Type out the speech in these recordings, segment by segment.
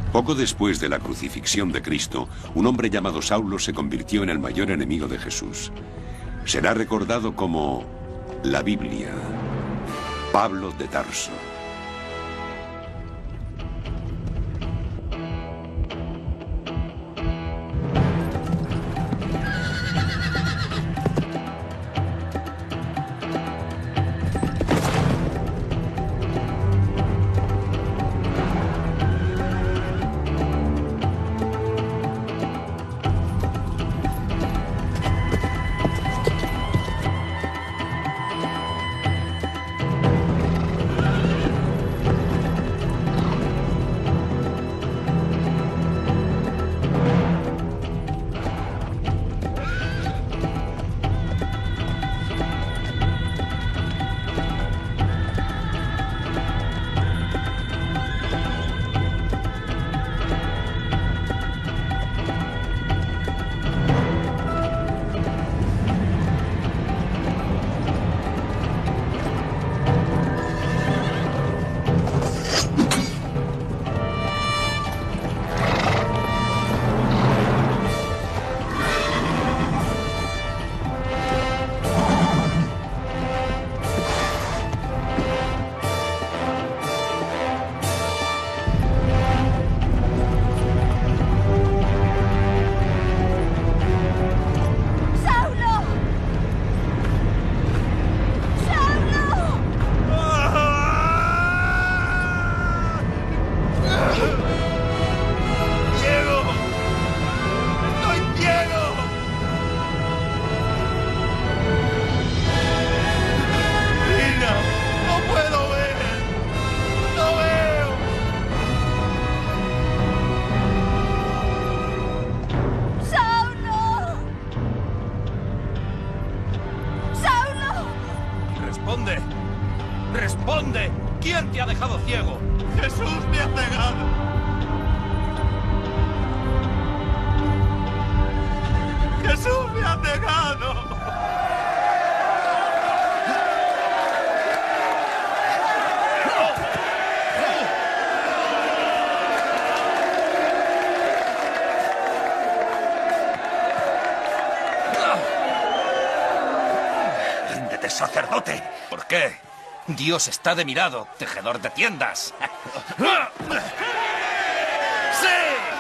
Poco después de la crucifixión de Cristo, un hombre llamado Saulo se convirtió en el mayor enemigo de Jesús. Será recordado como la Biblia, Pablo de Tarso. ¡Responde! ¿Quién te ha dejado ciego? ¡Jesús me ha cegado! ¡Jesús me ha cegado! ¡Ríndete, sacerdote! ¿Por qué? Dios está de mi lado, tejedor de tiendas. ¡Sí!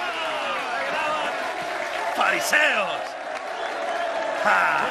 ¡Fariseos! ¡Ah!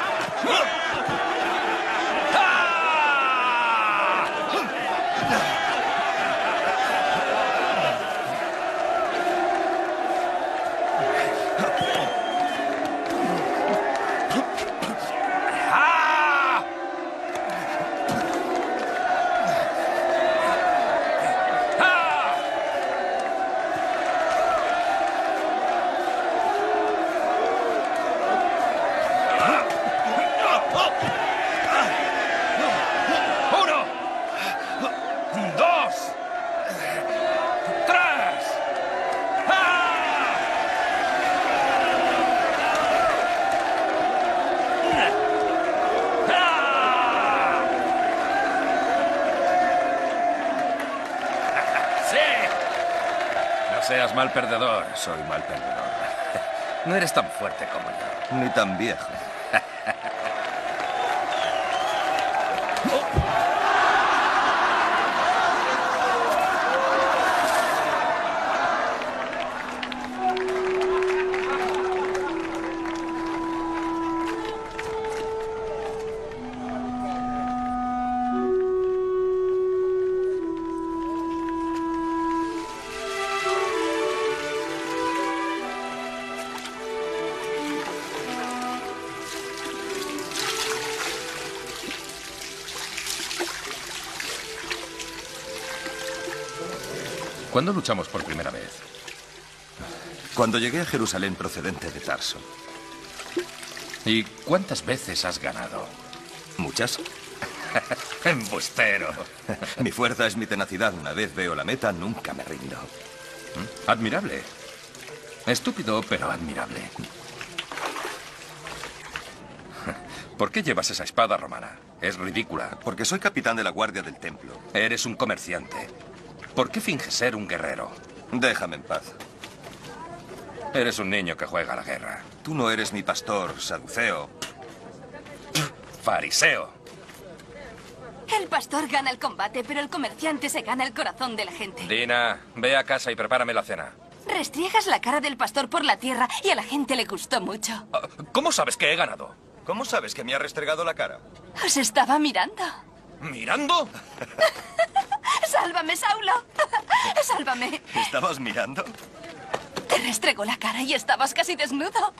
Seas mal perdedor, soy mal perdedor. No eres tan fuerte como yo. Ni tan viejo. ¿Cuándo luchamos por primera vez? Cuando llegué a Jerusalén procedente de Tarso. ¿Y cuántas veces has ganado? ¿Muchas? Embustero. Mi fuerza es mi tenacidad. Una vez veo la meta, nunca me rindo. Admirable. Estúpido, pero admirable. ¿Por qué llevas esa espada romana? Es ridícula. Porque soy capitán de la guardia del templo. Eres un comerciante. ¿Por qué finges ser un guerrero? Déjame en paz. Eres un niño que juega a la guerra. Tú no eres mi pastor, saduceo. Fariseo. El pastor gana el combate, pero el comerciante se gana el corazón de la gente. Dina, ve a casa y prepárame la cena. Restriegas la cara del pastor por la tierra y a la gente le gustó mucho. ¿Cómo sabes que he ganado? ¿Cómo sabes que me ha restregado la cara? Os estaba mirando. ¿Mirando? ¡Sálvame, Saulo! ¡Sálvame! ¿Estabas mirando? Te restregó la cara y estabas casi desnudo.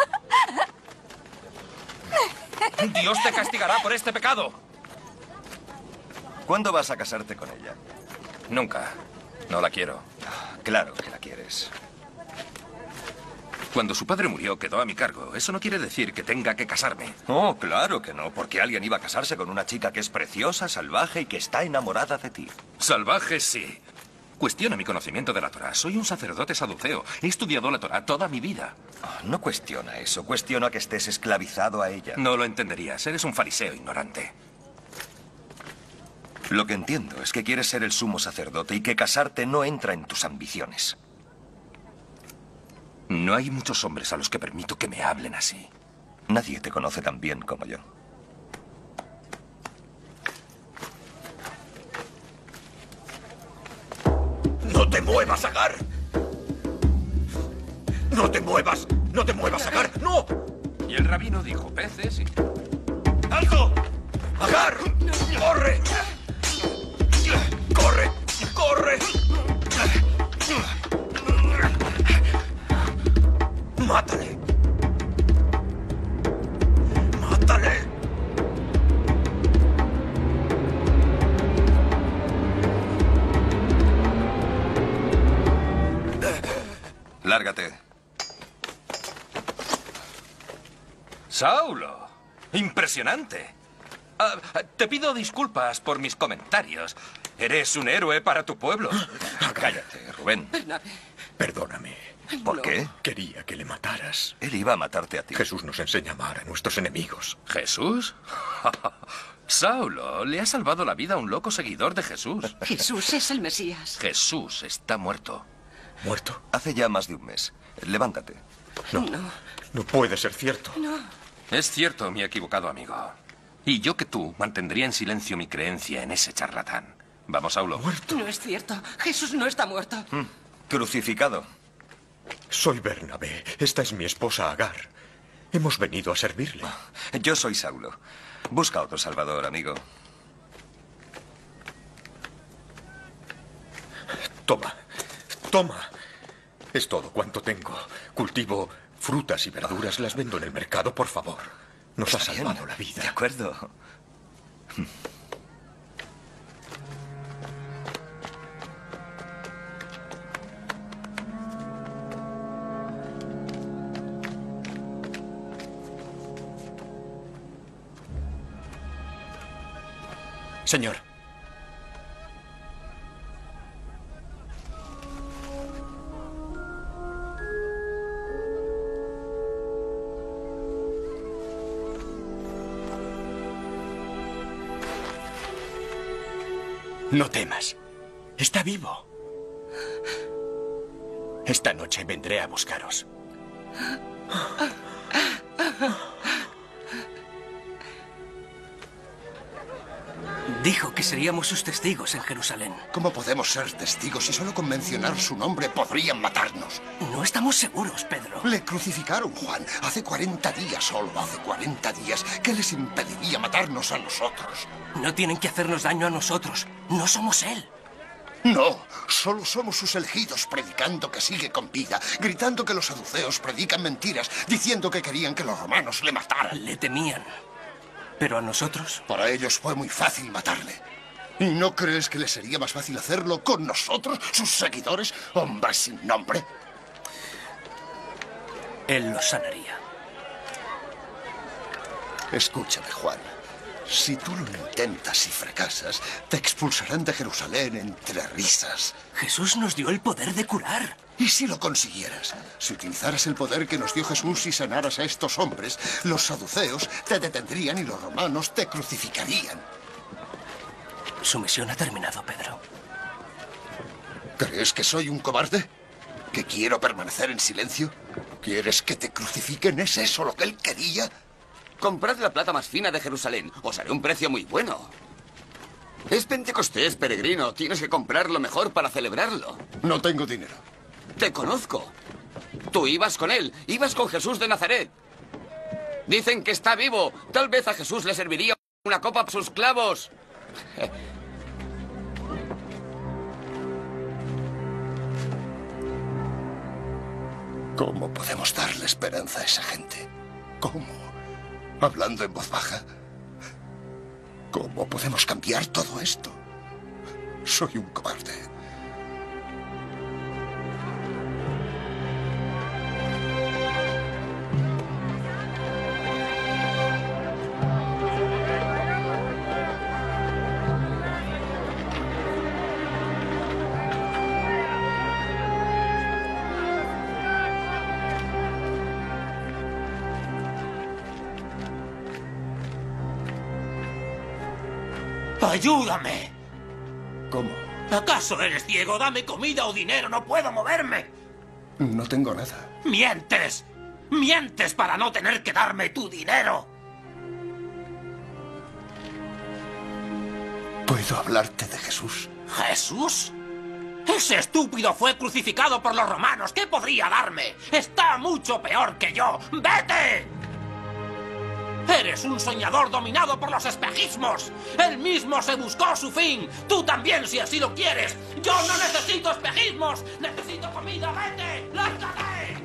Dios te castigará por este pecado. ¿Cuándo vas a casarte con ella? Nunca. No la quiero. Claro que la quieres. Cuando su padre murió, quedó a mi cargo. Eso no quiere decir que tenga que casarme. Oh, claro que no, porque alguien iba a casarse con una chica que es preciosa, salvaje y que está enamorada de ti. Salvaje, sí. Cuestiona mi conocimiento de la Torá. Soy un sacerdote saduceo. He estudiado la Torá toda mi vida. No cuestiona eso, cuestiona que estés esclavizado a ella. No lo entenderías. Eres un fariseo ignorante. Lo que entiendo es que quieres ser el sumo sacerdote y que casarte no entra en tus ambiciones. No hay muchos hombres a los que permito que me hablen así. Nadie te conoce tan bien como yo. ¡No te muevas, Agar! ¡No te muevas! ¡No te muevas, Agar! ¡No! Y el rabino dijo peces y... ¡Alto! ¡Agar! ¡Corre! ¡Corre! ¡Corre! ¡Mátale! ¡Mátale! Lárgate. ¡Saulo! ¡Impresionante! Te pido disculpas por mis comentarios. Eres un héroe para tu pueblo. Cállate, Rubén. Perdóname. ¿Por qué? Quería que le mataras. Él iba a matarte a ti. Jesús nos enseña a amar a nuestros enemigos. ¿Jesús? Saulo, le ha salvado la vida a un loco seguidor de Jesús. Jesús es el Mesías. Jesús está muerto. ¿Muerto? Hace ya más de un mes. Levántate. No. No puede ser cierto. Es cierto, mi equivocado amigo. Y yo que tú mantendría en silencio mi creencia en ese charlatán. Vamos, Saulo. ¿Muerto? No es cierto. Jesús no está muerto. Crucificado. Soy Bernabé. Esta es mi esposa Agar. Hemos venido a servirle. Yo soy Saulo. Busca otro salvador, amigo. Toma. Toma. Es todo cuanto tengo. Cultivo frutas y verduras. Las vendo en el mercado, por favor. Nos ha Está bien. salvado la vida. De acuerdo. Señor. No temas. Está vivo. Esta noche vendré a buscaros. Dijo que seríamos sus testigos en Jerusalén. ¿Cómo podemos ser testigos si solo con mencionar su nombre podrían matarnos? No estamos seguros, Pedro. Le crucificaron, Juan, hace 40 días, solo hace 40 días. ¿Qué les impediría matarnos a nosotros? No tienen que hacernos daño a nosotros. No somos él. No, solo somos sus elegidos predicando que sigue con vida, gritando que los saduceos predican mentiras, diciendo que querían que los romanos le mataran. Le temían. Pero a nosotros... Para ellos fue muy fácil matarle. ¿Y no crees que les sería más fácil hacerlo con nosotros, sus seguidores, hombres sin nombre? Él los sanaría. Escúchame, Juan. Si tú lo intentas y fracasas, te expulsarán de Jerusalén entre risas. Jesús nos dio el poder de curar. ¿Y si lo consiguieras? Si utilizaras el poder que nos dio Jesús y sanaras a estos hombres, los saduceos te detendrían y los romanos te crucificarían. Su misión ha terminado, Pedro. ¿Crees que soy un cobarde? ¿Que quiero permanecer en silencio? ¿Quieres que te crucifiquen? ¿Es eso lo que él quería? Comprad la plata más fina de Jerusalén. Os haré un precio muy bueno. Es Pentecostés, peregrino. Tienes que comprar lo mejor para celebrarlo. No tengo dinero. Te conozco. Tú ibas con él. Ibas con Jesús de Nazaret. Dicen que está vivo. Tal vez a Jesús le serviría una copa para sus clavos. ¿Cómo podemos darle esperanza a esa gente? ¿Cómo? ¿Hablando en voz baja? ¿Cómo podemos cambiar todo esto? Soy un cobarde. ¡Ayúdame! ¿Cómo? ¿Acaso eres ciego? Dame comida o dinero, no puedo moverme. No tengo nada. ¡Mientes! ¡Mientes para no tener que darme tu dinero! ¿Puedo hablarte de Jesús? ¿Jesús? Ese estúpido fue crucificado por los romanos. ¿Qué podría darme? Está mucho peor que yo. ¡Vete! Eres un soñador dominado por los espejismos. Él mismo se buscó su fin. Tú también, si así lo quieres. Yo no necesito espejismos. Necesito comida. ¡Vete! ¡Lárgate!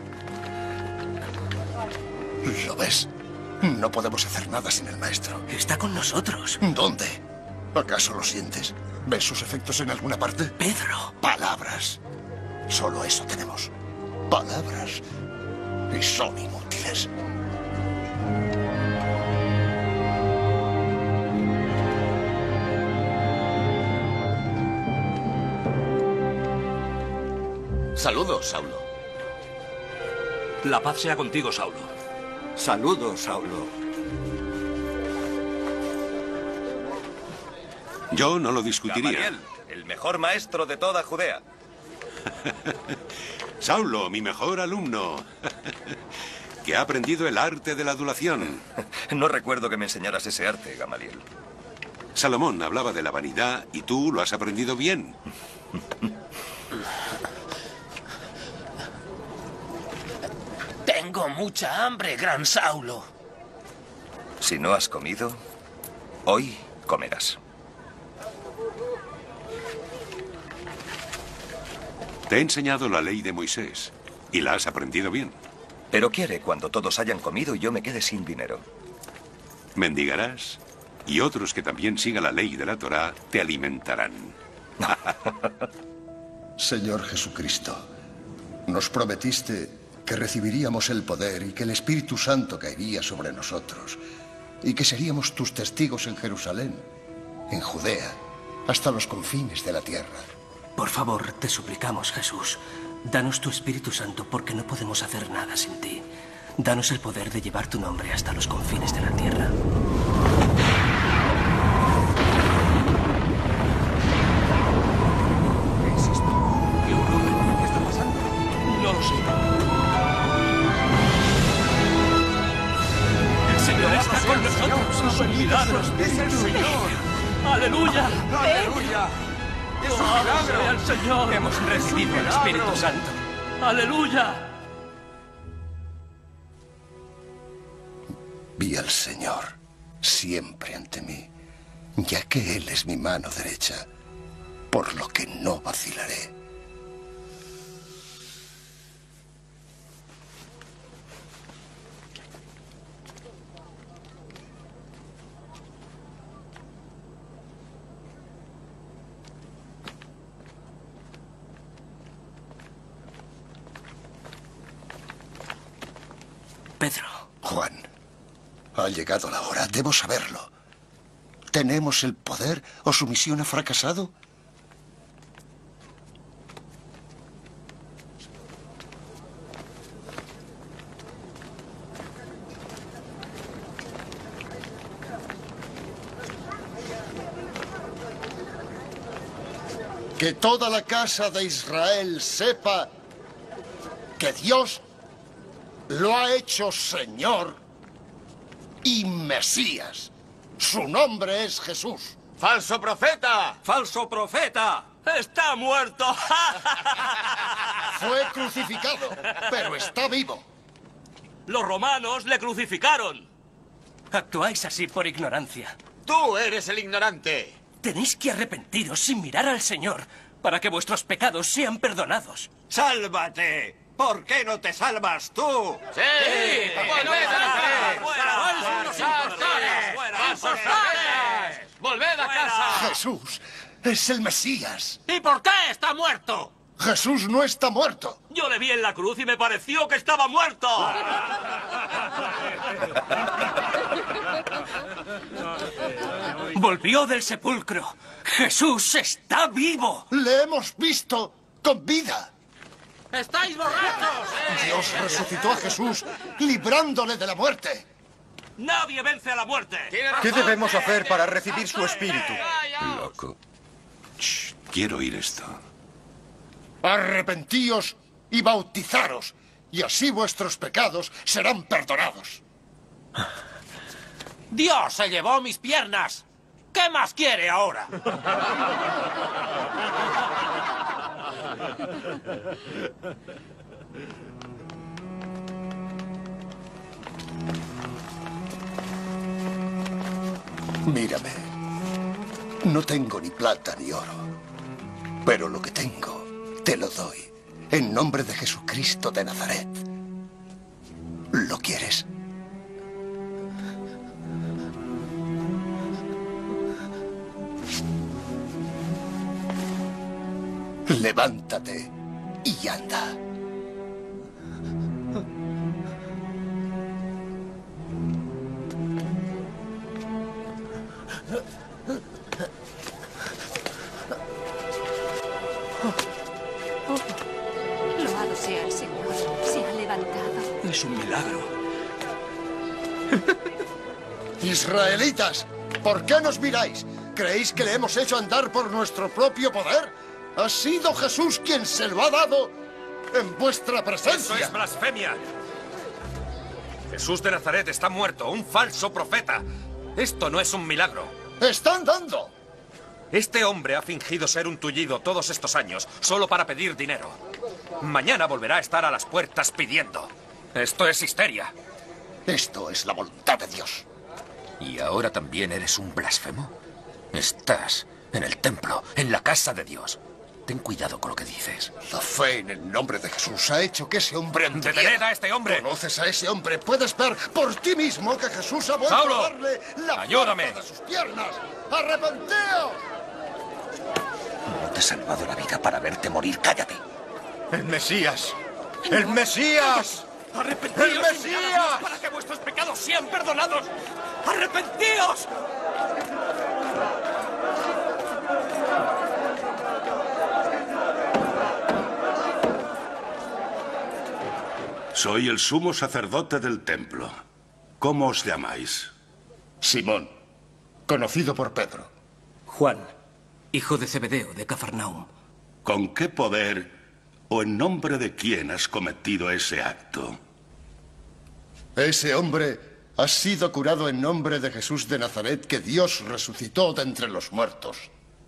¿Lo ves? No podemos hacer nada sin el maestro. Está con nosotros. ¿Dónde? ¿Acaso lo sientes? ¿Ves sus efectos en alguna parte? Pedro. Palabras. Solo eso tenemos. Palabras. Y son inútiles. Saludos, Saulo. La paz sea contigo, Saulo. Saludos, Saulo. Yo no lo discutiría. Gamaliel, el mejor maestro de toda Judea. Saulo, mi mejor alumno. Que ha aprendido el arte de la adulación. No recuerdo que me enseñaras ese arte, Gamaliel. Salomón hablaba de la vanidad y tú lo has aprendido bien. Tengo mucha hambre, gran Saulo. Si no has comido, hoy comerás. Te he enseñado la ley de Moisés y la has aprendido bien. Pero quiere cuando todos hayan comido y yo me quede sin dinero. Mendigarás y otros que también sigan la ley de la Torá te alimentarán. Señor Jesucristo, nos prometiste que recibiríamos el poder y que el Espíritu Santo caería sobre nosotros y que seríamos tus testigos en Jerusalén, en Judea, hasta los confines de la tierra. Por favor, te suplicamos, Jesús. Danos tu Espíritu Santo porque no podemos hacer nada sin ti. Danos el poder de llevar tu nombre hasta los confines de la tierra. ¿Qué es esto? ¿Qué ocurre? ¿Qué está pasando? No lo sé. ¡El Señor está con nosotros! ¡Olvidaros! ¡Es el Señor! ¡Aleluya! ¡Aleluya! ¡Es un milagro! ¡Al Señor! Hemos recibido el Espíritu Santo. ¡Aleluya! Vi al Señor siempre ante mí, ya que Él es mi mano derecha, por lo que no vacilaré. Pedro. Juan, ha llegado la hora. Debo saberlo. ¿Tenemos el poder o su misión ha fracasado? Que toda la casa de Israel sepa que Dios lo ha hecho Señor y Mesías. Su nombre es Jesús. ¡Falso profeta! ¡Falso profeta! ¡Está muerto! Fue crucificado, pero está vivo. ¡Los romanos le crucificaron! Actuáis así por ignorancia. ¡Tú eres el ignorante! Tenéis que arrepentiros sin mirar al Señor para que vuestros pecados sean perdonados. ¡Sálvate! ¿Por qué no te salvas tú? ¡Sí! ¡Volved a Nazaret! ¡Volved a casa! Jesús es el Mesías. ¿Y por qué está muerto? Jesús no está muerto. Yo le vi en la cruz y me pareció que estaba muerto. Volvió del sepulcro. Jesús está vivo. Le hemos visto con vida. ¡Estáis borrachos! Dios resucitó a Jesús, librándole de la muerte. Nadie vence a la muerte. ¿Qué debemos hacer para recibir su espíritu? Loco. Shh, quiero oír esto. Arrepentíos y bautizaros, y así vuestros pecados serán perdonados. ¡Dios se llevó mis piernas! ¿Qué más quiere ahora? Mírame. No tengo ni plata ni oro, pero lo que tengo te lo doy en nombre de Jesucristo de Nazaret. ¿Lo quieres? Levántate y anda. Loado sea el Señor. Se ha levantado. Es un milagro. Israelitas, ¿por qué nos miráis? ¿Creéis que le hemos hecho andar por nuestro propio poder? Ha sido Jesús quien se lo ha dado en vuestra presencia. ¡Eso es blasfemia! Jesús de Nazaret está muerto, un falso profeta. Esto no es un milagro. ¡Están dando! Este hombre ha fingido ser un tullido todos estos años, solo para pedir dinero. Mañana volverá a estar a las puertas pidiendo. Esto es histeria. Esto es la voluntad de Dios. ¿Y ahora también eres un blasfemo? Estás en el templo, en la casa de Dios. Ten cuidado con lo que dices. La fe en el nombre de Jesús ha hecho que ese hombre anduviera. ¡Detened a este hombre! ¿Conoces a ese hombre? Puedes ver por ti mismo que Jesús ha vuelto ¡Saulo! a darle la ¡Ayúdame! fuerza de sus piernas. ¡Arrepentíos! No te he salvado la vida para verte morir. ¡Cállate! ¡El Mesías! ¡El Mesías! ¡Arrepentíos! ¡El Mesías! ¡Para que vuestros pecados sean perdonados! ¡Arrepentíos! Soy el sumo sacerdote del templo. ¿Cómo os llamáis? Simón, conocido por Pedro. Juan, hijo de Zebedeo, de Cafarnaum. ¿Con qué poder o en nombre de quién has cometido ese acto? Ese hombre ha sido curado en nombre de Jesús de Nazaret, que Dios resucitó de entre los muertos.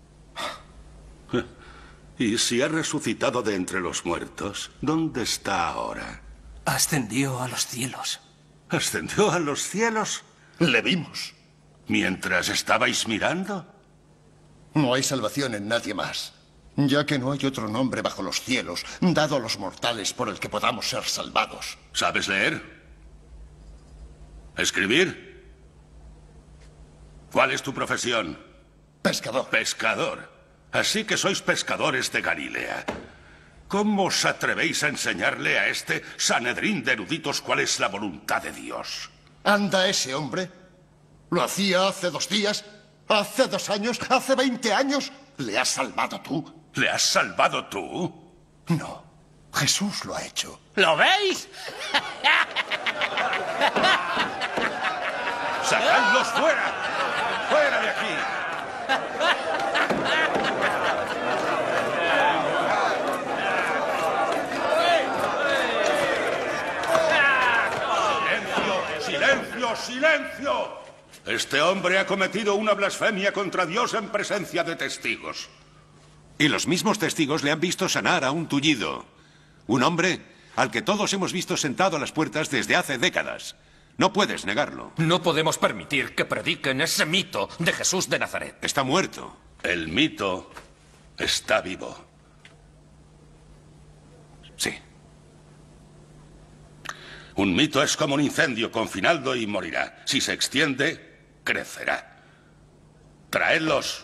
Y si ha resucitado de entre los muertos, ¿dónde está ahora? Ascendió a los cielos. ¿Ascendió a los cielos? Le vimos. ¿Mientras estabais mirando? No hay salvación en nadie más, ya que no hay otro nombre bajo los cielos dado a los mortales por el que podamos ser salvados. ¿Sabes leer? ¿Escribir? ¿Cuál es tu profesión? Pescador. Pescador. Así que sois pescadores de Galilea. ¿Cómo os atrevéis a enseñarle a este Sanedrín de eruditos cuál es la voluntad de Dios? ¿Anda ese hombre? ¿Lo hacía hace 2 días? ¿Hace 2 años? ¿Hace 20 años? ¿Le has salvado tú? ¿Le has salvado tú? No. Jesús lo ha hecho. ¿Lo veis? ¡Sacadlos fuera! ¡Fuera de aquí! ¡Silencio! Este hombre ha cometido una blasfemia contra Dios en presencia de testigos. Y los mismos testigos le han visto sanar a un tullido. Un hombre al que todos hemos visto sentado a las puertas desde hace décadas. No puedes negarlo. No podemos permitir que prediquen ese mito de Jesús de Nazaret. Está muerto. El mito está vivo. Sí. Un mito es como un incendio confinado y morirá. Si se extiende, crecerá. Traedlos.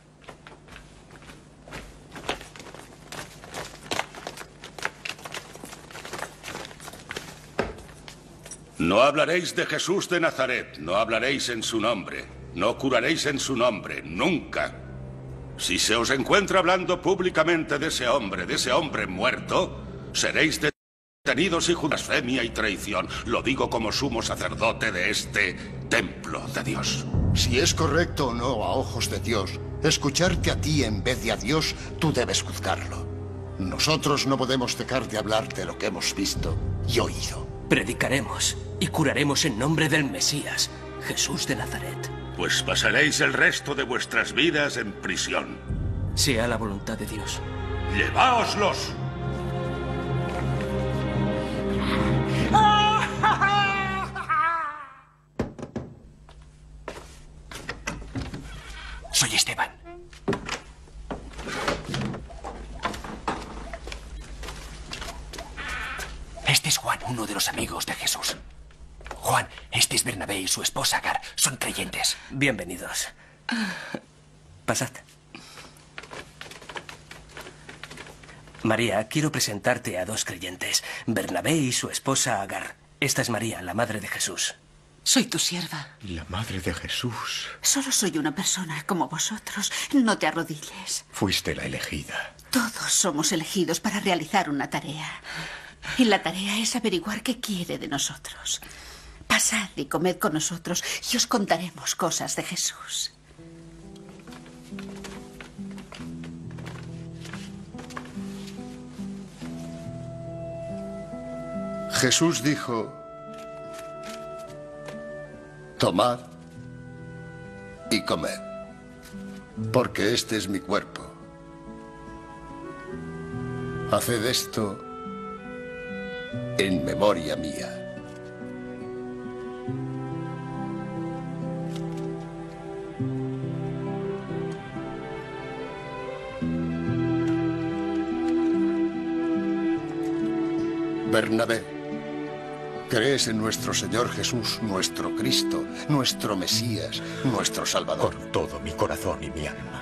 No hablaréis de Jesús de Nazaret, no hablaréis en su nombre, no curaréis en su nombre, nunca. Si se os encuentra hablando públicamente de ese hombre muerto, seréis detenidos y blasfemia y traición. Lo digo como sumo sacerdote de este templo de Dios. Si es correcto o no a ojos de Dios, escucharte a ti en vez de a Dios, tú debes juzgarlo. Nosotros no podemos dejar de hablar de lo que hemos visto y oído. Predicaremos y curaremos en nombre del Mesías, Jesús de Nazaret. Pues pasaréis el resto de vuestras vidas en prisión. Sea la voluntad de Dios. ¡Lleváoslos! Soy Esteban. Este es Juan, uno de los amigos de Jesús. Juan, este es Bernabé y su esposa Agar. Son creyentes. Bienvenidos. Pasad. María, quiero presentarte a dos creyentes. Bernabé y su esposa Agar. Esta es María, la madre de Jesús. Soy tu sierva. La madre de Jesús. Solo soy una persona como vosotros. No te arrodilles. Fuiste la elegida. Todos somos elegidos para realizar una tarea. Y la tarea es averiguar qué quiere de nosotros. Pasad y comed con nosotros y os contaremos cosas de Jesús. Jesús dijo: tomad y comed, porque este es mi cuerpo. Haced esto en memoria mía. Bernabé, ¿crees en nuestro Señor Jesús, nuestro Cristo, nuestro Mesías, nuestro Salvador? Con todo mi corazón y mi alma.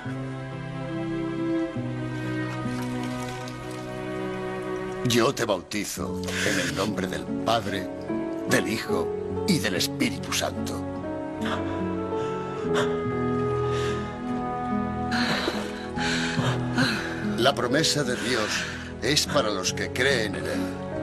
Yo te bautizo en el nombre del Padre, del Hijo y del Espíritu Santo. La promesa de Dios es para los que creen en Él.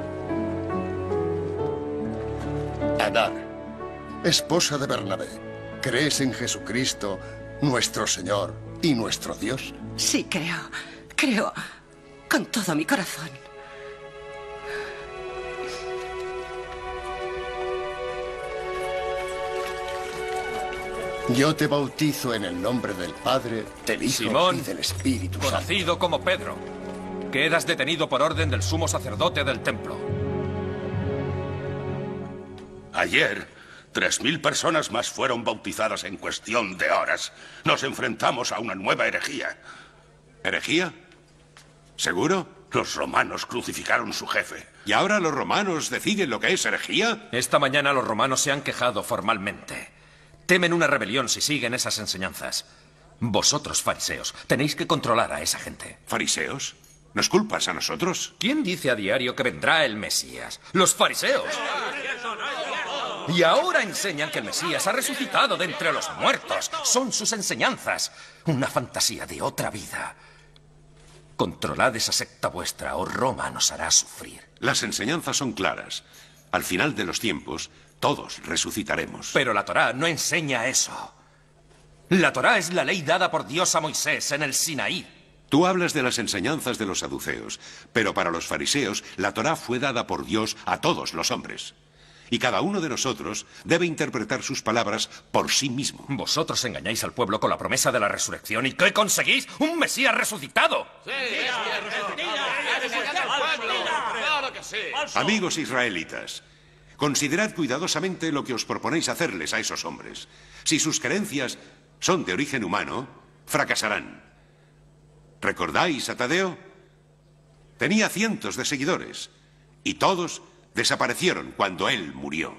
Agar, esposa de Bernabé, ¿crees en Jesucristo, nuestro Señor y nuestro Dios? Sí, creo con todo mi corazón. Yo te bautizo en el nombre del Padre, del Hijo Simón, y del Espíritu Santo. Conocido como Pedro, quedas detenido por orden del sumo sacerdote del templo. Ayer, 3000 personas más fueron bautizadas en cuestión de horas. Nos enfrentamos a una nueva herejía. ¿Herejía? ¿Seguro? Los romanos crucificaron su jefe. ¿Y ahora los romanos deciden lo que es herejía? Esta mañana los romanos se han quejado formalmente. Temen una rebelión si siguen esas enseñanzas. Vosotros, fariseos, tenéis que controlar a esa gente. ¿Fariseos? ¿Nos culpas a nosotros? ¿Quién dice a diario que vendrá el Mesías? ¡Los fariseos! Y ahora enseñan que el Mesías ha resucitado de entre los muertos. Son sus enseñanzas. Una fantasía de otra vida. Controlad esa secta vuestra o Roma nos hará sufrir. Las enseñanzas son claras. Al final de los tiempos, todos resucitaremos. Pero la Torá no enseña eso. La Torá es la ley dada por Dios a Moisés en el Sinaí. Tú hablas de las enseñanzas de los saduceos, pero para los fariseos, la Torá fue dada por Dios a todos los hombres. y cada uno de nosotros debe interpretar sus palabras por sí mismo. Vosotros engañáis al pueblo con la promesa de la resurrección. ¿Y qué conseguís? ¡Un Mesías resucitado! Amigos israelitas, considerad cuidadosamente lo que os proponéis hacerles a esos hombres. Si sus creencias son de origen humano, fracasarán. ¿Recordáis a Tadeo? Tenía cientos de seguidores y todos desaparecieron cuando él murió.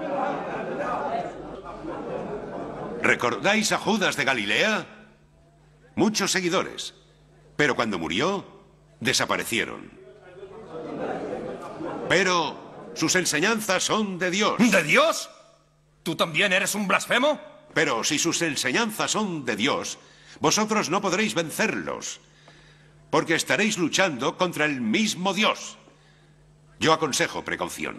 ¿Recordáis a Judas de Galilea? Muchos seguidores, pero cuando murió, desaparecieron. Pero sus enseñanzas son de Dios. ¿De Dios? ¿Tú también eres un blasfemo? Pero si sus enseñanzas son de Dios, vosotros no podréis vencerlos, porque estaréis luchando contra el mismo Dios. Yo aconsejo precaución.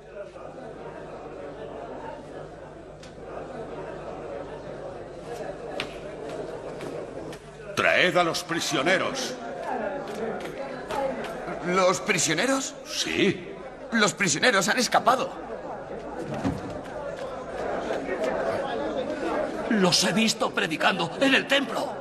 Traed a los prisioneros. ¿Los prisioneros? Sí. Los prisioneros han escapado. Los he visto predicando en el templo.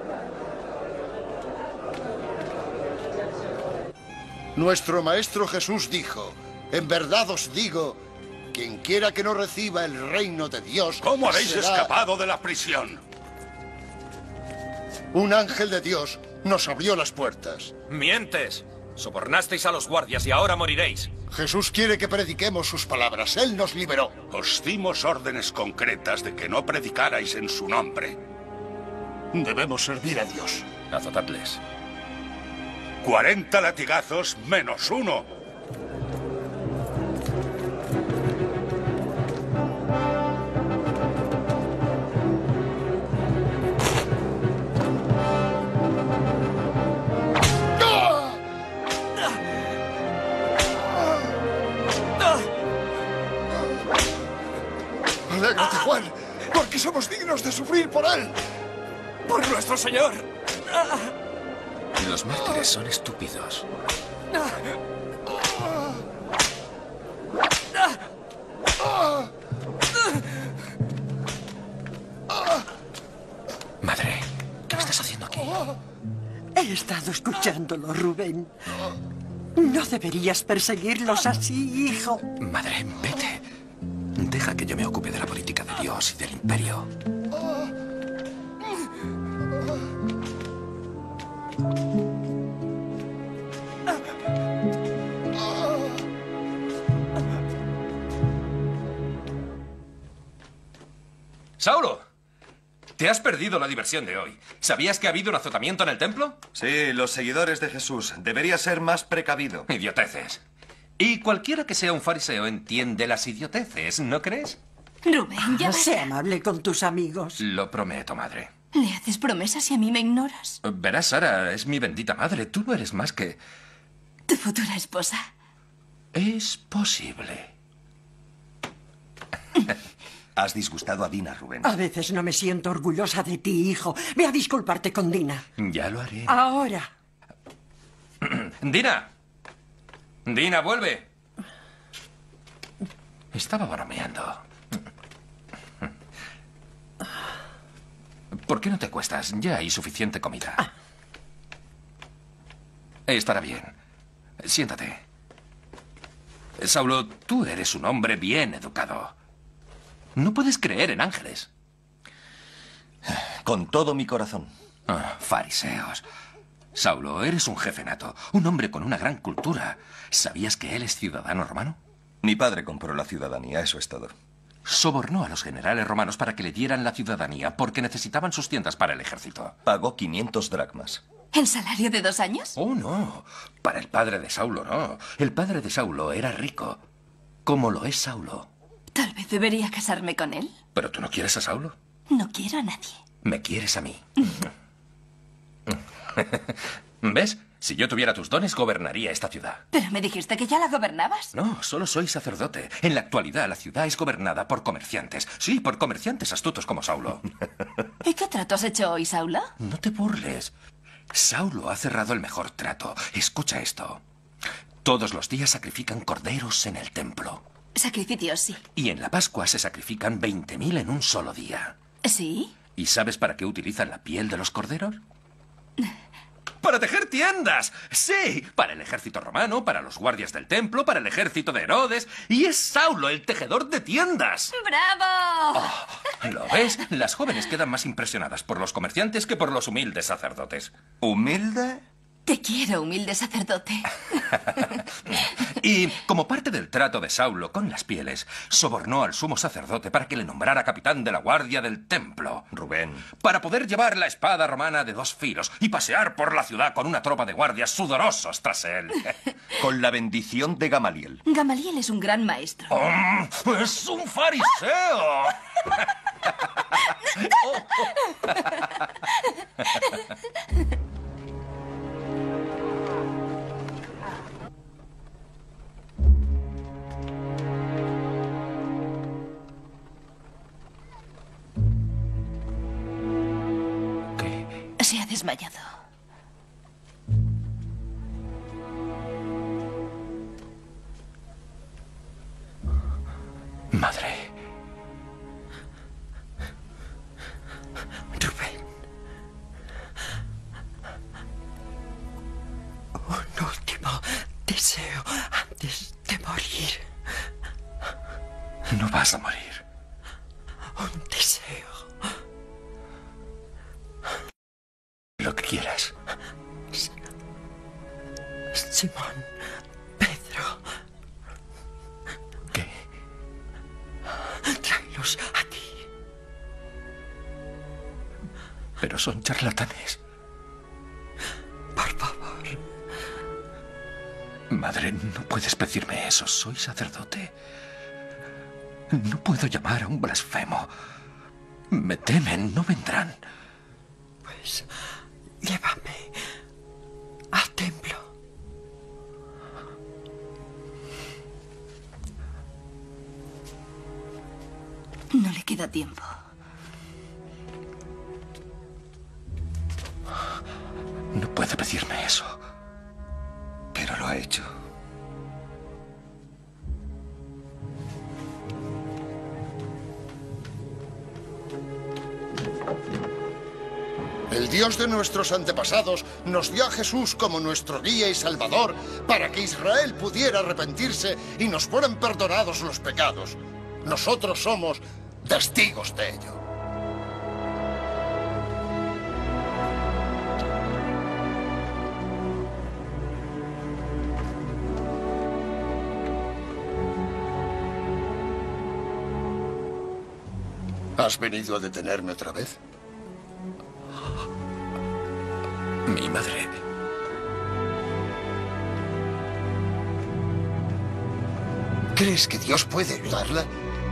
Nuestro Maestro Jesús dijo, en verdad os digo, quien quiera que no reciba el reino de Dios... ¿Cómo habéis será... escapado de la prisión? Un ángel de Dios nos abrió las puertas. ¡Mientes! Sobornasteis a los guardias y ahora moriréis. Jesús quiere que prediquemos sus palabras. Él nos liberó. Os dimos órdenes concretas de que no predicarais en su nombre. Debemos servir a Dios. Azotadles. 40 latigazos menos 1. Alégrate, Juan, porque somos dignos de sufrir por él. ¡Por nuestro Señor! Los mártires son estúpidos. Madre, ¿qué estás haciendo aquí? He estado escuchándolo, Rubén. No deberías perseguirlos así, hijo. Madre, vete. Deja que yo me ocupe de la política de Dios y del imperio. ¡Saulo! Te has perdido la diversión de hoy. ¿Sabías que ha habido un azotamiento en el templo? Sí, los seguidores de Jesús. Debería ser más precavido. Idioteces. Y cualquiera que sea un fariseo entiende las idioteces, ¿no crees? Rubén, ya Sé basta. amable con tus amigos. Lo prometo, madre. ¿Le haces promesas y a mí me ignoras? Verás, Sara, es mi bendita madre. Tú no eres más que... ¿Tu futura esposa? Es posible. Has disgustado a Dina, Rubén. A veces no me siento orgullosa de ti, hijo. Ve a disculparte con Dina. Ya lo haré. Ahora. ¡Dina! ¡Dina, vuelve! Estaba bromeando. ¿Por qué no te acuestas? Ya hay suficiente comida. Estará bien. Siéntate. Saulo, tú eres un hombre bien educado. No puedes creer en ángeles. Con todo mi corazón. Fariseos. Saulo, eres un jefe nato, un hombre con una gran cultura. ¿Sabías que él es ciudadano romano? Mi padre compró la ciudadanía, eso es todo. Sobornó a los generales romanos para que le dieran la ciudadanía porque necesitaban sus tiendas para el ejército. Pagó 500 dracmas. ¿El salario de 2 años? Oh, no. Para el padre de Saulo, no. El padre de Saulo era rico, como lo es Saulo. Tal vez debería casarme con él. ¿Pero tú no quieres a Saulo? No quiero a nadie. Me quieres a mí. ¿Ves? Si yo tuviera tus dones, gobernaría esta ciudad. Pero me dijiste que ya la gobernabas. No, solo soy sacerdote. En la actualidad, la ciudad es gobernada por comerciantes. Sí, por comerciantes astutos como Saulo. ¿Y qué trato has hecho hoy, Saulo? No te burles. Saulo ha cerrado el mejor trato. Escucha esto. Todos los días sacrifican corderos en el templo. Sacrificios, sí. Y en la Pascua se sacrifican 20.000 en un solo día. ¿Sí? ¿Y sabes para qué utilizan la piel de los corderos? ¡Para tejer tiendas! Sí, para el ejército romano, para los guardias del templo, para el ejército de Herodes. Y es Saulo, el tejedor de tiendas. ¡Bravo! Oh, ¿lo ves? Las jóvenes quedan más impresionadas por los comerciantes que por los humildes sacerdotes. ¿Humilde? Te quiero, humilde sacerdote. Y como parte del trato de Saulo con las pieles, sobornó al sumo sacerdote para que le nombrara capitán de la guardia del templo. Rubén. Para poder llevar la espada romana de 2 filos y pasear por la ciudad con una tropa de guardias sudorosos tras él. Con la bendición de Gamaliel. Gamaliel es un gran maestro. ¡Oh, ¡es un fariseo! Se ha desmayado. Madre. Rubén. Un último deseo antes de morir. No vas a morir. Un deseo. Lo que quieras. Simón, Pedro. ¿Qué? Tráelos a ti. Pero son charlatanes. Por favor. Madre, no puedes pedirme eso. Soy sacerdote. No puedo llamar a un blasfemo. Me temen, no vendrán. Pues llévame al templo. No le queda tiempo. No puede pedirme eso. Pero lo ha hecho. El Dios de nuestros antepasados nos dio a Jesús como nuestro guía y salvador para que Israel pudiera arrepentirse y nos fueran perdonados los pecados. Nosotros somos testigos de ello. ¿Has venido a detenerme otra vez? Mi madre. ¿Crees que Dios puede ayudarla?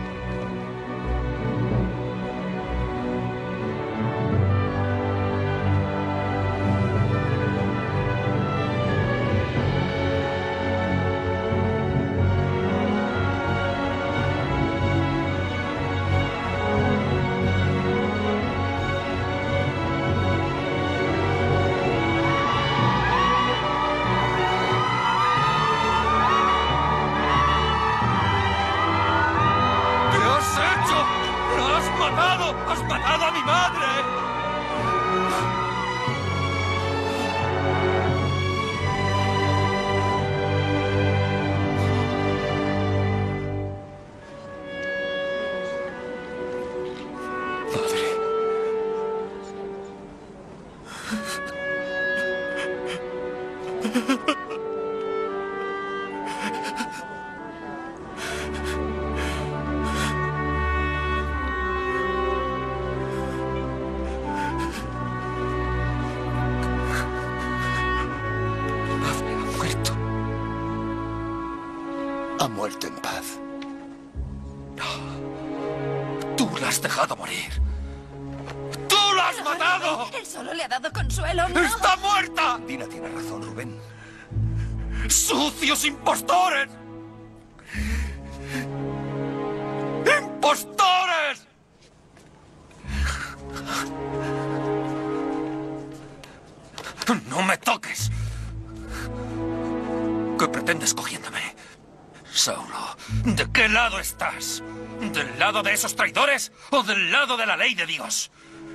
¡Has matado a mi madre! Ha muerto en paz. Tú la has dejado morir. ¡Tú la has matado! Él solo le ha dado consuelo, ¿no? ¡Está muerta! Dina tiene razón, Rubén. ¡Sucios impostores! ¡Impostores! ¡No me toques! ¿Qué pretendes cogiéndome? Saulo, ¿de qué lado estás? ¿Del lado de esos traidores o del lado de la ley de Dios?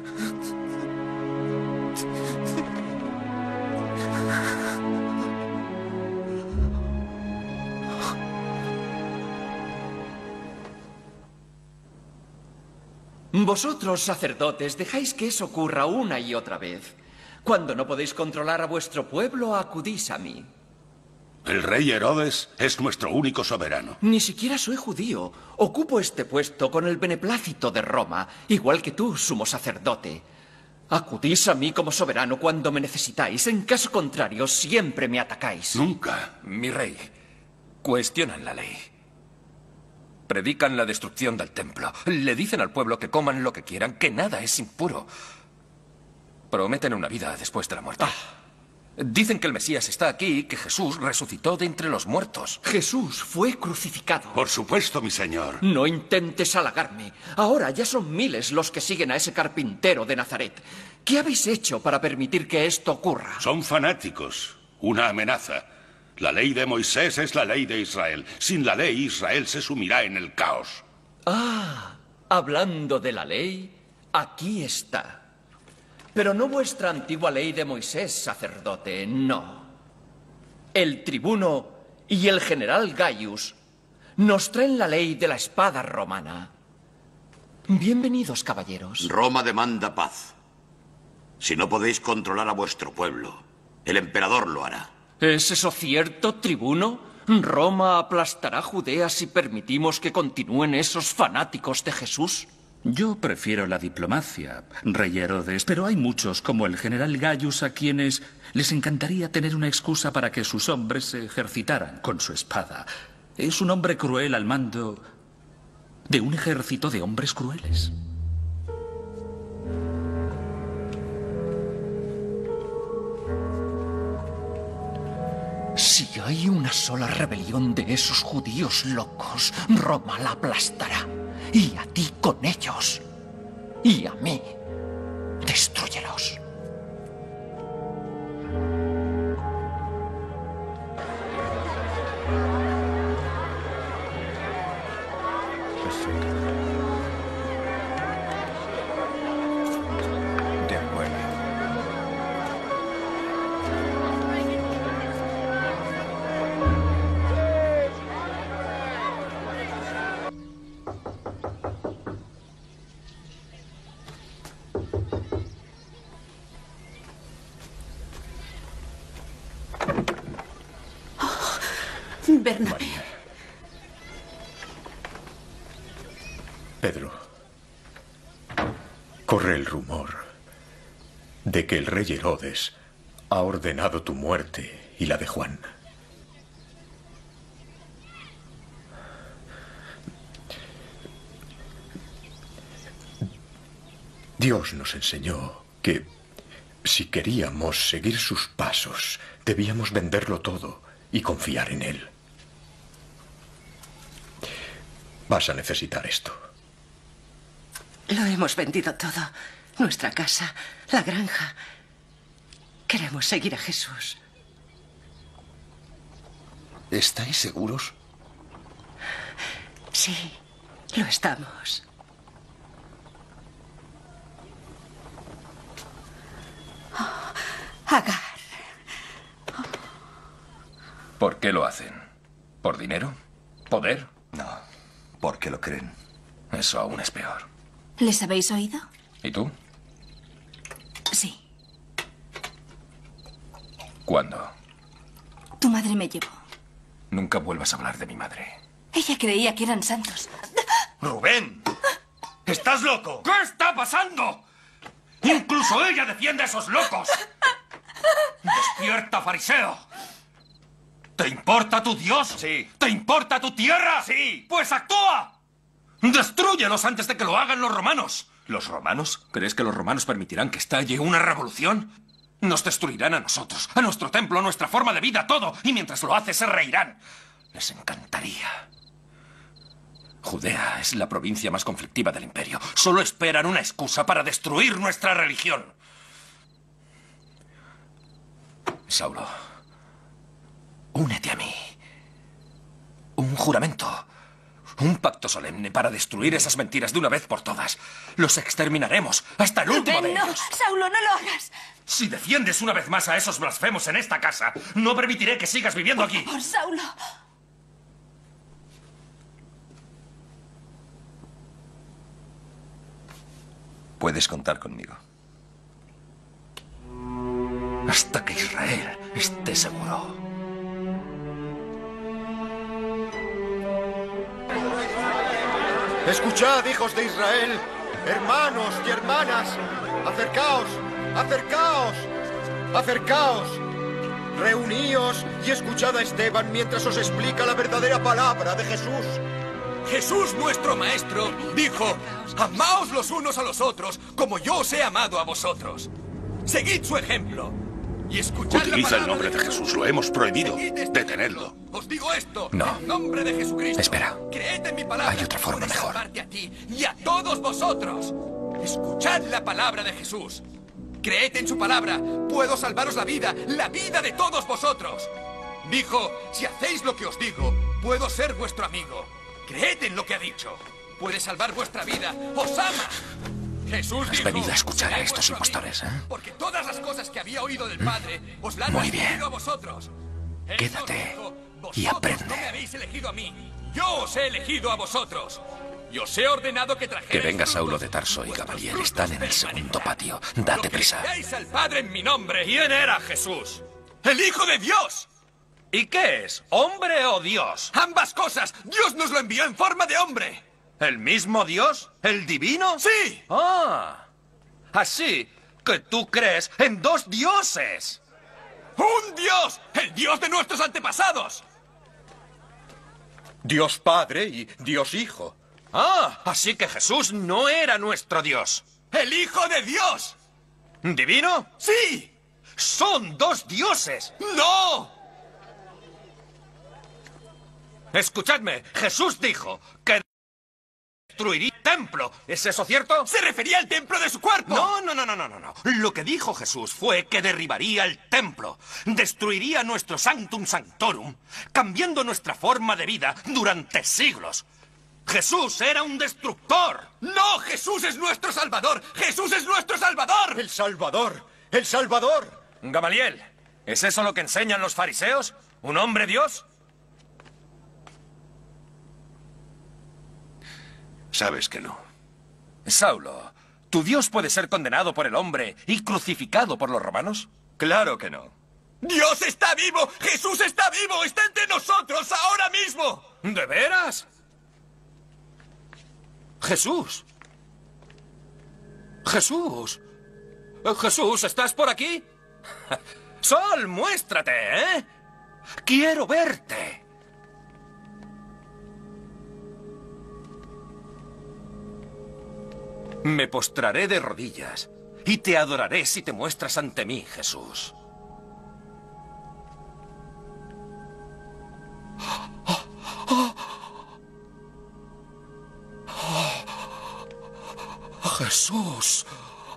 Vosotros, sacerdotes, dejáis que eso ocurra una y otra vez. Cuando no podéis controlar a vuestro pueblo, acudís a mí. El rey Herodes es nuestro único soberano. Ni siquiera soy judío. Ocupo este puesto con el beneplácito de Roma, igual que tú, sumo sacerdote. Acudís a mí como soberano cuando me necesitáis. En caso contrario, siempre me atacáis. Nunca. Mi rey, cuestionan la ley. Predican la destrucción del templo. Le dicen al pueblo que coman lo que quieran, que nada es impuro. Prometen una vida después de la muerte. Dicen que el Mesías está aquí y que Jesús resucitó de entre los muertos. Jesús fue crucificado. Por supuesto, mi señor. No intentes halagarme. Ahora ya son miles los que siguen a ese carpintero de Nazaret. ¿Qué habéis hecho para permitir que esto ocurra? Son fanáticos. Una amenaza. La ley de Moisés es la ley de Israel. Sin la ley, Israel se sumirá en el caos. Hablando de la ley, aquí está. Pero no vuestra antigua ley de Moisés, sacerdote, no. El tribuno y el general Gaius nos traen la ley de la espada romana. Bienvenidos, caballeros. Roma demanda paz. Si no podéis controlar a vuestro pueblo, el emperador lo hará. ¿Es eso cierto, tribuno? ¿Roma aplastará a Judea si permitimos que continúen esos fanáticos de Jesús? Yo prefiero la diplomacia, rey Herodes, pero hay muchos, como el general Gaius, a quienes les encantaría tener una excusa para que sus hombres se ejercitaran con su espada. Es un hombre cruel al mando de un ejército de hombres crueles. Si hay una sola rebelión de esos judíos locos, Roma la aplastará. Y a ti con ellos. Y a mí. Destrúyelos. De acuerdo. Bernabé. Pedro, corre el rumor de que el rey Herodes ha ordenado tu muerte y la de Juan. Dios nos enseñó que si queríamos seguir sus pasos, debíamos venderlo todo y confiar en él. Vas a necesitar esto. Lo hemos vendido todo. Nuestra casa, la granja. Queremos seguir a Jesús. ¿Estáis seguros? Sí, lo estamos. Agar. ¿Por qué lo hacen? ¿Por dinero? ¿Poder? No, porque lo creen. Eso aún es peor. ¿Les habéis oído? ¿Y tú? Sí. ¿Cuándo? Tu madre me llevó. Nunca vuelvas a hablar de mi madre. Ella creía que eran santos. ¡Rubén! ¡Estás loco! ¿Qué está pasando? Incluso ella defiende a esos locos. ¡Despierta, fariseo! ¿Te importa tu Dios? Sí. ¿Te importa tu tierra? Sí. ¡Pues actúa! ¡Destrúyelos antes de que lo hagan los romanos! ¿Los romanos? ¿Crees que los romanos permitirán que estalle una revolución? Nos destruirán a nosotros, a nuestro templo, a nuestra forma de vida, todo. Y mientras lo hace, se reirán. Les encantaría. Judea es la provincia más conflictiva del imperio. Solo esperan una excusa para destruir nuestra religión. Saulo, únete a mí. Un juramento. Un pacto solemne para destruir esas mentiras de una vez por todas. Los exterminaremos hasta el último de ellos. No, Saulo, no lo hagas. Si defiendes una vez más a esos blasfemos en esta casa, no permitiré que sigas viviendo aquí. Por Saulo. Puedes contar conmigo. Hasta que Israel esté seguro. Escuchad, hijos de Israel, hermanos y hermanas, acercaos, acercaos, acercaos. Reuníos y escuchad a Esteban mientras os explica la verdadera palabra de Jesús. Jesús, nuestro Maestro, dijo, amaos los unos a los otros como yo os he amado a vosotros. Seguid su ejemplo. Y escuchad Utiliza la el nombre de Jesús, lo hemos prohibido. Detenedlo. Os digo esto, No. en nombre de Jesucristo. Espera. Creed en mi palabra. Hay otra forma Puede mejor. salvarte a ti y a todos vosotros. Escuchad la palabra de Jesús. Creed en su palabra. Puedo salvaros la vida de todos vosotros. Dijo, si hacéis lo que os digo, puedo ser vuestro amigo. Creed en lo que ha dicho. Puede salvar vuestra vida. ¡Os ama! Jesús Has dijo, venido a escuchar a seré estos vuestro impostores, amigo, ¿eh? porque todas las cosas que había oído del Padre os las han Muy bien. transmitido a vosotros. Él Quédate nos dijo, y vosotros aprende. no me habéis elegido a mí, yo os he elegido a vosotros. Y os he ordenado que trajerais Que venga frutos. Saulo de Tarso y Gamaliel. Están en el segundo patio. Date prisa. Creáis al Padre en mi nombre. ¿Quién era Jesús? ¡El Hijo de Dios! ¿Y qué es? ¿Hombre o Dios? ¡Ambas cosas! ¡Dios nos lo envió en forma de hombre! ¿El mismo Dios? ¿El divino? ¡Sí! ¡Ah! Así que tú crees en dos dioses. ¡Un Dios! ¡El Dios de nuestros antepasados! Dios Padre y Dios Hijo. Ah, así que Jesús no era nuestro Dios. ¡El Hijo de Dios! ¿Divino? ¡Sí! ¡Son dos dioses! ¡No! Escuchadme, Jesús dijo que destruiría el templo. ¿Es eso cierto? ¡Se refería al templo de su cuerpo! No. Lo que dijo Jesús fue que derribaría el templo, destruiría nuestro sanctum sanctorum, cambiando nuestra forma de vida durante siglos. Jesús era un destructor. ¡No! ¡Jesús es nuestro Salvador! ¡Jesús es nuestro Salvador! ¡El Salvador! ¡El Salvador! Gamaliel, ¿es eso lo que enseñan los fariseos? ¿Un hombre Dios? Sabes que no. Saulo, ¿tu Dios puede ser condenado por el hombre y crucificado por los romanos? Claro que no. ¡Dios está vivo! ¡Jesús está vivo! ¡Está entre nosotros ahora mismo! ¿De veras? Jesús. Jesús. Jesús, ¿estás por aquí? Sol, muéstrate, ¿eh? Quiero verte. Me postraré de rodillas y te adoraré si te muestras ante mí, Jesús. Jesús.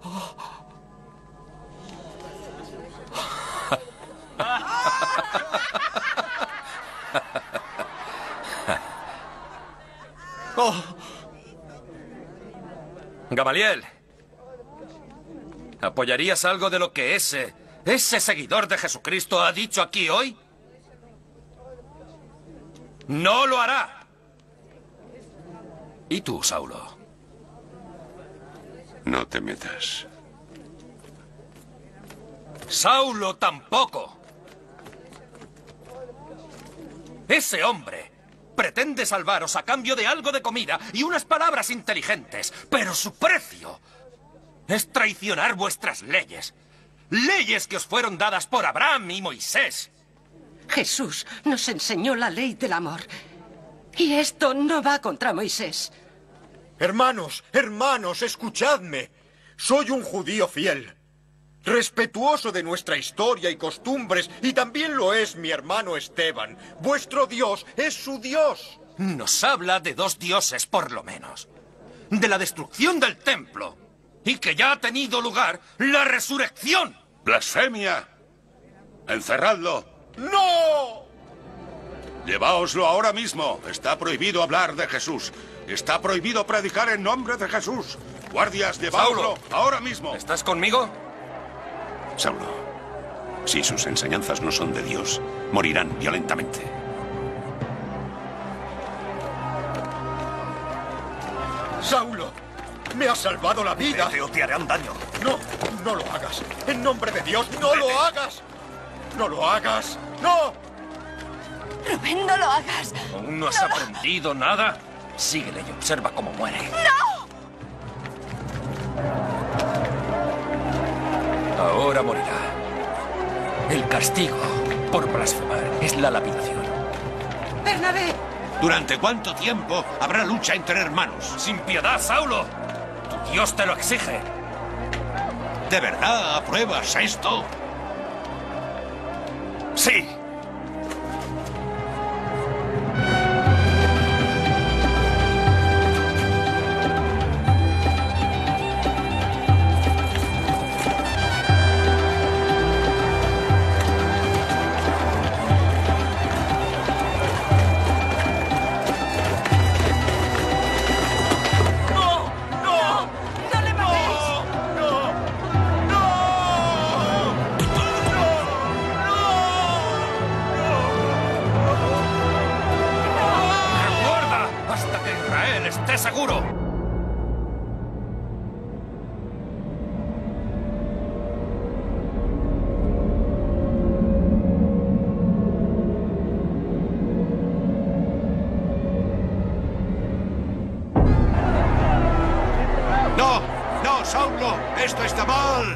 Gamaliel, ¿apoyarías algo de lo que ese seguidor de Jesucristo ha dicho aquí hoy? No lo hará. ¿Y tú, Saulo? No te metas. Saulo tampoco. Ese hombre pretende salvaros a cambio de algo de comida y unas palabras inteligentes, pero su precio es traicionar vuestras leyes. Leyes que os fueron dadas por Abraham y Moisés. Jesús nos enseñó la ley del amor. Y esto no va contra Moisés. Hermanos, hermanos, escuchadme. Soy un judío fiel, respetuoso de nuestra historia y costumbres, y también lo es mi hermano Esteban. Vuestro Dios es su Dios. Nos habla de dos dioses, por lo menos. De la destrucción del templo. Y que ya ha tenido lugar la Lleváoslo ahora mismo. Está prohibido hablar de Jesús. Está prohibido predicar en nombre de Jesús. Guardias, lleváoslo ahora mismo. ¿Estás conmigo? Saulo, si sus enseñanzas no son de Dios, morirán violentamente. ¡Saulo! ¡Me has salvado la vida! Vete o te harán daño. ¡No! ¡No lo hagas! ¡En nombre de Dios, no lo hagas! ¡No lo hagas! ¡No! Rubén, no lo hagas. ¿Aún no has aprendido nada? Síguele y observa cómo muere. ¡No! Ahora morirá. El castigo por blasfemar es la lapidación. Bernabé. ¿Durante cuánto tiempo habrá lucha entre hermanos? ¡Sin piedad, Saulo! ¡Tu Dios te lo exige! ¿De verdad apruebas esto? ¡Sí! seguro. ¡No! ¡No, Saulo! ¡Esto está mal!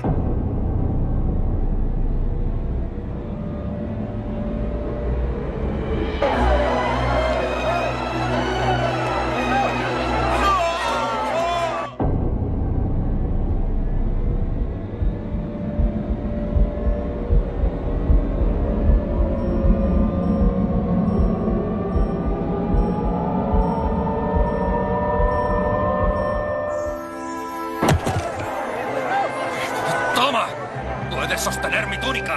¡Toma! ¡Puedes sostener mi túnica!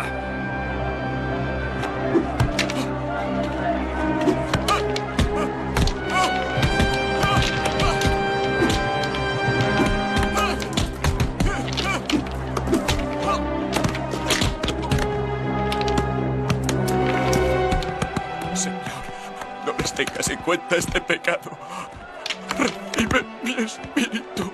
Señor, no les tengas en cuenta este pecado. Recibe mi espíritu.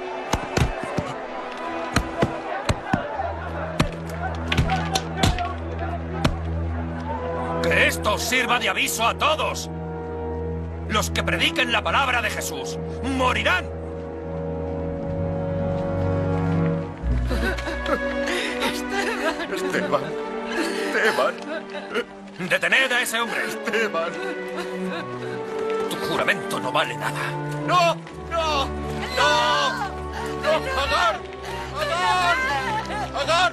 ¡Que esto sirva de aviso a todos! Los que prediquen la palabra de Jesús morirán. Esteban. Esteban. ¡Detened a ese hombre! Esteban. Tu juramento no vale nada. ¡No! ¡No! ¡No! ¡No! ¡Agar! ¡Agar! ¡Agar!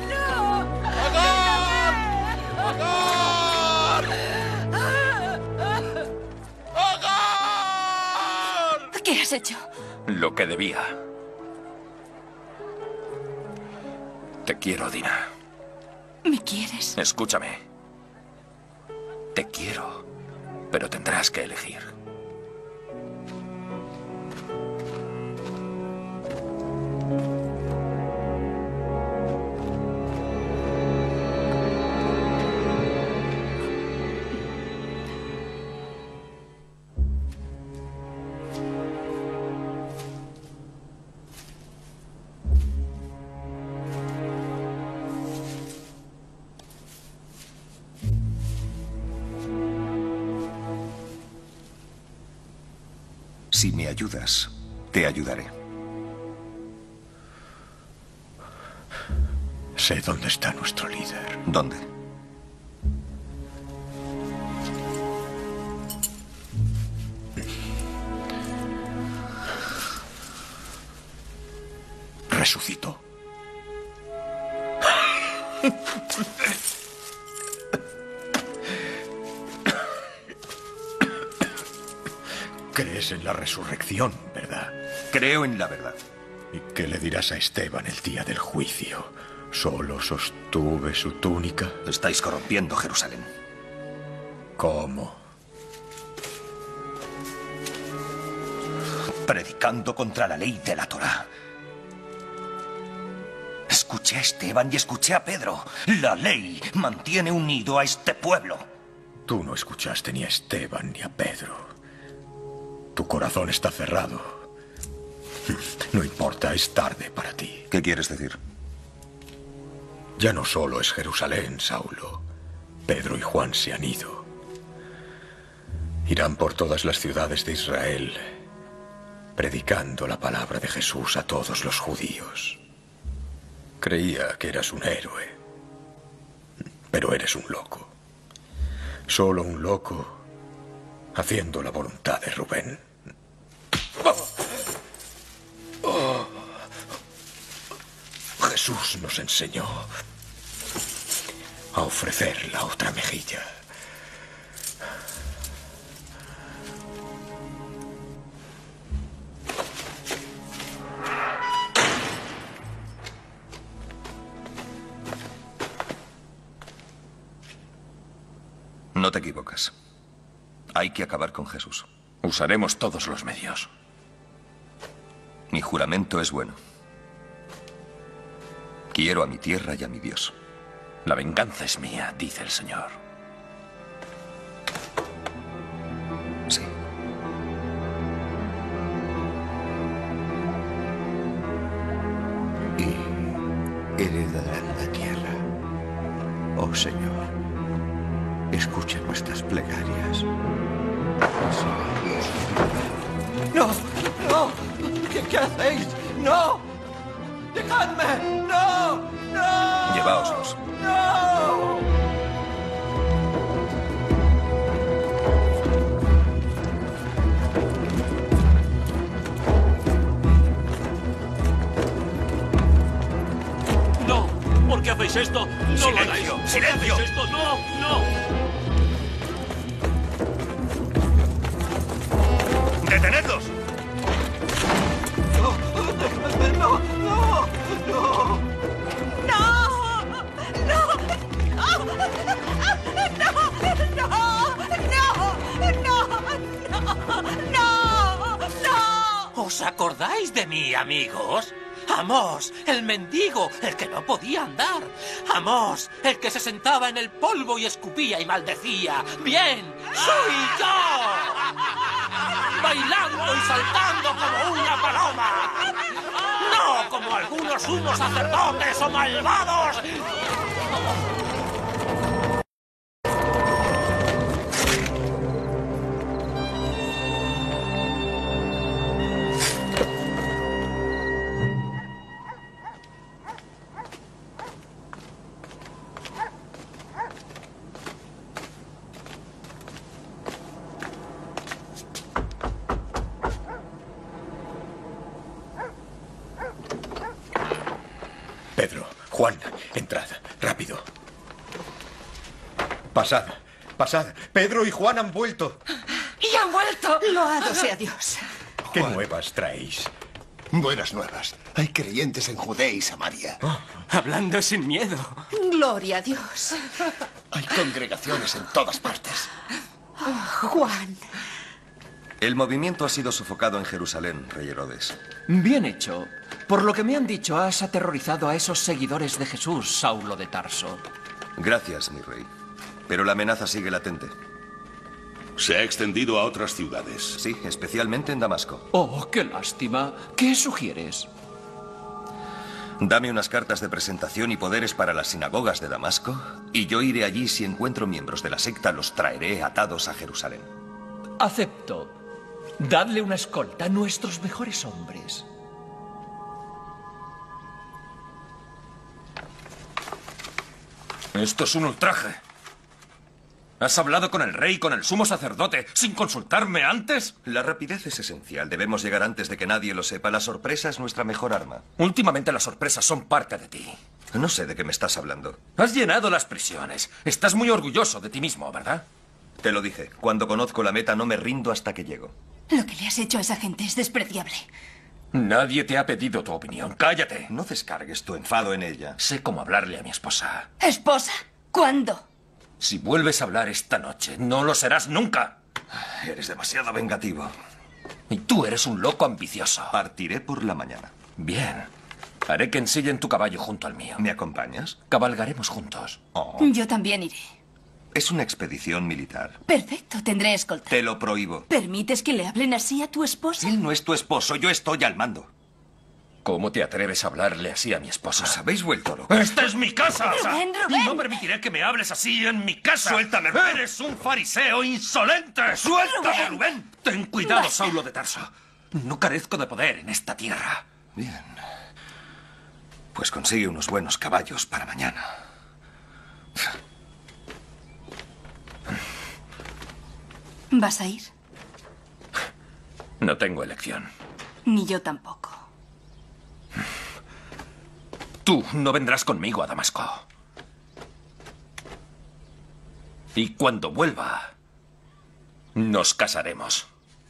¡Agar! ¡Agar! ¡Agar! ¿Qué has hecho? Lo que debía. Te quiero, Dina. ¿Me quieres? Escúchame. Te quiero, pero tendrás que elegir. Si me ayudas, te ayudaré. Sé dónde está nuestro líder. ¿Dónde? Resucitó. Crees en la resurrección, ¿verdad? Creo en la verdad. ¿Y qué le dirás a Esteban el día del juicio? Solo sostuve su túnica. Estáis corrompiendo Jerusalén. ¿Cómo? Predicando contra la ley de la Torá. Escuché a Esteban y escuché a Pedro. La ley mantiene unido a este pueblo. Tú no escuchaste ni a Esteban ni a Pedro. Tu corazón está cerrado. No importa, es tarde para ti. ¿Qué quieres decir? Ya no solo es Jerusalén, Saulo. Pedro y Juan se han ido. Irán por todas las ciudades de Israel, predicando la palabra de Jesús a todos los judíos. Creía que eras un héroe, pero eres un loco. Solo un loco haciendo la voluntad de Rubén. Jesús nos enseñó a ofrecer la otra mejilla. No te equivocas. Hay que acabar con Jesús. Usaremos todos los medios. Mi juramento es bueno. Quiero a mi tierra y a mi Dios. La venganza es mía, dice el Señor. Sí. Y heredarán la tierra. Oh Señor, escucha nuestras plegarias. ¡No! ¡No! ¿Qué hacéis? ¡No! ¡Dejadme! ¡No! ¡No! Lleváoslos. ¡No! ¡No! ¿Por qué hacéis esto? ¡No lo hagáis! ¡Silencio! ¿Hacéis esto? ¡No! ¡No! ¡Detenedlos! ¡No! ¡No! ¡No! ¿Os acordáis de mí, amigos? Amós, el mendigo, el que no podía andar. Amós, el que se sentaba en el polvo y escupía y maldecía. ¡Bien! ¡Soy yo! Bailando y saltando como una paloma. ¡No como algunos sumos sacerdotes o malvados! Pedro, Juan, entrad, rápido. Pasad, pasad. Pedro y Juan han vuelto. ¡Y han vuelto! Loado sea Dios. ¿Qué nuevas traéis? Buenas nuevas. Hay creyentes en Judea y Samaria. Hablando sin miedo. Gloria a Dios. Hay congregaciones en todas partes. Oh, Juan. El movimiento ha sido sofocado en Jerusalén, rey Herodes. Bien hecho. Por lo que me han dicho, has aterrorizado a esos seguidores de Jesús, Saulo de Tarso. Gracias, mi rey. Pero la amenaza sigue latente. Se ha extendido a otras ciudades. Sí, especialmente en Damasco. Oh, qué lástima. ¿Qué sugieres? Dame unas cartas de presentación y poderes para las sinagogas de Damasco, y yo iré allí. Si encuentro miembros de la secta, los traeré atados a Jerusalén. Acepto. Dadle una escolta a nuestros mejores hombres. Esto es un ultraje. ¿Has hablado con el rey, con el sumo sacerdote, sin consultarme antes? La rapidez es esencial. Debemos llegar antes de que nadie lo sepa. La sorpresa es nuestra mejor arma. Últimamente las sorpresas son parte de ti. No sé de qué me estás hablando. Has llenado las prisiones. Estás muy orgulloso de ti mismo, ¿verdad? Te lo dije. Cuando conozco la meta no me rindo hasta que llego. Lo que le has hecho a esa gente es despreciable. Nadie te ha pedido tu opinión. ¡Cállate! No descargues tu enfado en ella. Sé cómo hablarle a mi esposa. ¿Esposa? ¿Cuándo? Si vuelves a hablar esta noche, no lo serás nunca. Eres demasiado vengativo. Y tú eres un loco ambicioso. Partiré por la mañana. Bien. Haré que ensillen tu caballo junto al mío. ¿Me acompañas? Cabalgaremos juntos. Oh. Yo también iré. Es una expedición militar. Perfecto, tendré escolta. Te lo prohíbo. ¿Permites que le hablen así a tu esposa? Él no es tu esposo, yo estoy al mando. ¿Cómo te atreves a hablarle así a mi esposa? ¿Os habéis vuelto locos? ¡Esta es mi casa! Rubén, Rubén. No permitiré que me hables así en mi casa. ¡Suéltame, Rubén! ¡Eres un fariseo insolente! ¡Suéltame, Rubén! Ten cuidado, Saulo de Tarso. No carezco de poder en esta tierra. Bien. Pues consigue unos buenos caballos para mañana. ¿Vas a ir? No tengo elección. Ni yo tampoco. Tú no vendrás conmigo a Damasco. Y cuando vuelva, nos casaremos.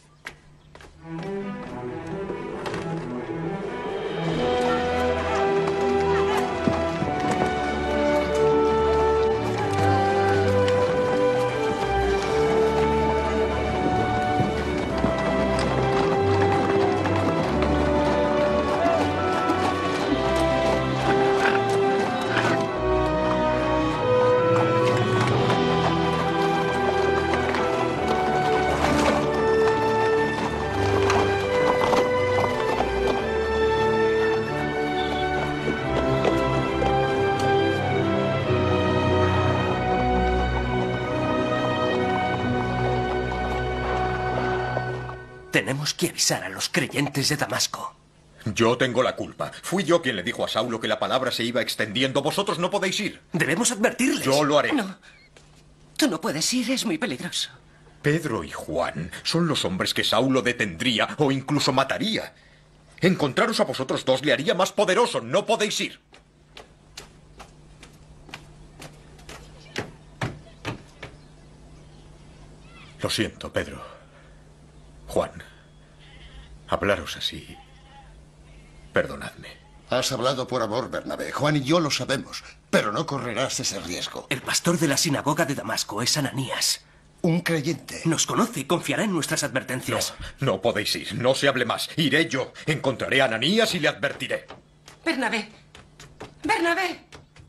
Tenemos que avisar a los creyentes de Damasco. Yo tengo la culpa. Fui yo quien le dijo a Saulo que la palabra se iba extendiendo. Vosotros no podéis ir. Debemos advertirles. Yo lo haré. No. Tú no puedes ir, es muy peligroso. Pedro y Juan son los hombres que Saulo detendría o incluso mataría. Encontraros a vosotros dos le haría más poderoso. No podéis ir. Lo siento, Pedro. Juan, hablaros así. Perdonadme. Has hablado por amor, Bernabé. Juan y yo lo sabemos, pero no correrás ese riesgo. El pastor de la sinagoga de Damasco es Ananías. Un creyente. Nos conoce y confiará en nuestras advertencias. No podéis ir. No se hable más. Iré yo. Encontraré a Ananías y le advertiré. Bernabé. Bernabé.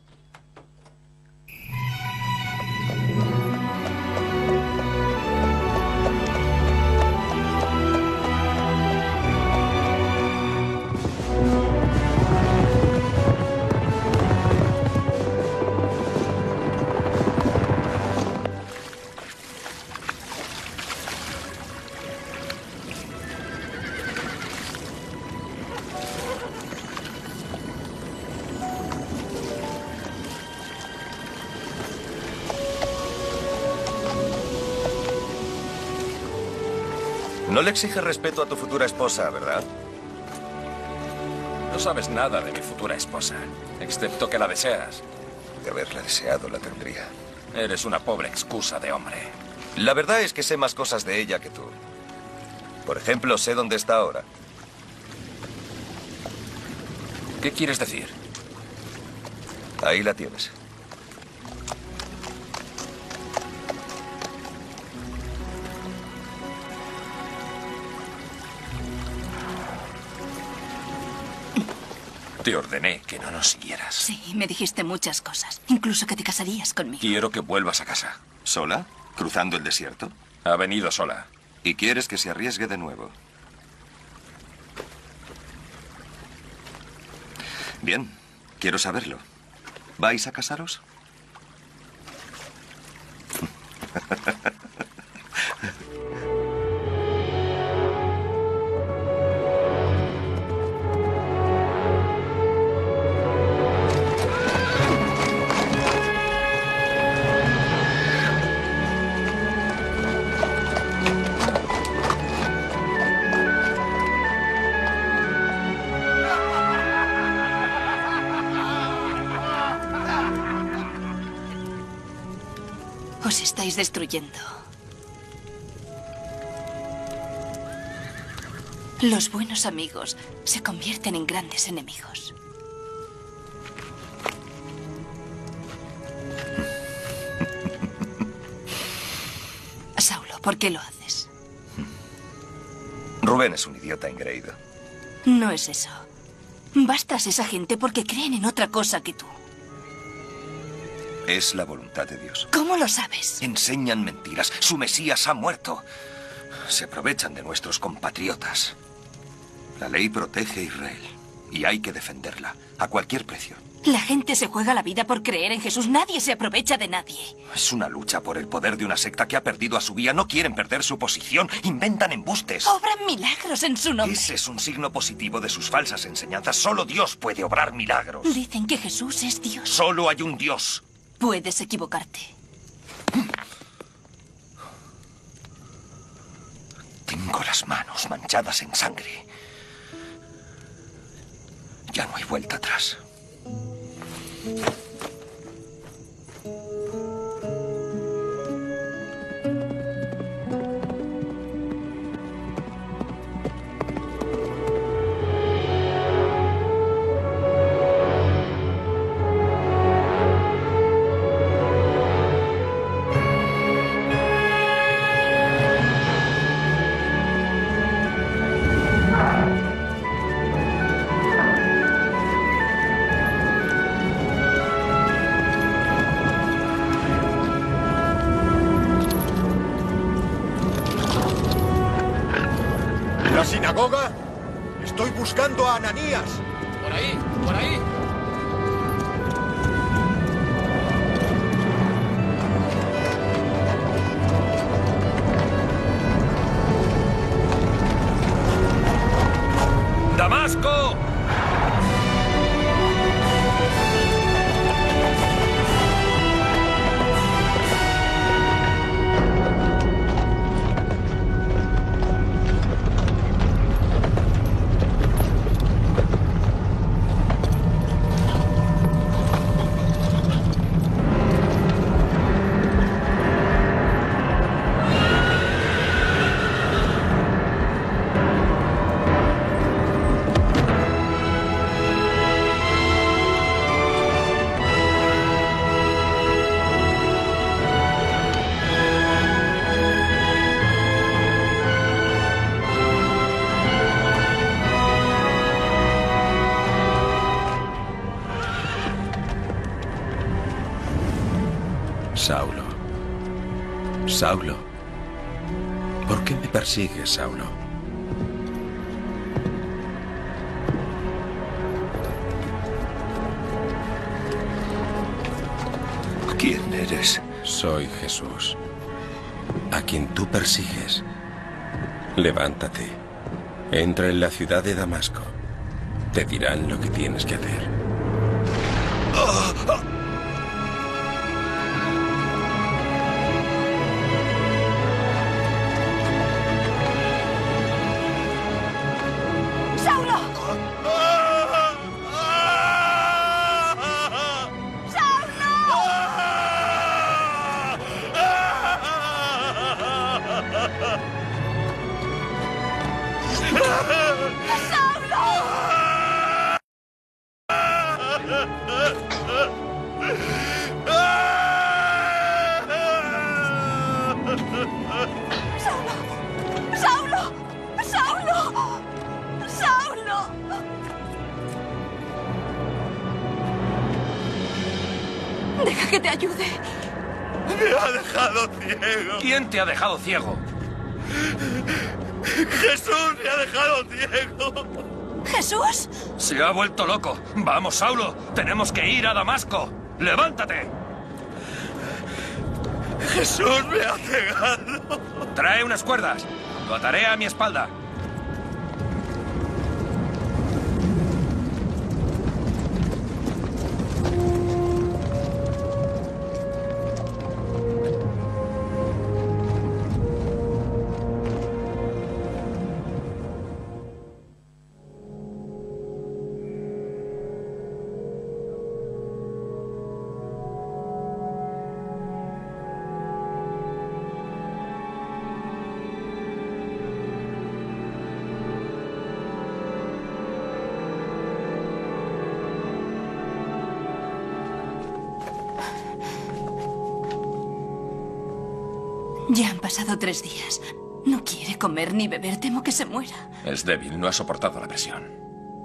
No le exiges respeto a tu futura esposa, ¿verdad? No sabes nada de mi futura esposa, excepto que la deseas. De haberla deseado, la tendría. Eres una pobre excusa de hombre. La verdad es que sé más cosas de ella que tú. Por ejemplo, sé dónde está ahora. ¿Qué quieres decir? Ahí la tienes. Te ordené que no nos siguieras. Sí, me dijiste muchas cosas. Incluso que te casarías conmigo. Quiero que vuelvas a casa. ¿Sola? ¿Cruzando el desierto? Ha venido sola. ¿Y quieres que se arriesgue de nuevo? Bien, quiero saberlo. ¿Vais a casaros? Os estáis destruyendo. Los buenos amigos se convierten en grandes enemigos. Saulo, ¿por qué lo haces? Rubén es un idiota engreído. No es eso. Bastas esa gente porque creen en otra cosa que tú. Es la voluntad de Dios. ¿Cómo lo sabes? Enseñan mentiras. Su Mesías ha muerto. Se aprovechan de nuestros compatriotas. La ley protege a Israel y hay que defenderla a cualquier precio. La gente se juega la vida por creer en Jesús. Nadie se aprovecha de nadie. Es una lucha por el poder de una secta que ha perdido a su guía. No quieren perder su posición. Inventan embustes. Obran milagros en su nombre. Ese es un signo positivo de sus falsas enseñanzas. Solo Dios puede obrar milagros. Dicen que Jesús es Dios. Solo hay un Dios. Puedes equivocarte. Tengo las manos manchadas en sangre. Ya no hay vuelta atrás. ¿La sinagoga? Estoy buscando a Ananías. Por ahí, por ahí. ¡Damasco! Saulo. Saulo. ¿Por qué me persigues, Saulo? ¿Quién eres? Soy Jesús, a quien tú persigues. Levántate. Entra en la ciudad de Damasco. Te dirán lo que tienes que hacer. ¡Saulo! ¡Saulo! ¡Saulo! ¡Saulo! Deja que te ayude. Me ha dejado ciego. ¿Quién te ha dejado ciego? Jesús me ha dejado ciego. ¿Jesús? Se ha vuelto loco. Vamos, Saulo. Tenemos que ir a Damasco. ¡Levántate! Jesús me ha cegado. Trae unas cuerdas. Lo ataré a mi espalda. pasado 3 días. No quiere comer ni beber. Temo que se muera. Es débil, no ha soportado la presión.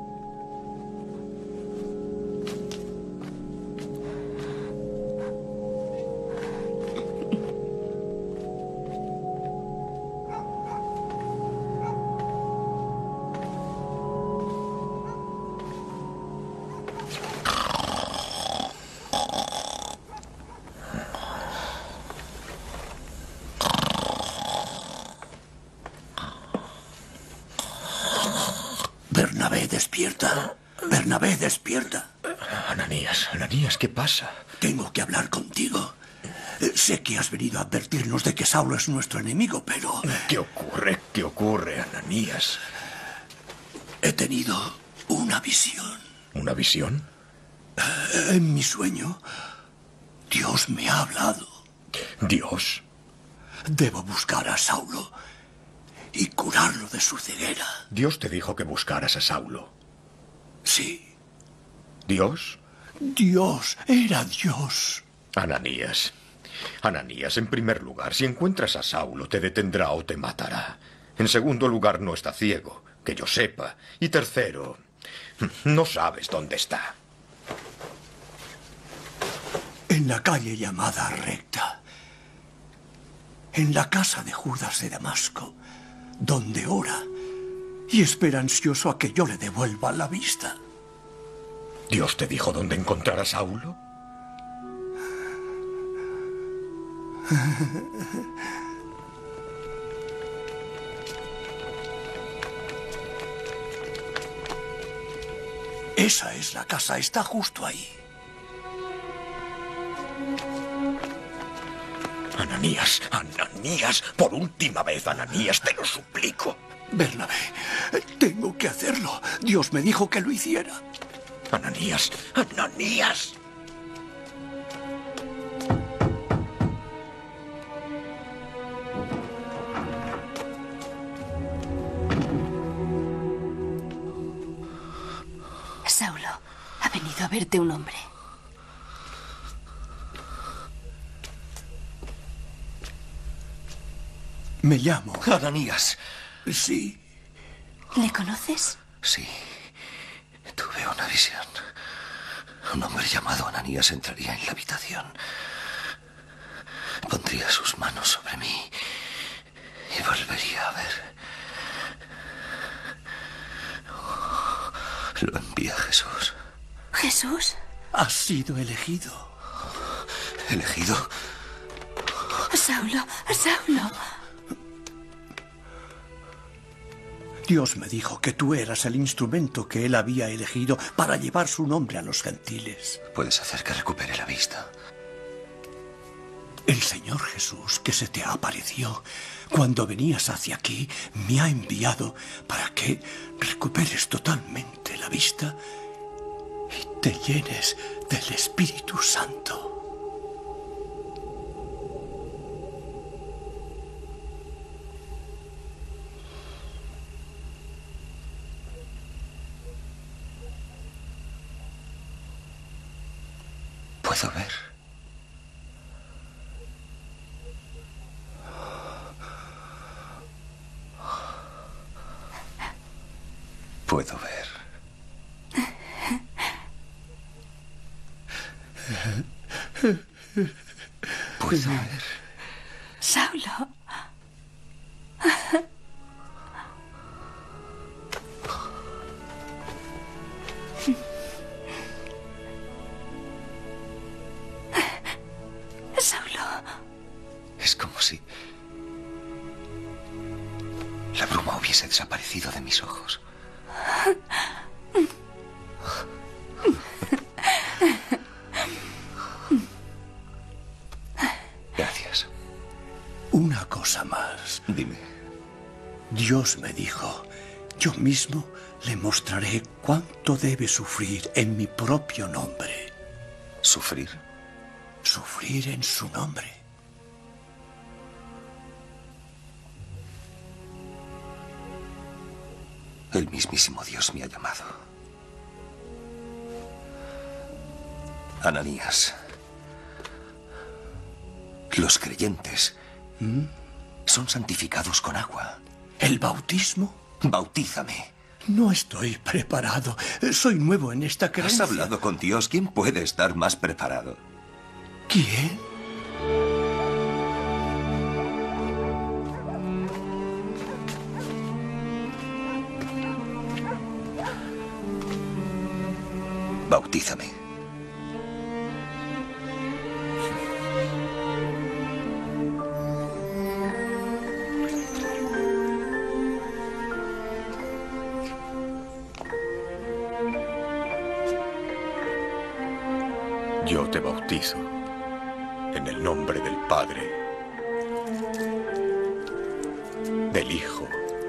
Bernabé, despierta. Bernabé, despierta. Ananías, ¿qué pasa? Tengo que hablar contigo. Sé que has venido a advertirnos de que Saulo es nuestro enemigo, pero... ¿Qué ocurre? ¿Qué ocurre, Ananías? He tenido una visión. ¿Una visión? En mi sueño, Dios me ha hablado. ¿Dios? Debo buscar a Saulo y curarlo de su ceguera. Dios te dijo que buscaras a Saulo. Sí. ¿Dios? Dios, era Dios. Ananías, en primer lugar, si encuentras a Saulo, te detendrá o te matará. En segundo lugar, no está ciego, que yo sepa. Y tercero, no sabes dónde está. En la calle llamada Recta. En la casa de Judas de Damasco, donde ora y espera ansioso a que yo le devuelva la vista. ¿Dios te dijo dónde encontrar a Saulo? Esa es la casa, está justo ahí. Ananías, por última vez, Ananías, te lo suplico. Bernabé, tengo que hacerlo. Dios me dijo que lo hiciera. Ananías. Saulo, ha venido a verte un hombre. Me llamo... Ananías. Sí. ¿Le conoces? Sí. Tuve una visión. Un hombre llamado Ananías entraría en la habitación. Pondría sus manos sobre mí y volvería a ver. Lo envía Jesús. ¿Jesús? Has sido elegido. ¿Elegido? Saulo, Saulo. Dios me dijo que tú eras el instrumento que él había elegido para llevar su nombre a los gentiles. Puedes hacer que recupere la vista. El Señor Jesús que se te apareció cuando venías hacia aquí me ha enviado para que recuperes totalmente la vista y te llenes del Espíritu Santo. Puedo ver. Puedo ver. Puedo ver. Saulo. Saulo. Es como si la bruma hubiese desaparecido de mis ojos. Gracias. Una cosa más. Dime. Dios me dijo, yo mismo le mostraré cuánto debe sufrir en mi propio nombre. ¿Sufrir? Sufrir en su nombre. El mismísimo Dios me ha llamado. Ananías. Los creyentes son santificados con agua. ¿El bautismo? Bautízame. No estoy preparado. Soy nuevo en esta creencia. ¿Has hablado con Dios? ¿Quién puede estar más preparado? ¿Quién? Bautízame. Yo te bautizo en el nombre del Padre, del Hijo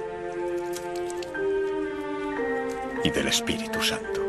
y del Espíritu Santo.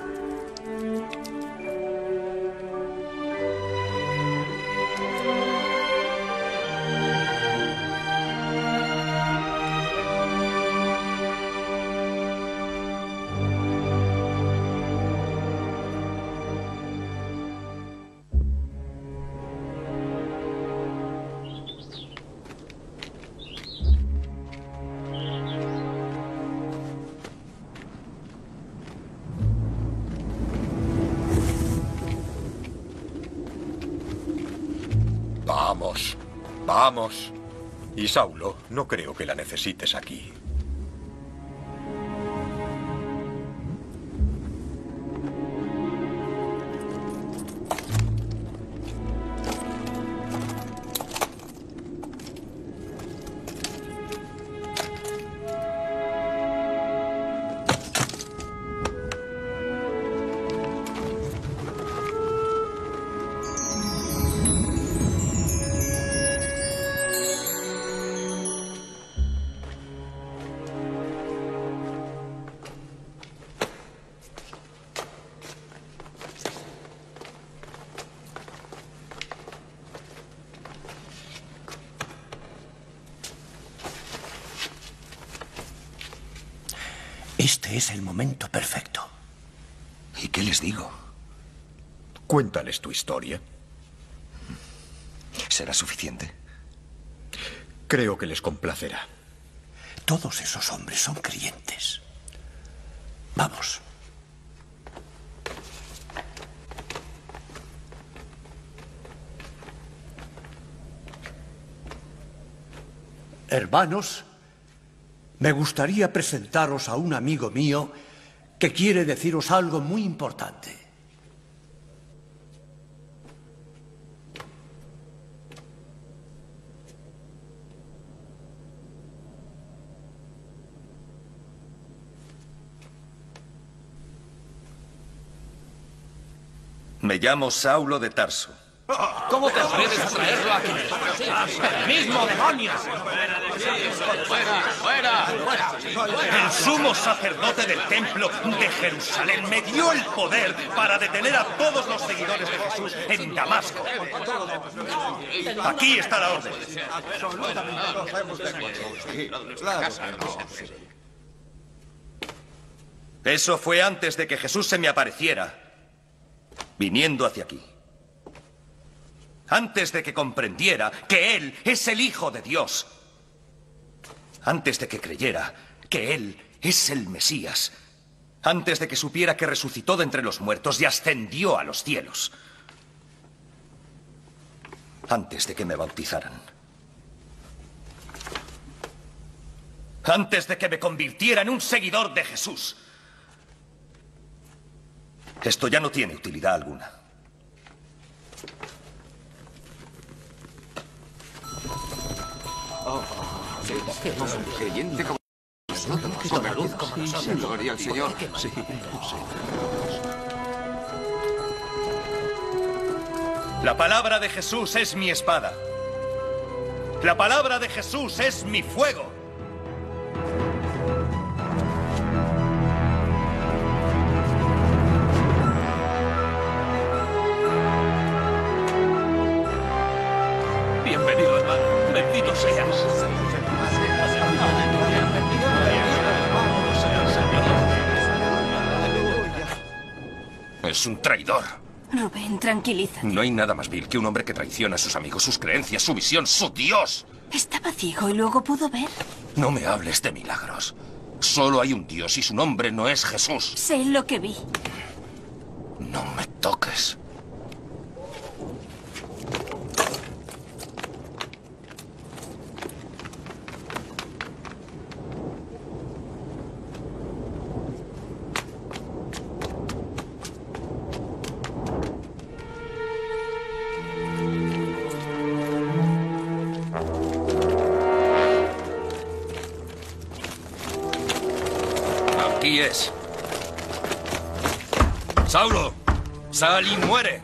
Vamos, vamos. Y Saulo, no creo que la necesites aquí. Este es el momento perfecto. ¿Y qué les digo? Cuéntales tu historia. ¿Será suficiente? Creo que les complacerá. Todos esos hombres son creyentes. Vamos. Hermanos, me gustaría presentaros a un amigo mío que quiere deciros algo muy importante. Me llamo Saulo de Tarso. ¿Cómo te atreves a traerlo aquí? ¡El mismo demonio! ¡Fuera! El sumo sacerdote del templo de Jerusalén me dio el poder para detener a todos los seguidores de Jesús en Damasco. Aquí está la orden. Eso fue antes de que Jesús se me apareciera, viniendo hacia aquí. Antes de que comprendiera que Él es el Hijo de Dios. Antes de que creyera que Él es el Mesías. Antes de que supiera que resucitó de entre los muertos y ascendió a los cielos. Antes de que me bautizaran. Antes de que me convirtiera en un seguidor de Jesús. Esto ya no tiene utilidad alguna. Creyente como nosotros, sobre luz como nosotros. Gloria al Señor. Sí. La palabra de Jesús es mi espada. La palabra de Jesús es mi fuego. Bienvenido, hermano. Bendito seas. Es un traidor. Rubén, tranquilízate. No hay nada más vil que un hombre que traiciona a sus amigos, sus creencias, su visión, su Dios. Estaba ciego y luego pudo ver. No me hables de milagros. Solo hay un Dios y su nombre no es Jesús. Sé lo que vi. No me toques. Aquí es. Saulo, sal y muere.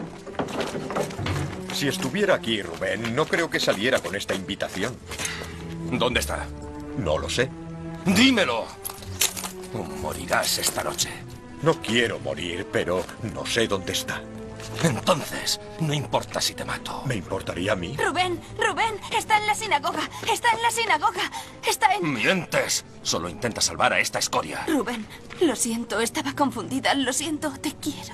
Si estuviera aquí, Rubén, no creo que saliera con esta invitación. ¿Dónde está? No lo sé. ¡Dímelo! O morirás esta noche. No quiero morir, pero no sé dónde está. Entonces, no importa si te mato. ¿Me importaría a mí? Rubén, está en la sinagoga. Está en la sinagoga. Está en... ¡Mientes! Solo intenta salvar a esta escoria. Rubén, lo siento, estaba confundida. Lo siento, te quiero.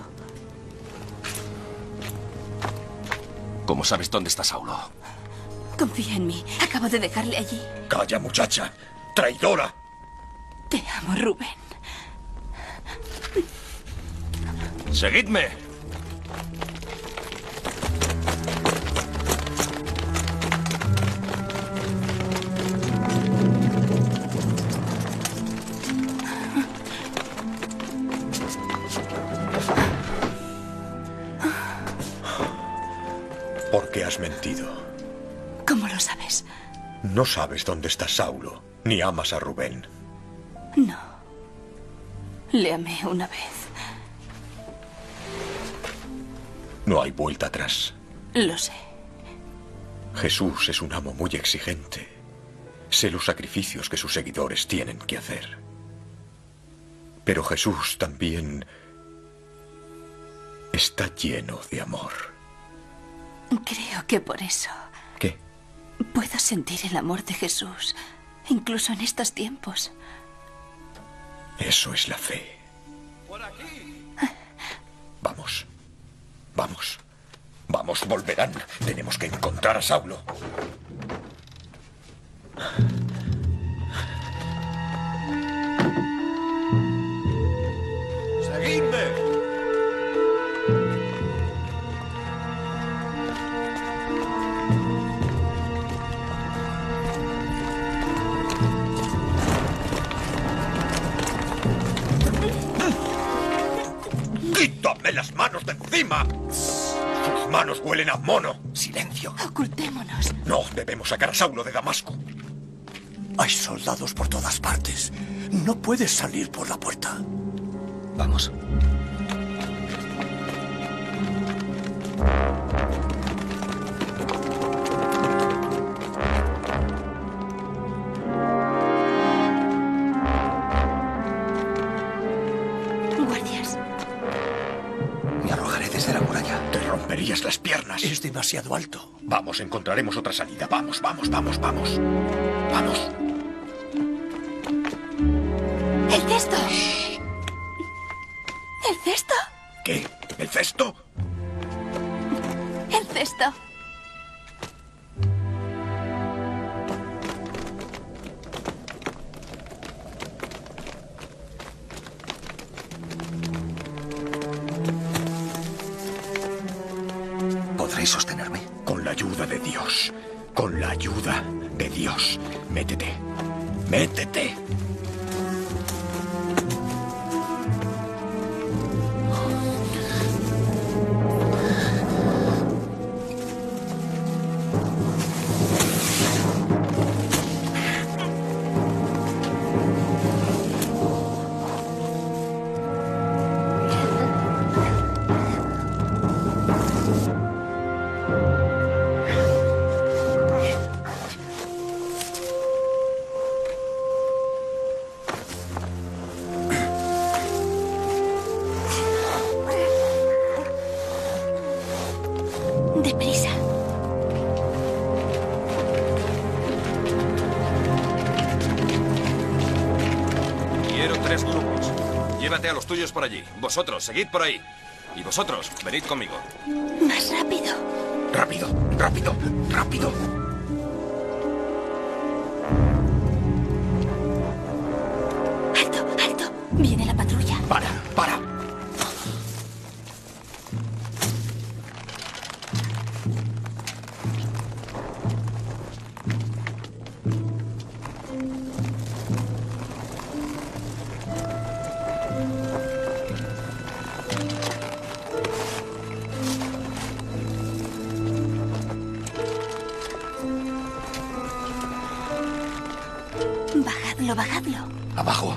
¿Cómo sabes dónde está Saulo? Confía en mí. Acabo de dejarle allí. ¡Calla, muchacha! ¡Traidora! Te amo, Rubén. ¡Seguidme! ¿Por qué has mentido? ¿Cómo lo sabes? No sabes dónde está Saulo, ni amas a Rubén. No. Le amé una vez. No hay vuelta atrás. Lo sé. Jesús es un amo muy exigente. Sé los sacrificios que sus seguidores tienen que hacer. Pero Jesús también está lleno de amor. Creo que por eso... ¿Qué? Puedo sentir el amor de Jesús, incluso en estos tiempos. Eso es la fe. ¡Por aquí! Vamos. Vamos. Vamos, volverán. Tenemos que encontrar a Saulo. ¡Seguidme! ¡Quítame las manos de encima! ¡Sus manos huelen a mono! ¡Silencio! Ocultémonos. No, debemos sacar a Saulo de Damasco. Hay soldados por todas partes. No puedes salir por la puerta. Vamos. Guardias. Me arrojaré desde la muralla. Te romperías las piernas. Es demasiado alto. Vamos, encontraremos otra salida. Vamos, vamos, vamos, vamos. Vamos. ¡El cesto! ¿El cesto? ¿Qué? ¿El cesto? El cesto. ¿Podréis sostenerme? Con la ayuda de Dios. Con la ayuda de Dios. Métete. Métete. Deprisa. Quiero 3 grupos. Llévate a los tuyos por allí. Vosotros, seguid por ahí. Y vosotros, venid conmigo. Más rápido. Rápido, rápido, rápido. Viene la patrulla. Para. Bajadlo. Abajo.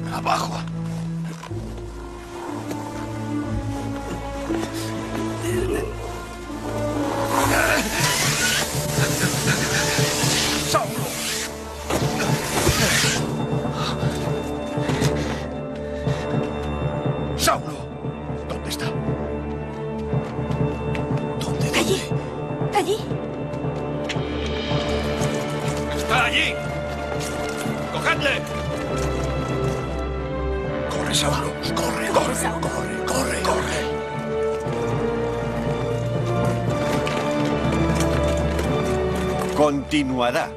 ¡Saulo! ¿Dónde está? Allí. ¡Está allí! ¡Cogedle! ¡Corre, Saulo! ¡Corre! Continuará.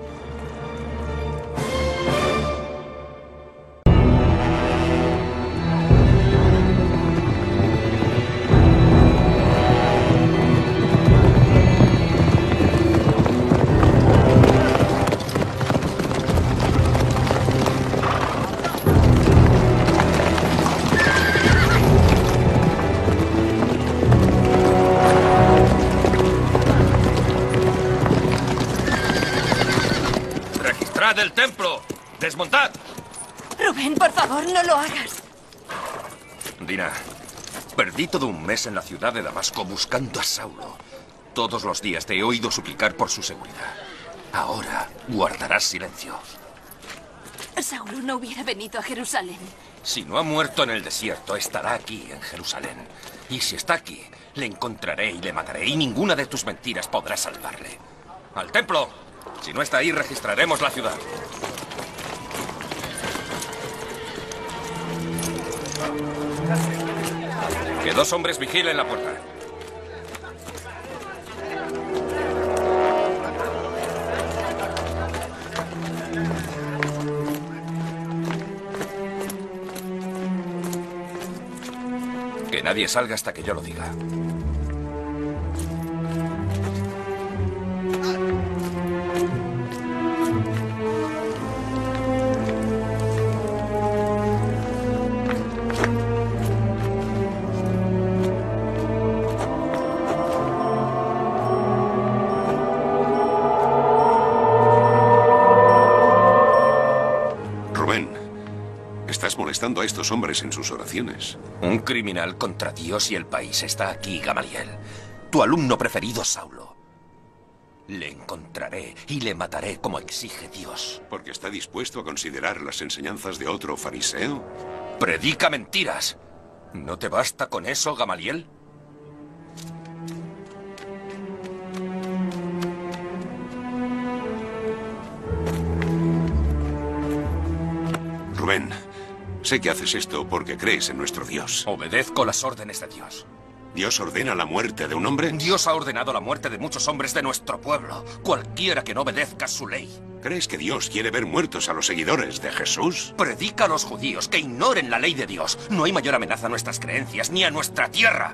¡Del templo! ¡Desmontad! Rubén, por favor, no lo hagas. Dina, perdí todo un mes en la ciudad de Damasco buscando a Saulo. Todos los días te he oído suplicar por su seguridad. Ahora guardarás silencio. Saulo no hubiera venido a Jerusalén. Si no ha muerto en el desierto, estará aquí, en Jerusalén. Y si está aquí, le encontraré y le mataré, y ninguna de tus mentiras podrá salvarle. ¡Al templo! Si no está ahí, registraremos la ciudad. Que 2 hombres vigilen la puerta. Que nadie salga hasta que yo lo diga. Molestando a estos hombres en sus oraciones. Un criminal contra Dios y el país está aquí, Gamaliel. Tu alumno preferido, Saulo. Le encontraré y le mataré como exige Dios. ¿Porque está dispuesto a considerar las enseñanzas de otro fariseo? ¡Predica mentiras! ¿No te basta con eso, Gamaliel? Rubén, sé que haces esto porque crees en nuestro Dios. Obedezco las órdenes de Dios. ¿Dios ordena la muerte de un hombre? Dios ha ordenado la muerte de muchos hombres de nuestro pueblo. Cualquiera que no obedezca su ley. ¿Crees que Dios quiere ver muertos a los seguidores de Jesús? Predica a los judíos que ignoren la ley de Dios. No hay mayor amenaza a nuestras creencias ni a nuestra tierra.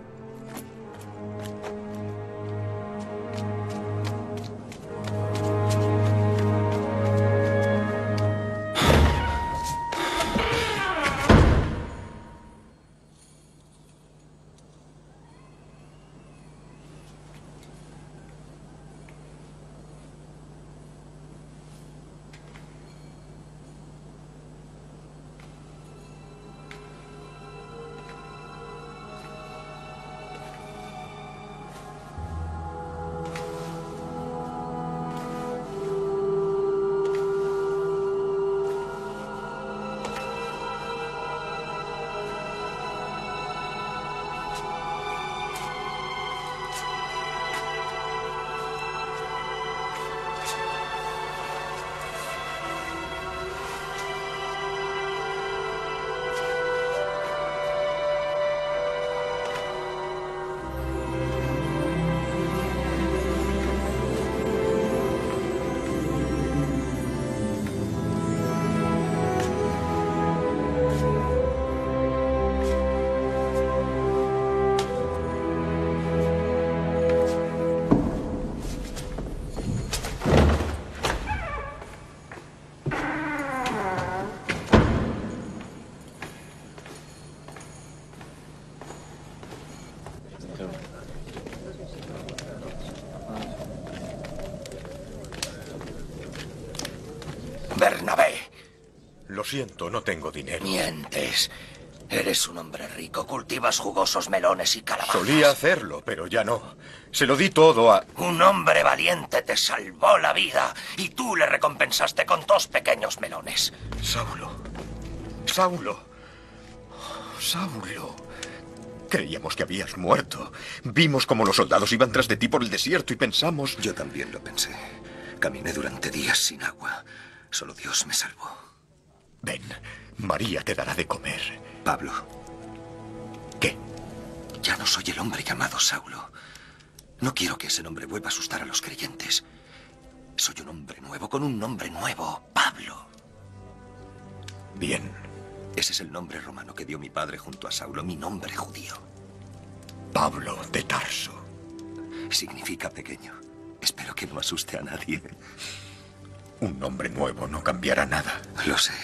Bernabé. Lo siento, no tengo dinero. Mientes. Eres un hombre rico, cultivas jugosos melones y calabazas. Solía hacerlo, pero ya no. Se lo di todo a... Un hombre valiente te salvó la vida y tú le recompensaste con 2 pequeños melones. Saulo. Saulo. Saulo. Creíamos que habías muerto. Vimos cómo los soldados iban tras de ti por el desierto y pensamos... Yo también lo pensé. Caminé durante días sin agua. Solo Dios me salvó. Ven, María te dará de comer. Pablo. ¿Qué? Ya no soy el hombre llamado Saulo. No quiero que ese nombre vuelva a asustar a los creyentes. Soy un hombre nuevo con un nombre nuevo. Pablo. Bien. Ese es el nombre romano que dio mi padre junto a Saulo, mi nombre judío. Pablo de Tarso. Significa pequeño. Espero que no asuste a nadie. Un nombre nuevo no cambiará nada. Lo sé.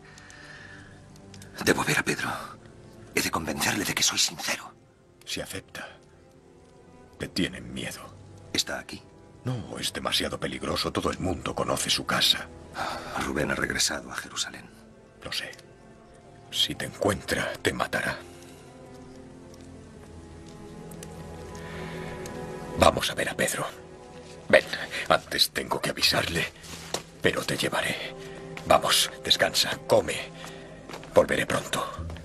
Debo ver a Pedro. He de convencerle de que soy sincero. Si acepta, te tienen miedo. ¿Está aquí? No, es demasiado peligroso. Todo el mundo conoce su casa. Rubén ha regresado a Jerusalén. Lo sé. Si te encuentra, te matará. Vamos a ver a Pedro. Ven, antes tengo que avisarle, pero te llevaré. Vamos, descansa, come. Volveré pronto.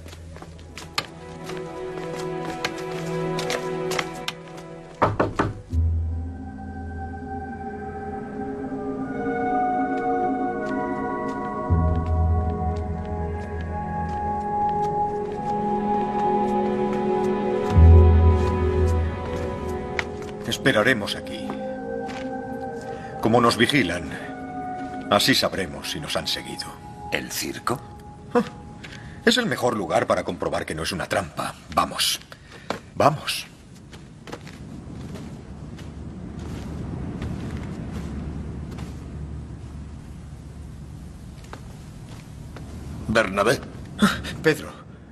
Esperaremos aquí. Como nos vigilan, así sabremos si nos han seguido. ¿El circo? Es el mejor lugar para comprobar que no es una trampa. Vamos. Vamos. Bernabé. Pedro.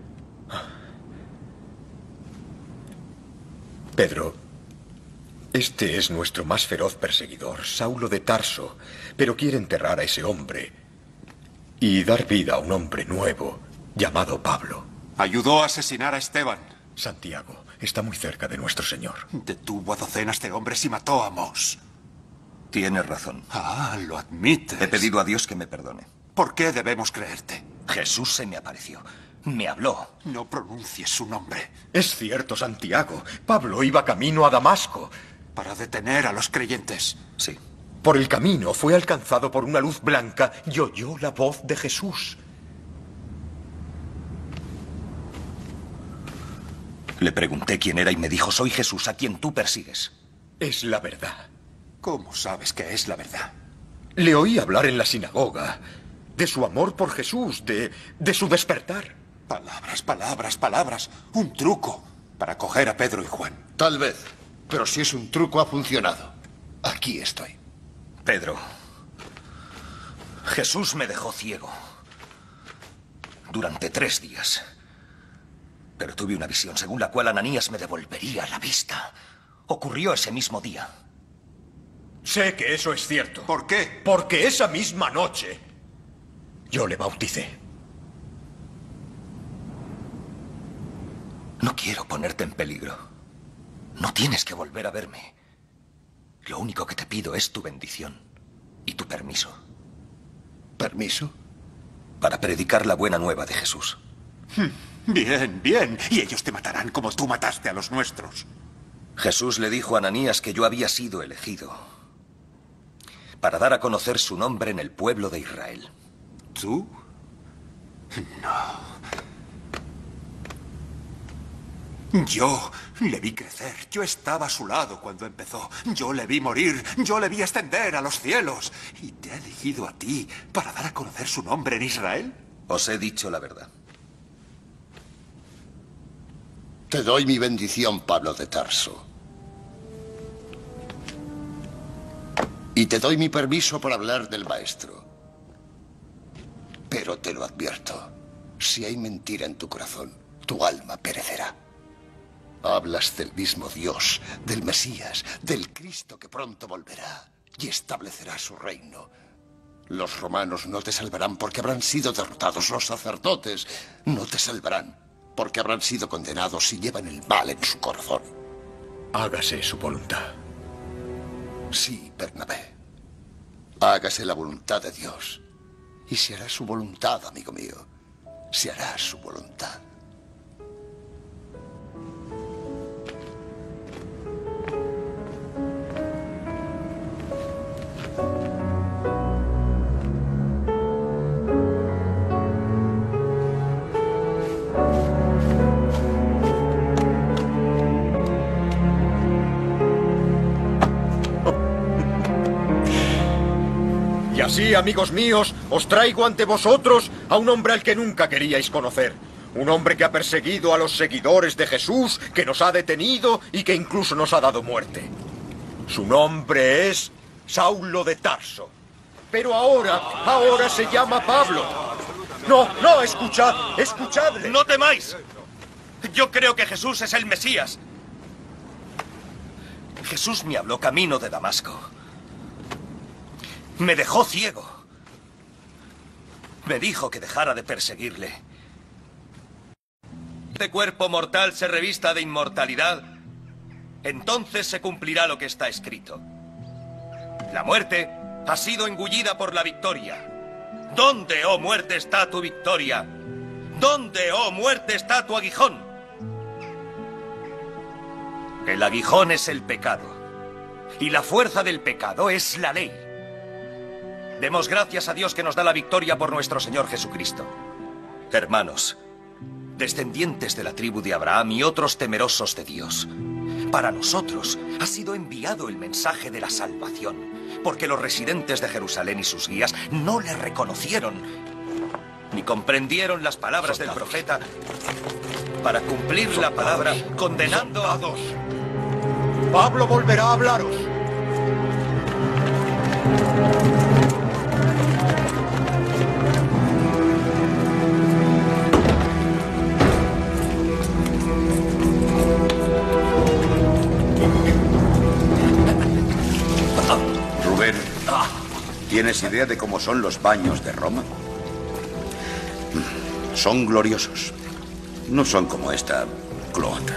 Pedro, este es nuestro más feroz perseguidor, Saulo de Tarso, pero quiere enterrar a ese hombre y dar vida a un hombre nuevo llamado Pablo. Ayudó a asesinar a Esteban. Santiago está muy cerca de nuestro Señor. Detuvo a docenas de hombres y mató a Mos. Tienes razón. Ah, lo admites. He pedido a Dios que me perdone. ¿Por qué debemos creerte? Jesús se me apareció. Me habló. No pronuncies su nombre. Es cierto, Santiago. Pablo iba camino a Damasco. Para detener a los creyentes. Sí. Por el camino fue alcanzado por una luz blanca y oyó la voz de Jesús. Le pregunté quién era y me dijo, soy Jesús, a quien tú persigues. Es la verdad. ¿Cómo sabes que es la verdad? Le oí hablar en la sinagoga de su amor por Jesús, de su despertar. Palabras, palabras, palabras. Un truco para coger a Pedro y Juan. Tal vez, pero si es un truco ha funcionado. Aquí estoy. Pedro, Jesús me dejó ciego durante 3 días. Pero tuve una visión según la cual Ananías me devolvería la vista. Ocurrió ese mismo día. Sé que eso es cierto. ¿Por qué? Porque esa misma noche yo le bauticé. No quiero ponerte en peligro. No tienes que volver a verme. Lo único que te pido es tu bendición y tu permiso. ¿Permiso? Para predicar la buena nueva de Jesús. Bien, bien. Y ellos te matarán como tú mataste a los nuestros. Jesús le dijo a Ananías que yo había sido elegido para dar a conocer su nombre en el pueblo de Israel. ¿Tú? No. Yo le vi crecer. Yo estaba a su lado cuando empezó. Yo le vi morir. Yo le vi ascender a los cielos. ¿Y te ha elegido a ti para dar a conocer su nombre en Israel? Os he dicho la verdad. Te doy mi bendición, Pablo de Tarso. Y te doy mi permiso para hablar del Maestro. Pero te lo advierto, si hay mentira en tu corazón, tu alma perecerá. Hablas del mismo Dios, del Mesías, del Cristo que pronto volverá y establecerá su reino. Los romanos no te salvarán porque habrán sido derrotados. Los sacerdotes no te salvarán porque habrán sido condenados si llevan el mal en su corazón. Hágase su voluntad. Sí, Bernabé. Hágase la voluntad de Dios. Y se hará su voluntad, amigo mío. Se hará su voluntad. Y así, amigos míos, os traigo ante vosotros a un hombre al que nunca queríais conocer. Un hombre que ha perseguido a los seguidores de Jesús, que nos ha detenido y que incluso nos ha dado muerte. Su nombre es Saulo de Tarso. Pero ahora se llama Pablo. No, escuchadle. ¡No temáis! Yo creo que Jesús es el Mesías. Jesús me habló camino de Damasco. Me dejó ciego. Me dijo que dejara de perseguirle. Este cuerpo mortal se revista de inmortalidad, entonces se cumplirá lo que está escrito. La muerte ha sido engullida por la victoria. ¿Dónde, oh muerte, está tu victoria? ¿Dónde, oh muerte, está tu aguijón? El aguijón es el pecado, y la fuerza del pecado es la ley. Demos gracias a Dios que nos da la victoria por nuestro Señor Jesucristo. Hermanos, descendientes de la tribu de Abraham y otros temerosos de Dios, para nosotros ha sido enviado el mensaje de la salvación, porque los residentes de Jerusalén y sus guías no le reconocieron, ni comprendieron las palabras del profeta para cumplir la palabra, condenando a dos. Pablo volverá a hablaros. Rubén, ¿tienes idea de cómo son los baños de Roma? Son gloriosos. No son como esta cloaca.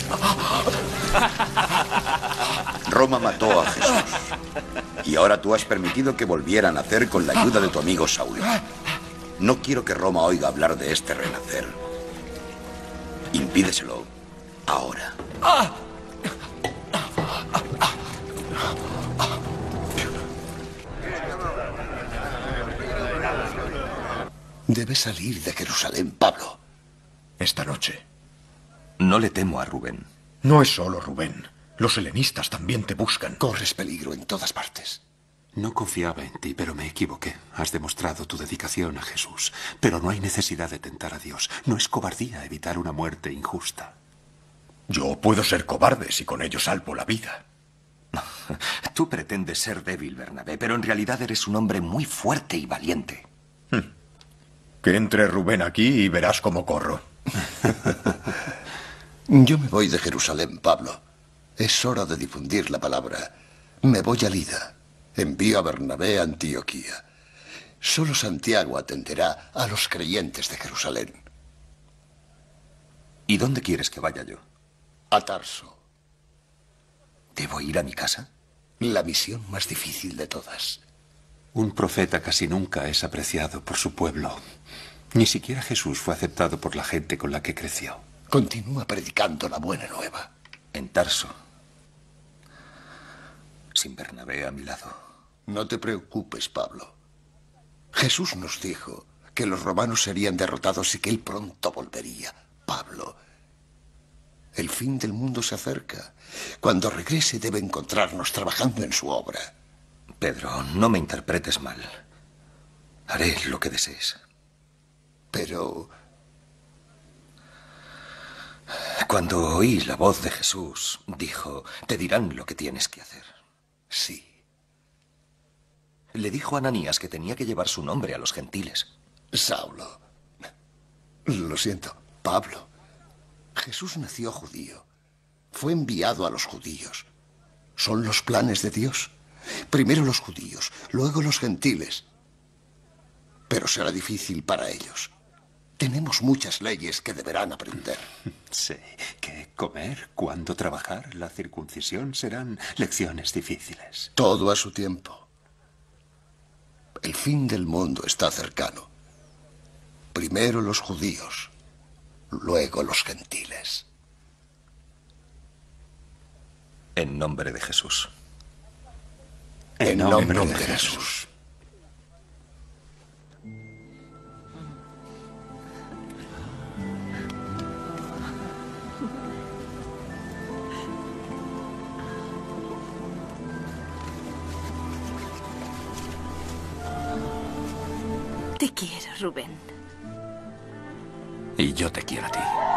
Roma mató a Jesús. Y ahora tú has permitido que volviera a nacer con la ayuda de tu amigo Saulo. No quiero que Roma oiga hablar de este renacer. Impídeselo ahora. Debes salir de Jerusalén, Pablo. Esta noche. No le temo a Rubén. No es solo Rubén. Los helenistas también te buscan. Corres peligro en todas partes. No confiaba en ti, pero me equivoqué. Has demostrado tu dedicación a Jesús. Pero no hay necesidad de tentar a Dios. No es cobardía evitar una muerte injusta. Yo puedo ser cobarde si con ello salvo la vida. Tú pretendes ser débil, Bernabé, pero en realidad eres un hombre muy fuerte y valiente. Que entre Rubén aquí y verás cómo corro. Yo me voy de Jerusalén, Pablo. Es hora de difundir la palabra. Me voy a Lida. Envío a Bernabé a Antioquía. Solo Santiago atenderá a los creyentes de Jerusalén. ¿Y dónde quieres que vaya yo? A Tarso. ¿Debo ir a mi casa? La misión más difícil de todas. Un profeta casi nunca es apreciado por su pueblo. Ni siquiera Jesús fue aceptado por la gente con la que creció. Continúa predicando la buena nueva. En Tarso. Sin Bernabé a mi lado. No te preocupes, Pablo. Jesús nos dijo que los romanos serían derrotados y que él pronto volvería. Pablo, el fin del mundo se acerca. Cuando regrese debe encontrarnos trabajando en su obra. Pedro, no me interpretes mal. Haré lo que desees. Pero... Cuando oí la voz de Jesús, dijo, te dirán lo que tienes que hacer. Sí. Le dijo a Ananías que tenía que llevar su nombre a los gentiles. Saulo. Lo siento, Pablo. Jesús nació judío. Fue enviado a los judíos. Son los planes de Dios. Primero los judíos, luego los gentiles. pero será difícil para ellos. Tenemos muchas leyes que deberán aprender. Sí, que comer, cuándo trabajar, la circuncisión serán lecciones difíciles. Todo a su tiempo. El fin del mundo está cercano. Primero los judíos, luego los gentiles. En nombre de Jesús. En nombre de Jesús. Te quiero, Rubén. Y yo te quiero a ti.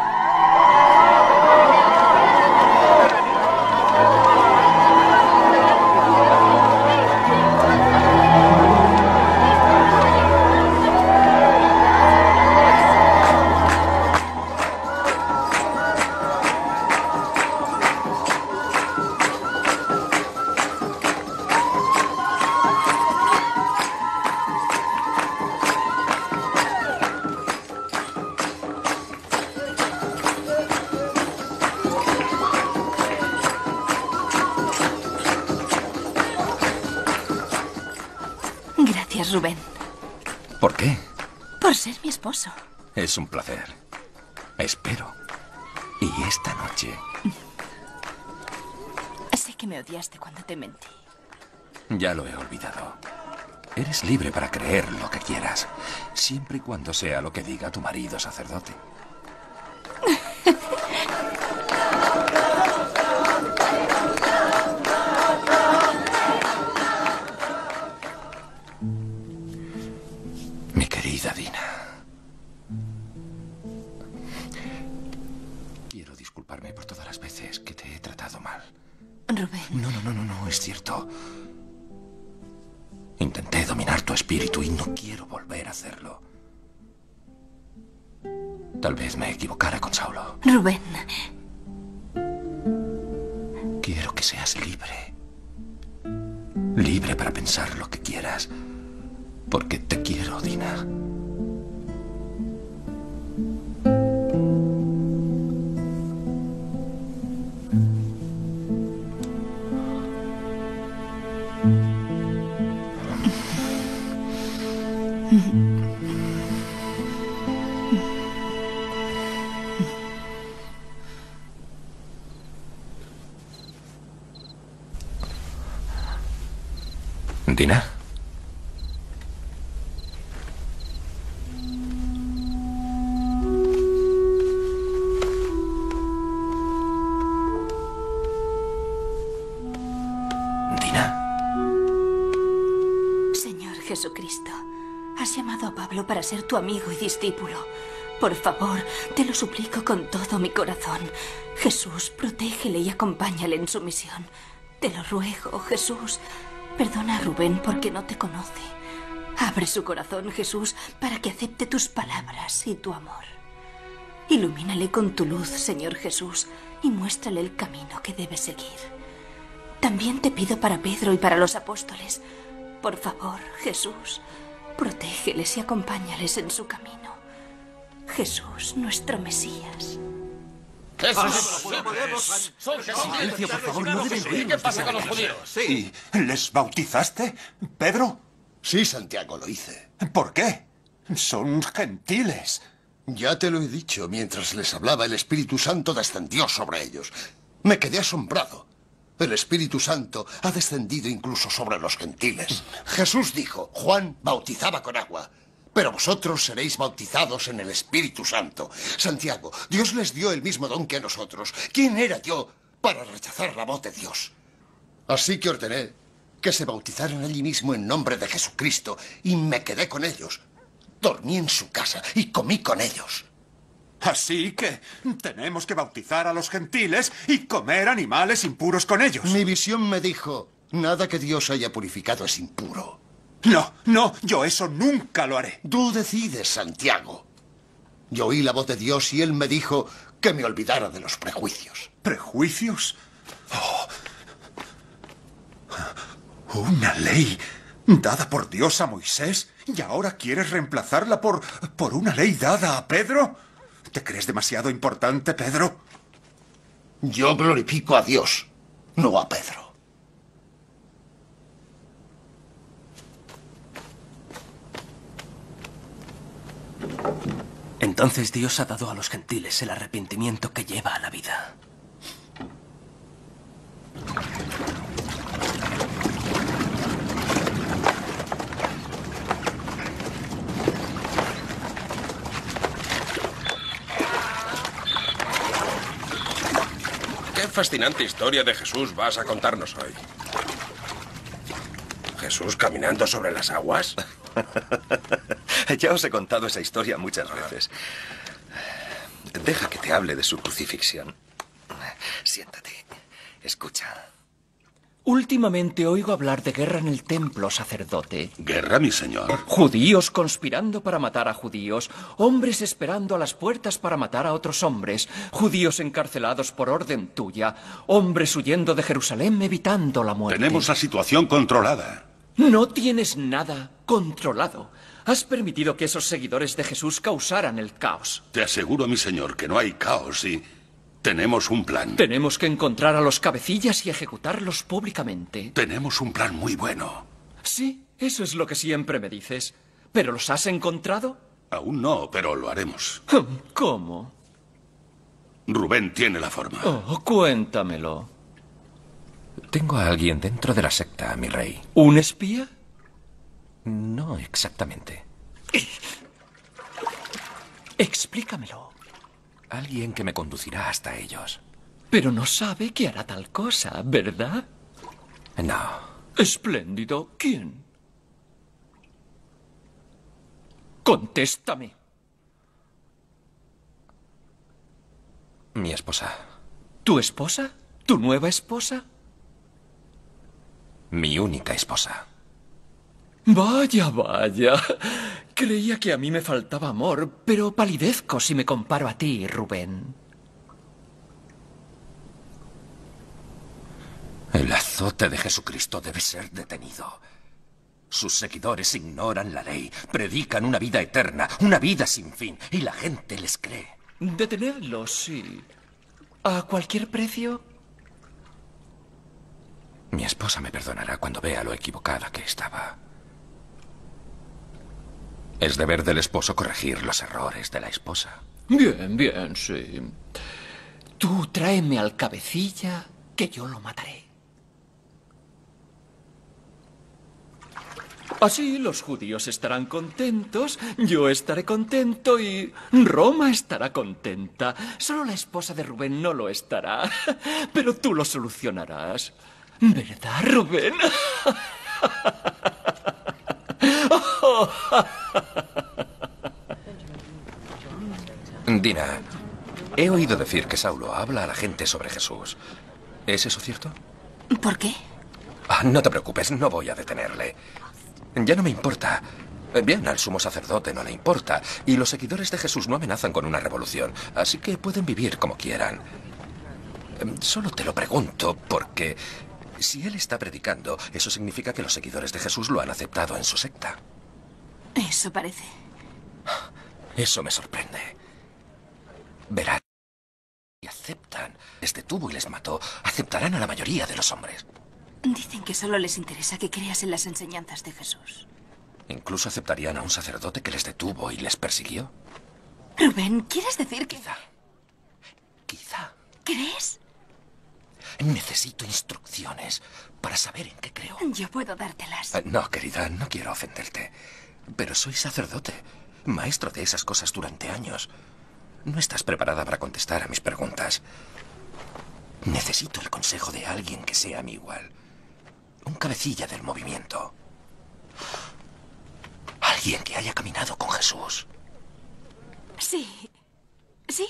Gracias, Rubén. ¿Por qué? Por ser mi esposo. Es un placer. Espero. Y esta noche... Sé que me odiaste cuando te mentí. Ya lo he olvidado. Eres libre para creer lo que quieras, siempre y cuando sea lo que diga tu marido sacerdote. Mi querida Dina. Quiero disculparme por todas las veces que te he tratado mal. Rubén. No, es cierto. Intenté dominar tu espíritu y no quiero volver a hacerlo. Tal vez me equivocara con Saulo. Rubén. Quiero que seas libre. Libre para pensar lo que quieras. Porque te quiero, Dina. ¿Dina? Señor Jesucristo, has llamado a Pablo para ser tu amigo y discípulo. Por favor, te lo suplico con todo mi corazón. Jesús, protégele y acompáñale en su misión. Te lo ruego, Jesús. Perdona a Rubén porque no te conoce. Abre su corazón, Jesús, para que acepte tus palabras y tu amor. Ilumínale con tu luz, Señor Jesús, y muéstrale el camino que debe seguir. También te pido para Pedro y para los apóstoles. Por favor, Jesús, protégeles y acompáñales en su camino. Jesús, nuestro Mesías. Silencio, por favor, no deben oírnos. ¿Qué pasa con los judíos? Sí. ¿Les bautizaste, Pedro? Sí, Santiago, lo hice. ¿Por qué? Son gentiles. Ya te lo he dicho, mientras les hablaba, el Espíritu Santo descendió sobre ellos. Me quedé asombrado. El Espíritu Santo ha descendido incluso sobre los gentiles. Jesús dijo, Juan bautizaba con agua, pero vosotros seréis bautizados en el Espíritu Santo. Santiago, Dios les dio el mismo don que a nosotros. ¿Quién era yo para rechazar la voz de Dios? Así que ordené que se bautizaran allí mismo en nombre de Jesucristo y me quedé con ellos. Dormí en su casa y comí con ellos. Así que tenemos que bautizar a los gentiles y comer animales impuros con ellos. Mi visión me dijo, nada que Dios haya purificado es impuro. No, yo eso nunca lo haré. Tú decides, Santiago. Yo oí la voz de Dios y Él me dijo que me olvidara de los prejuicios. ¿Prejuicios? Una ley ¿Dada por Dios a Moisés? ¿Y ahora quieres reemplazarla por una ley dada a Pedro? ¿Te crees demasiado importante, Pedro? Yo glorifico a Dios, no a Pedro. Entonces Dios ha dado a los gentiles el arrepentimiento que lleva a la vida. Qué fascinante historia de Jesús vas a contarnos hoy. ¿Jesús caminando sobre las aguas? Ya os he contado esa historia muchas veces. Deja que te hable de su crucifixión. Siéntate. Escucha. Últimamente oigo hablar de guerra en el templo, sacerdote. ¿Guerra, mi señor? Judíos conspirando para matar a judíos, hombres esperando a las puertas para matar a otros hombres, judíos encarcelados por orden tuya, hombres huyendo de Jerusalén evitando la muerte. Tenemos la situación controlada. No tienes nada controlado. Has permitido que esos seguidores de Jesús causaran el caos. Te aseguro, mi señor, que no hay caos y tenemos un plan. Tenemos que encontrar a los cabecillas y ejecutarlos públicamente. Tenemos un plan muy bueno. Sí, eso es lo que siempre me dices. ¿Pero los has encontrado? Aún no, pero lo haremos. ¿Cómo? Rubén tiene la forma. Oh, cuéntamelo. Tengo a alguien dentro de la secta, mi rey. ¿Un espía? No exactamente. Explícamelo. Alguien que me conducirá hasta ellos. Pero no sabe que hará tal cosa, ¿verdad? No. Espléndido. ¿Quién? Contéstame. Mi esposa. ¿Tu esposa? ¿Tu nueva esposa? Mi única esposa. Vaya, vaya. Creía que a mí me faltaba amor, pero palidezco si me comparo a ti, Rubén. El azote de Jesucristo debe ser detenido. Sus seguidores ignoran la ley, predican una vida eterna, una vida sin fin, y la gente les cree. Detenerlo, sí. ¿A cualquier precio? Mi esposa me perdonará cuando vea lo equivocada que estaba. Es deber del esposo corregir los errores de la esposa. Bien, bien, sí. Tú tráeme al cabecilla que yo lo mataré. Así los judíos estarán contentos, yo estaré contento y Roma estará contenta. Solo la esposa de Rubén no lo estará, pero tú lo solucionarás. ¿Verdad, Rubén? Dina, he oído decir que Saulo habla a la gente sobre Jesús. ¿Es eso cierto? ¿Por qué? No te preocupes, no voy a detenerle. Ya no me importa. Bien, al sumo sacerdote no le importa. Y los seguidores de Jesús no amenazan con una revolución. Así que pueden vivir como quieran. Solo te lo pregunto porque si él está predicando, eso significa que los seguidores de Jesús lo han aceptado en su secta. Eso parece. Eso me sorprende. Verán, si aceptan, les detuvo y les mató, aceptarán a la mayoría de los hombres. Dicen que solo les interesa que creas en las enseñanzas de Jesús. Incluso aceptarían a un sacerdote que les detuvo y les persiguió. Rubén, ¿quieres decir que...? Quizá. ¿Crees? Necesito instrucciones para saber en qué creo. Yo puedo dártelas. No, querida, no quiero ofenderte. Pero soy sacerdote, maestro de esas cosas durante años. No estás preparada para contestar a mis preguntas. Necesito el consejo de alguien que sea mi igual. Un cabecilla del movimiento. Alguien que haya caminado con Jesús. Sí. ¿Sí?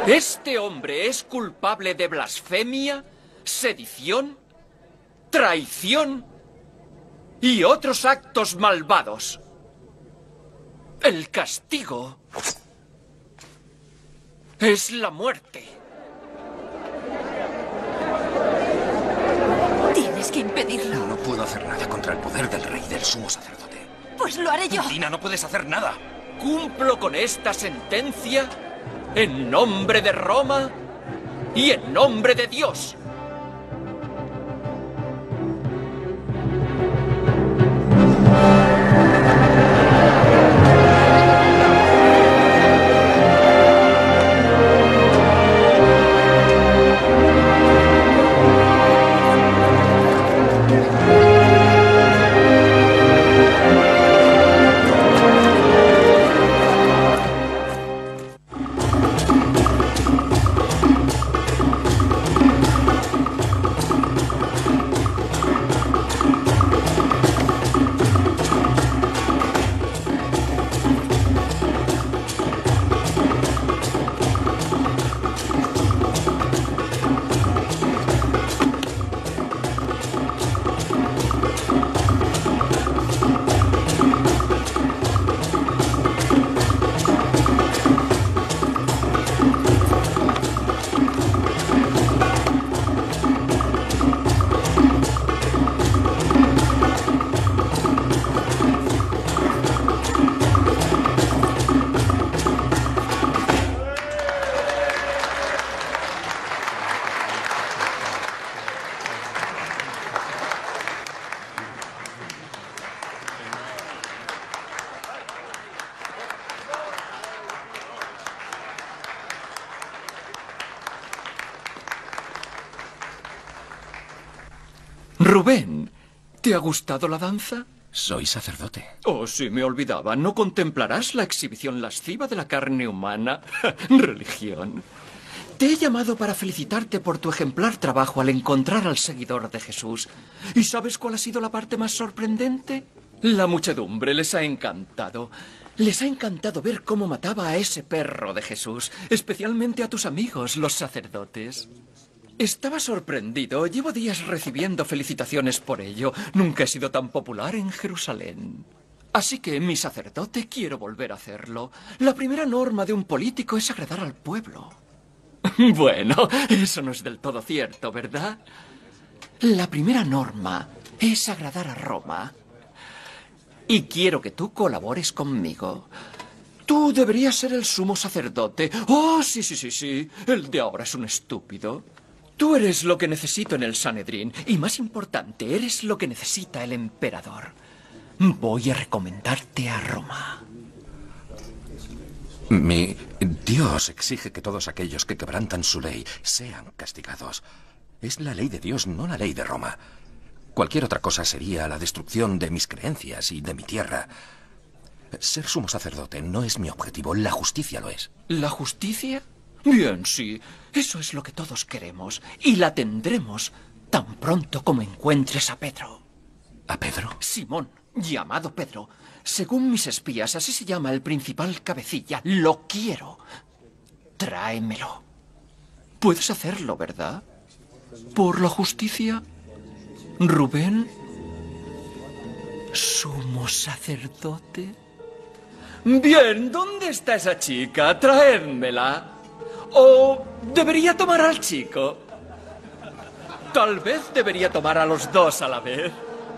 Este hombre es culpable de blasfemia, sedición, traición y otros actos malvados. El castigo es la muerte. Tienes que impedirlo. No puedo hacer nada contra el poder del rey, del sumo sacerdote. Pues lo haré yo. Dina, no puedes hacer nada. Cumplo con esta sentencia en nombre de Roma y en nombre de Dios. Rubén, ¿te ha gustado la danza? Soy sacerdote. Oh, sí, me olvidaba. ¿No contemplarás la exhibición lasciva de la carne humana? Religión. Te he llamado para felicitarte por tu ejemplar trabajo al encontrar al seguidor de Jesús. ¿Y sabes cuál ha sido la parte más sorprendente? La muchedumbre les ha encantado. Les ha encantado ver cómo mataba a ese perro de Jesús, especialmente a tus amigos, los sacerdotes. Estaba sorprendido. Llevo días recibiendo felicitaciones por ello. Nunca he sido tan popular en Jerusalén. Así que, mi sacerdote, quiero volver a hacerlo. La primera norma de un político es agradar al pueblo. Bueno, eso no es del todo cierto, ¿verdad? La primera norma es agradar a Roma. Y quiero que tú colabores conmigo. Tú deberías ser el sumo sacerdote. Oh, sí. El de ahora es un estúpido. Tú eres lo que necesito en el Sanedrín. Y más importante, eres lo que necesita el emperador. Voy a recomendarte a Roma. Mi Dios exige que todos aquellos que quebrantan su ley sean castigados. Es la ley de Dios, no la ley de Roma. Cualquier otra cosa sería la destrucción de mis creencias y de mi tierra. Ser sumo sacerdote no es mi objetivo, la justicia lo es. ¿La justicia? Bien, sí. Eso es lo que todos queremos. Y la tendremos tan pronto como encuentres a Pedro. ¿A Pedro? Simón, llamado Pedro. Según mis espías, así se llama el principal cabecilla. Lo quiero. Tráemelo. Puedes hacerlo, ¿verdad? ¿Por la justicia? Rubén, sumo sacerdote. Bien, ¿dónde está esa chica? Traédmela. ¿O debería tomar al chico? Tal vez debería tomar a los dos a la vez.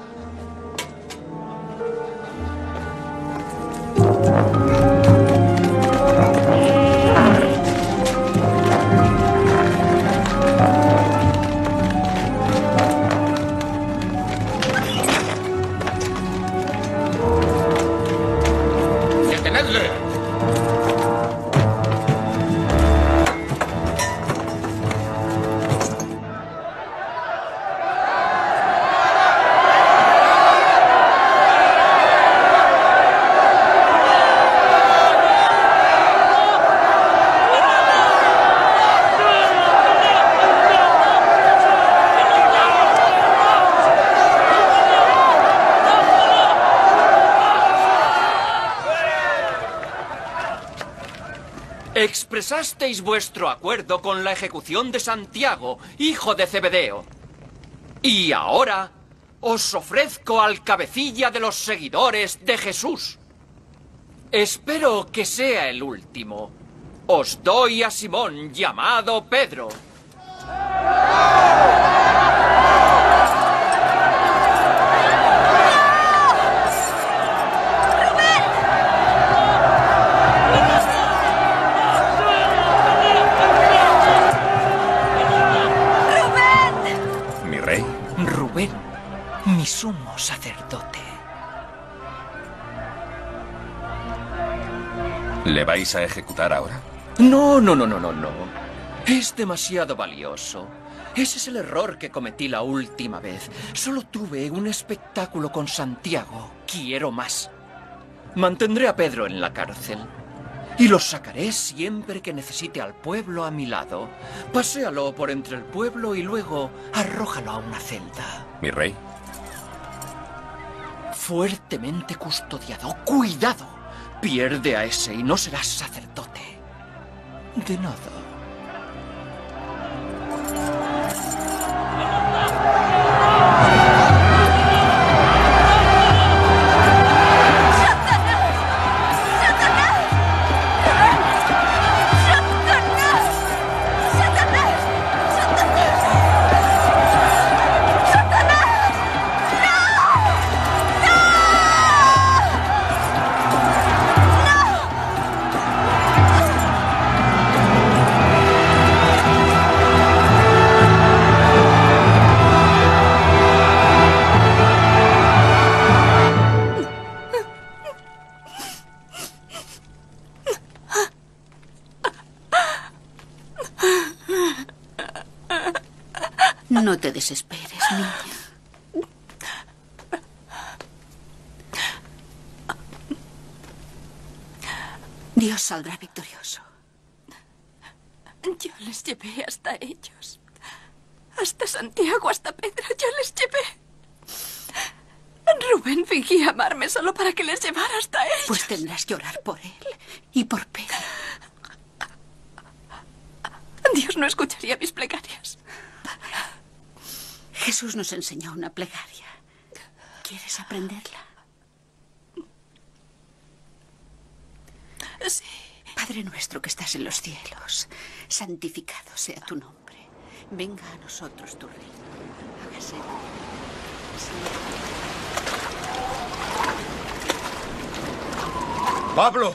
¡Detenedle! expresasteis vuestro acuerdo con la ejecución de Santiago, hijo de Zebedeo. Y ahora os ofrezco al cabecilla de los seguidores de Jesús. Espero que sea el último. Os doy a Simón, llamado Pedro. Mi rey. Rubén, mi sumo sacerdote. ¿Le vais a ejecutar ahora? No. Es demasiado valioso. Ese es el error que cometí la última vez. Solo tuve un espectáculo con Santiago. Quiero más. Mantendré a Pedro en la cárcel. Y lo sacaré siempre que necesite al pueblo a mi lado. Paséalo por entre el pueblo y luego arrójalo a una celda. Mi rey. Fuertemente custodiado. ¡Cuidado! Pierde a ese y no serás sacerdote. De nada. No te desesperes, niña. Dios saldrá victorioso. Yo les llevé hasta ellos. Hasta Santiago, hasta Pedro, yo les llevé. Rubén fingía amarme solo para que les llevara hasta ellos. Pues tendrás que orar por él y por Pedro. Dios no escucharía mis plegarias. Jesús nos enseñó una plegaria. ¿Quieres aprenderla? Sí. Padre nuestro que estás en los cielos, santificado sea tu nombre. Venga a nosotros tu reino. Hágase. ¡Pablo!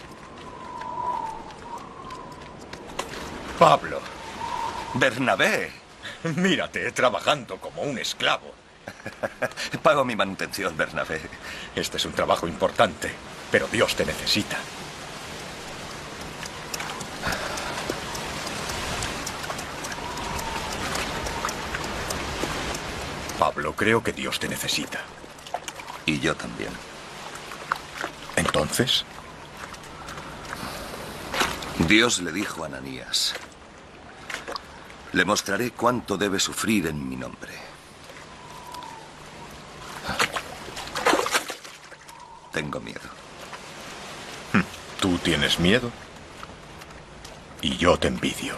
¡Pablo! Bernabé. Mírate, trabajando como un esclavo. Pago mi manutención, Bernabé. Este es un trabajo importante, pero Dios te necesita. Pablo, creo que Dios te necesita. Y yo también. ¿Entonces? Dios le dijo a Ananías: le mostraré cuánto debe sufrir en mi nombre. Tengo miedo. Tú tienes miedo y yo te envidio.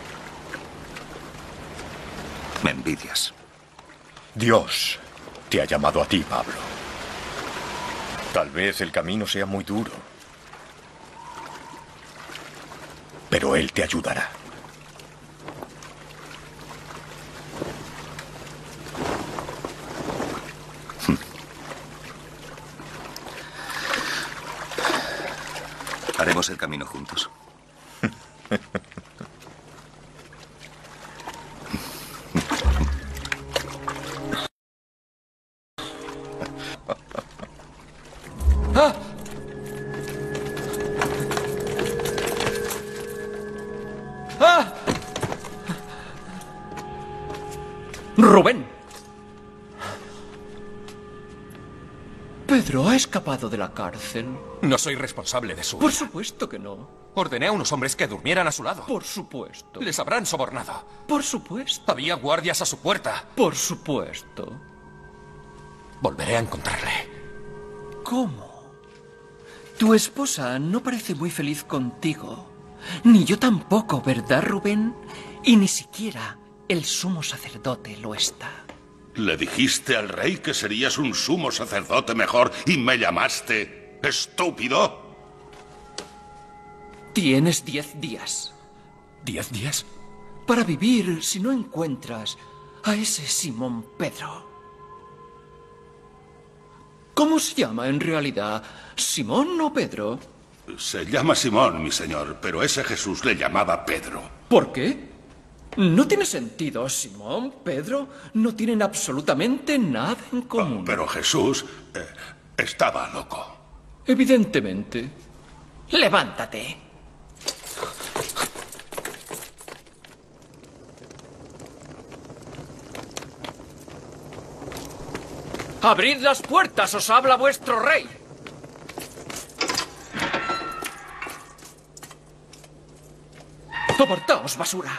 Me envidias. Dios te ha llamado a ti, Pablo. Tal vez el camino sea muy duro, pero Él te ayudará. Haremos el camino juntos. Rubén. Pedro ha escapado de la cárcel. No soy responsable de su vida. Por supuesto que no. Ordené a unos hombres que durmieran a su lado. Por supuesto. Les habrán sobornado. Por supuesto. Había guardias a su puerta. Por supuesto. Volveré a encontrarle. ¿Cómo? Tu esposa no parece muy feliz contigo. Ni yo tampoco, ¿verdad, Rubén? Y ni siquiera el sumo sacerdote lo está. Le dijiste al rey que serías un sumo sacerdote mejor y me llamaste estúpido. Tienes 10 días. ¿10 días? Para vivir si no encuentras a ese Simón Pedro. ¿Cómo se llama en realidad? ¿Simón o Pedro? Se llama Simón, mi señor, pero ese Jesús le llamaba Pedro. ¿Por qué? No tiene sentido. Simón, Pedro, no tienen absolutamente nada en común. Pero Jesús estaba loco. Evidentemente. Levántate. ¡Abrid las puertas! ¡Os habla vuestro rey! ¡Apartaos, basura!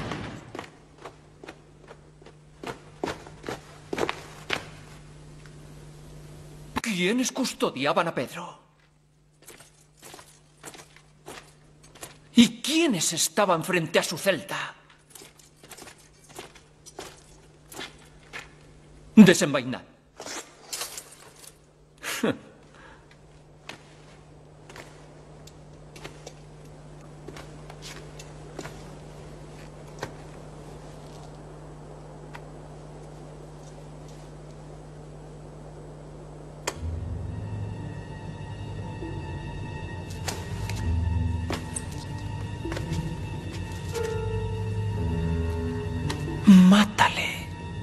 ¿Quiénes custodiaban a Pedro? ¿Y quiénes estaban frente a su celda? Desenvainad. Mátale.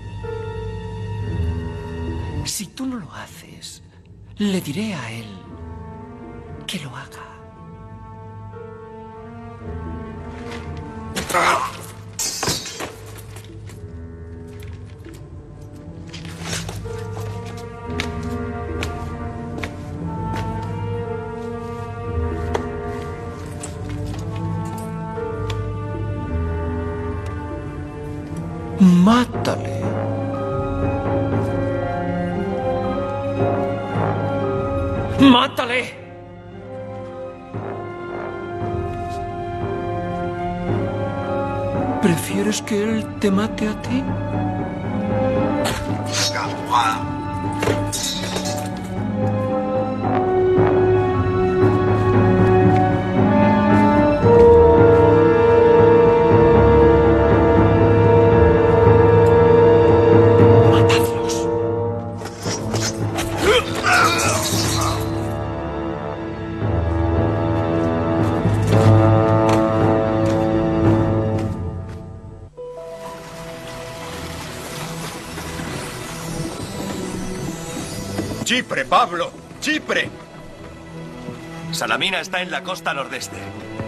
Si tú no lo haces, le diré a él que lo haga. Mátale. ¡Mátale! ¿Prefieres que él te mate a ti? ¡Chipre, Pablo! ¡Chipre! Salamina está en la costa nordeste.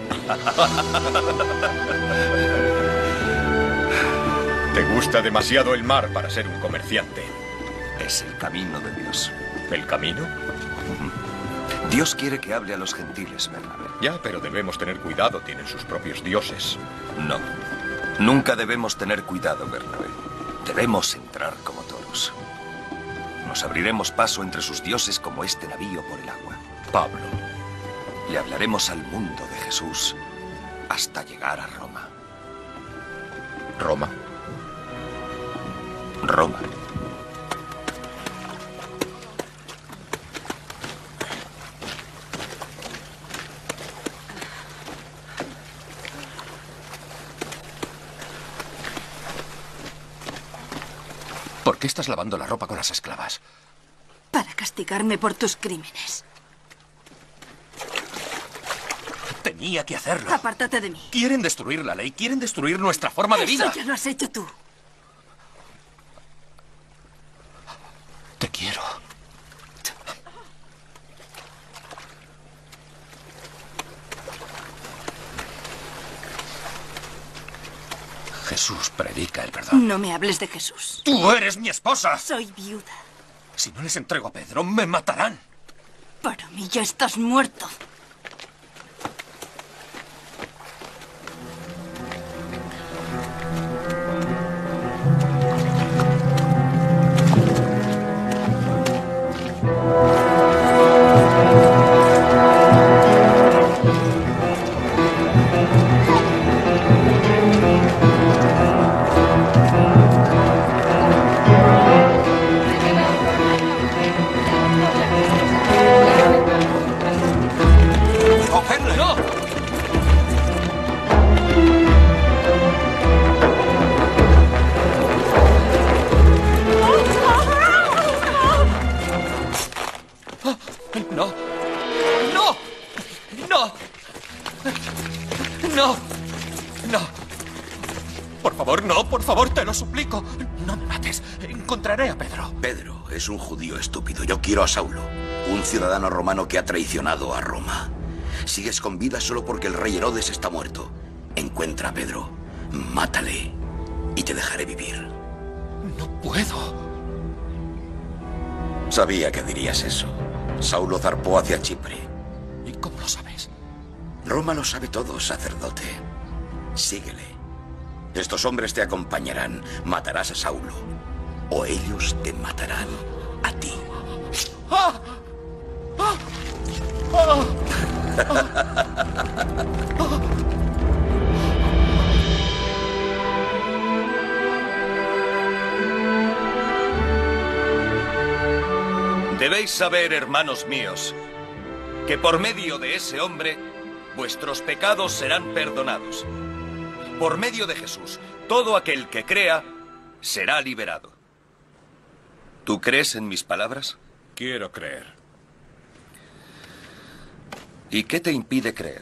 Te gusta demasiado el mar para ser un comerciante. Es el camino de Dios. ¿El camino? Dios quiere que hable a los gentiles, Bernabé. Ya, pero debemos tener cuidado. Tienen sus propios dioses. No. Nunca debemos tener cuidado, Bernabé. Debemos entrar como toros. Nos abriremos paso entre sus dioses como este navío por el agua. Pablo. Y hablaremos al mundo de Jesús hasta llegar a Roma. ¿Roma? Roma. ¿Por qué estás lavando la ropa con las esclavas? Para castigarme por tus crímenes. Tenía que hacerlo. Apártate de mí. Quieren destruir la ley, quieren destruir nuestra forma de vida. Eso ya lo has hecho tú. Te quiero. Jesús predica el perdón. No me hables de Jesús. ¡Tú eres mi esposa! Soy viuda. Si no les entrego a Pedro, me matarán. Para mí ya estás muerto. No. No. No. No. No. Por favor, te lo suplico. No me mates. Encontraré a Pedro. Pedro es un judío estúpido. Yo quiero a Saulo, un ciudadano romano que ha traicionado a Roma. Sigues con vida solo porque el rey Herodes está muerto. Encuentra a Pedro, mátale y te dejaré vivir. No puedo. Sabía que dirías eso. Saulo zarpó hacia Chipre. ¿Y cómo lo sabes? Roma lo sabe todo, sacerdote. Síguele. Estos hombres te acompañarán. Matarás a Saulo. O ellos te matarán a ti. ¡Ah! ¡Ah! ¡Ah! Debéis saber, hermanos míos, que por medio de ese hombre, vuestros pecados serán perdonados. Por medio de Jesús, todo aquel que crea será liberado. ¿Tú crees en mis palabras? Quiero creer. ¿Y qué te impide creer?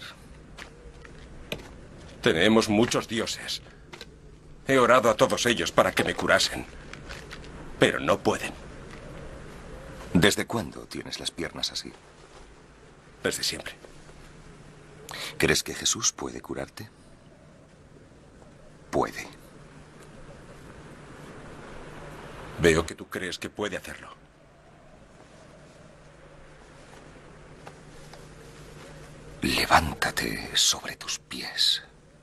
Tenemos muchos dioses. He orado a todos ellos para que me curasen, pero no pueden. ¿Desde cuándo tienes las piernas así? Desde siempre. ¿Crees que Jesús puede curarte? Puede. Veo que tú crees que puede hacerlo. Levántate sobre tus pies.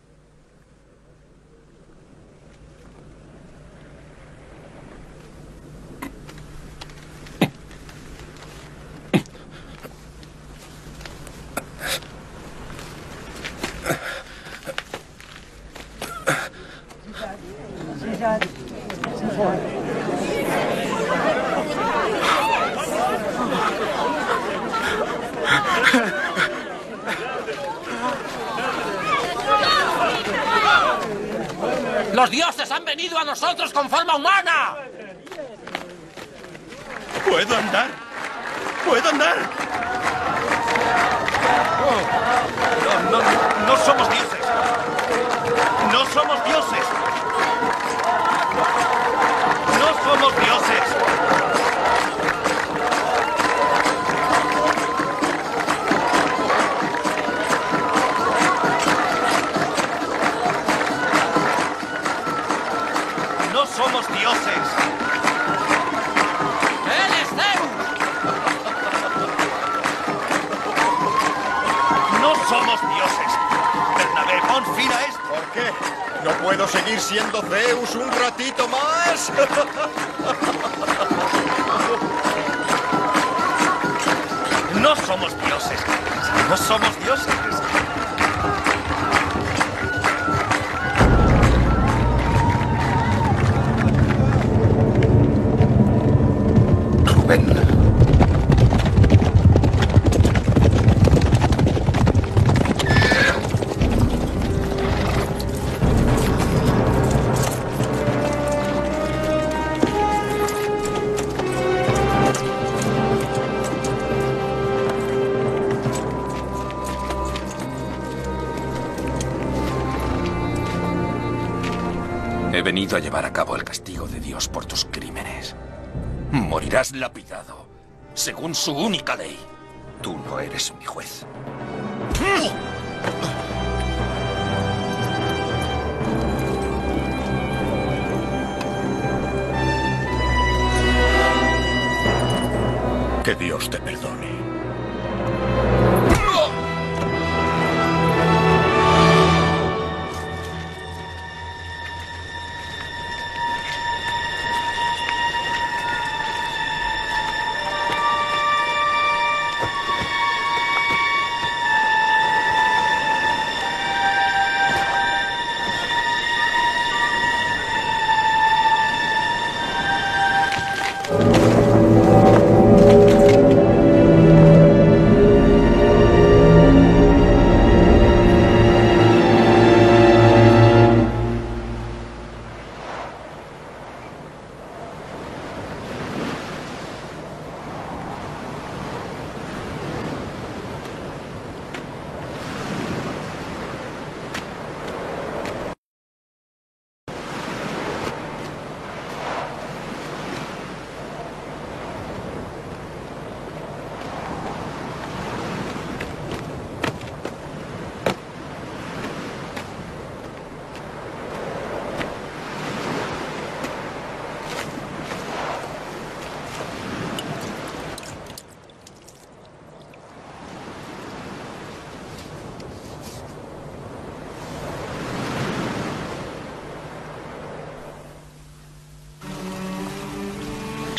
¡Los dioses han venido a nosotros con forma humana! ¡Puedo andar! ¡Puedo andar! No somos dioses. No somos dioses. No somos dioses. No somos dioses. ¡Él es Zeus! No somos dioses. Bernabé, pon fin a esto. ¿Por qué? ¿No puedo seguir siendo Zeus un ratito más? No somos dioses. No somos dioses. Rubén. He venido a llevar a cabo el castigo de Dios por tus crímenes. Morirás lapidado, según su única ley. Tú no eres mi juez. Que Dios te perdone.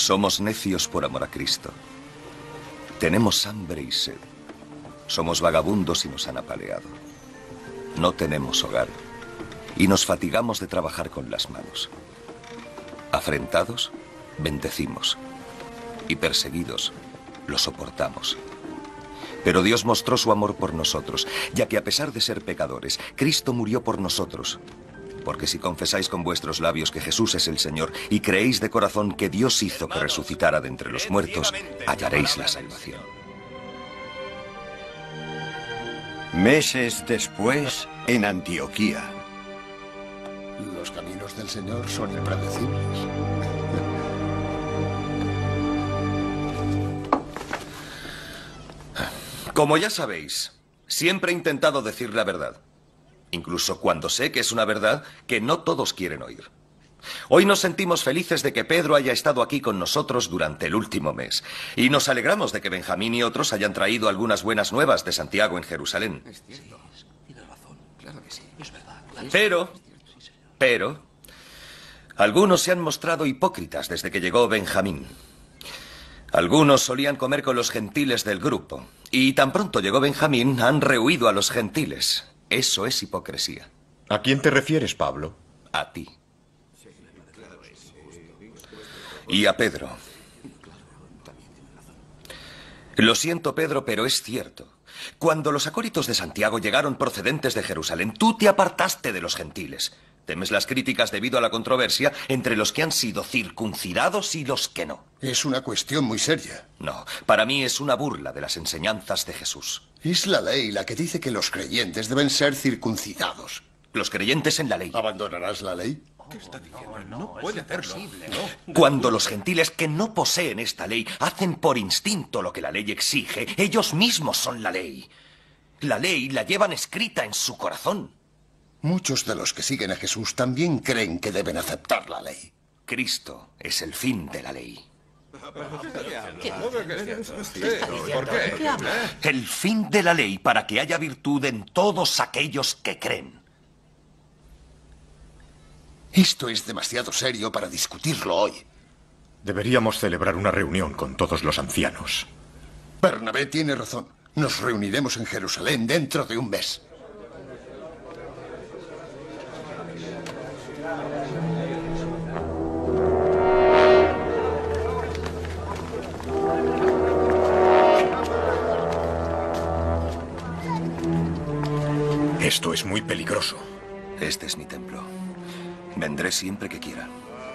Somos necios por amor a Cristo. Tenemos hambre y sed. Somos vagabundos y nos han apaleado. No tenemos hogar y nos fatigamos de trabajar con las manos. Afrentados, bendecimos. Y perseguidos, lo soportamos. Pero Dios mostró su amor por nosotros, ya que a pesar de ser pecadores, Cristo murió por nosotros. Porque si confesáis con vuestros labios que Jesús es el Señor y creéis de corazón que Dios hizo que resucitara de entre los muertos, hallaréis la salvación. Meses después, en Antioquía. Los caminos del Señor son impredecibles. Como ya sabéis, siempre he intentado decir la verdad. Incluso cuando sé que es una verdad que no todos quieren oír. Hoy nos sentimos felices de que Pedro haya estado aquí con nosotros durante el último mes. Y nos alegramos de que Benjamín y otros hayan traído algunas buenas nuevas de Santiago en Jerusalén. Es cierto. Tienes razón. Claro que sí. Es verdad. Pero, algunos se han mostrado hipócritas desde que llegó Benjamín. Algunos solían comer con los gentiles del grupo. Y tan pronto llegó Benjamín, han rehuido a los gentiles. Eso es hipocresía. ¿A quién te refieres, Pablo? A ti. Y a Pedro. Lo siento, Pedro, pero es cierto. Cuando los acólitos de Santiago llegaron procedentes de Jerusalén, tú te apartaste de los gentiles. Temes las críticas debido a la controversia entre los que han sido circuncidados y los que no. Es una cuestión muy seria. No, para mí es una burla de las enseñanzas de Jesús. Es la ley la que dice que los creyentes deben ser circuncidados. Los creyentes en la ley. ¿Abandonarás la ley? ¿Qué está diciendo? No puede hacerlo. Cuando los gentiles que no poseen esta ley hacen por instinto lo que la ley exige, ellos mismos son la ley. La ley la llevan escrita en su corazón. Muchos de los que siguen a Jesús también creen que deben aceptar la ley. Cristo es el fin de la ley. ¿Por qué? El fin de la ley para que haya virtud en todos aquellos que creen. Esto es demasiado serio para discutirlo hoy. Deberíamos celebrar una reunión con todos los ancianos. Bernabé tiene razón. Nos reuniremos en Jerusalén dentro de un mes. Esto es muy peligroso. Este es mi templo. Vendré siempre que quiera.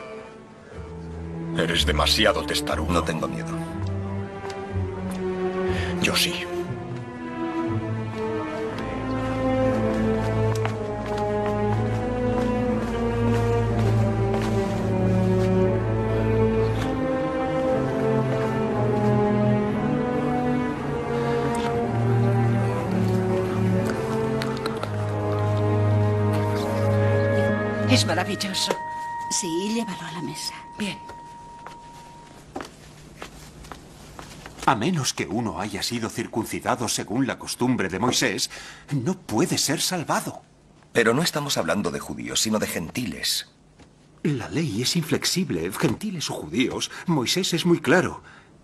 Eres demasiado testarudo. No tengo miedo. Yo sí. Es maravilloso. Sí, llévalo a la mesa. Bien. A menos que uno haya sido circuncidado según la costumbre de Moisés, no puede ser salvado. Pero no estamos hablando de judíos, sino de gentiles. La ley es inflexible, gentiles o judíos. Moisés es muy claro.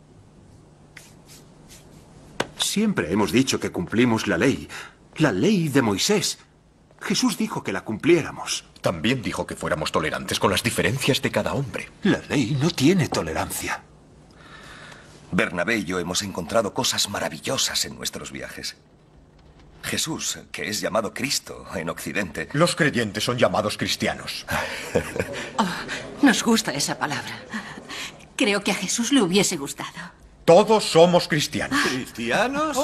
Siempre hemos dicho que cumplimos la ley de Moisés. Jesús dijo que la cumpliéramos. También dijo que fuéramos tolerantes con las diferencias de cada hombre. La ley no tiene tolerancia. Bernabé y yo hemos encontrado cosas maravillosas en nuestros viajes. Jesús, que es llamado Cristo en Occidente... Los creyentes son llamados cristianos. Nos gusta esa palabra. Creo que a Jesús le hubiese gustado. Todos somos cristianos. ¿Cristianos?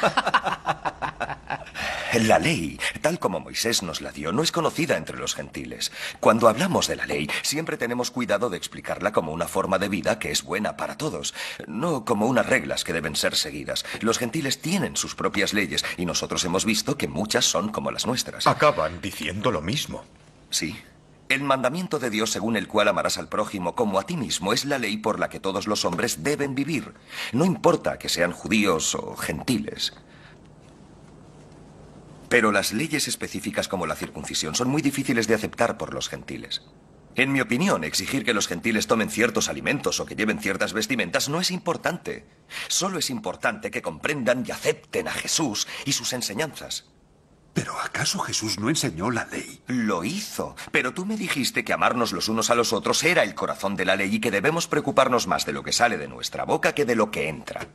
La ley, tal como Moisés nos la dio, no es conocida entre los gentiles. Cuando hablamos de la ley, siempre tenemos cuidado de explicarla como una forma de vida que es buena para todos, no como unas reglas que deben ser seguidas. Los gentiles tienen sus propias leyes y nosotros hemos visto que muchas son como las nuestras. Acaban diciendo lo mismo. Sí. El mandamiento de Dios según el cual amarás al prójimo como a ti mismo es la ley por la que todos los hombres deben vivir. No importa que sean judíos o gentiles. Pero las leyes específicas como la circuncisión son muy difíciles de aceptar por los gentiles. En mi opinión, exigir que los gentiles tomen ciertos alimentos o que lleven ciertas vestimentas no es importante. Solo es importante que comprendan y acepten a Jesús y sus enseñanzas. ¿Pero acaso Jesús no enseñó la ley? Lo hizo, pero tú me dijiste que amarnos los unos a los otros era el corazón de la ley y que debemos preocuparnos más de lo que sale de nuestra boca que de lo que entra.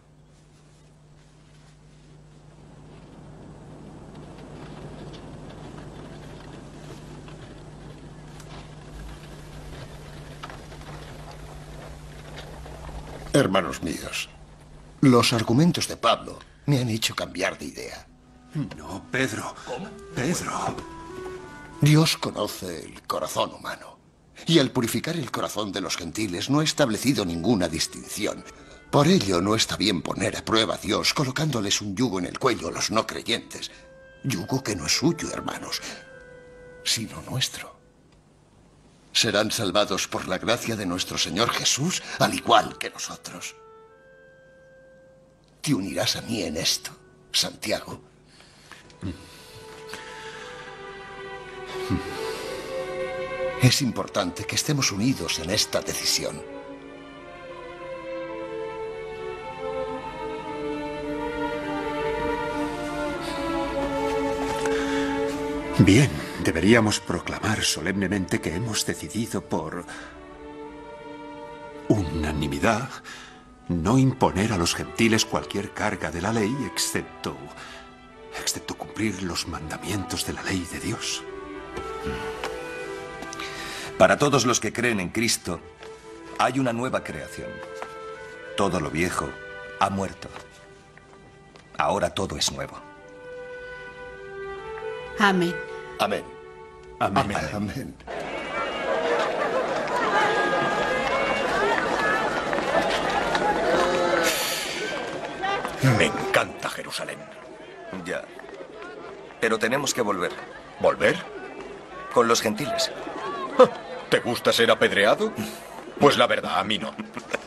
Hermanos míos, los argumentos de Pablo me han hecho cambiar de idea. No, Pedro. ¿Cómo? Pedro. Dios conoce el corazón humano. Y al purificar el corazón de los gentiles no ha establecido ninguna distinción. Por ello no está bien poner a prueba a Dios colocándoles un yugo en el cuello a los no creyentes. Yugo que no es suyo, hermanos, sino nuestro. Serán salvados por la gracia de nuestro Señor Jesús, al igual que nosotros. ¿Te unirás a mí en esto, Santiago? Es importante que estemos unidos en esta decisión. Bien, deberíamos proclamar solemnemente que hemos decidido por unanimidad no imponer a los gentiles cualquier carga de la ley excepto cumplir los mandamientos de la ley de Dios. Para todos los que creen en Cristo, hay una nueva creación. Todo lo viejo ha muerto. Ahora todo es nuevo. Amén. Amén. Amén. Amén. Amén. Me encanta Jerusalén. Ya. Pero tenemos que volver. ¿Volver? Con los gentiles. ¿Te gusta ser apedreado? Pues la verdad, a mí no.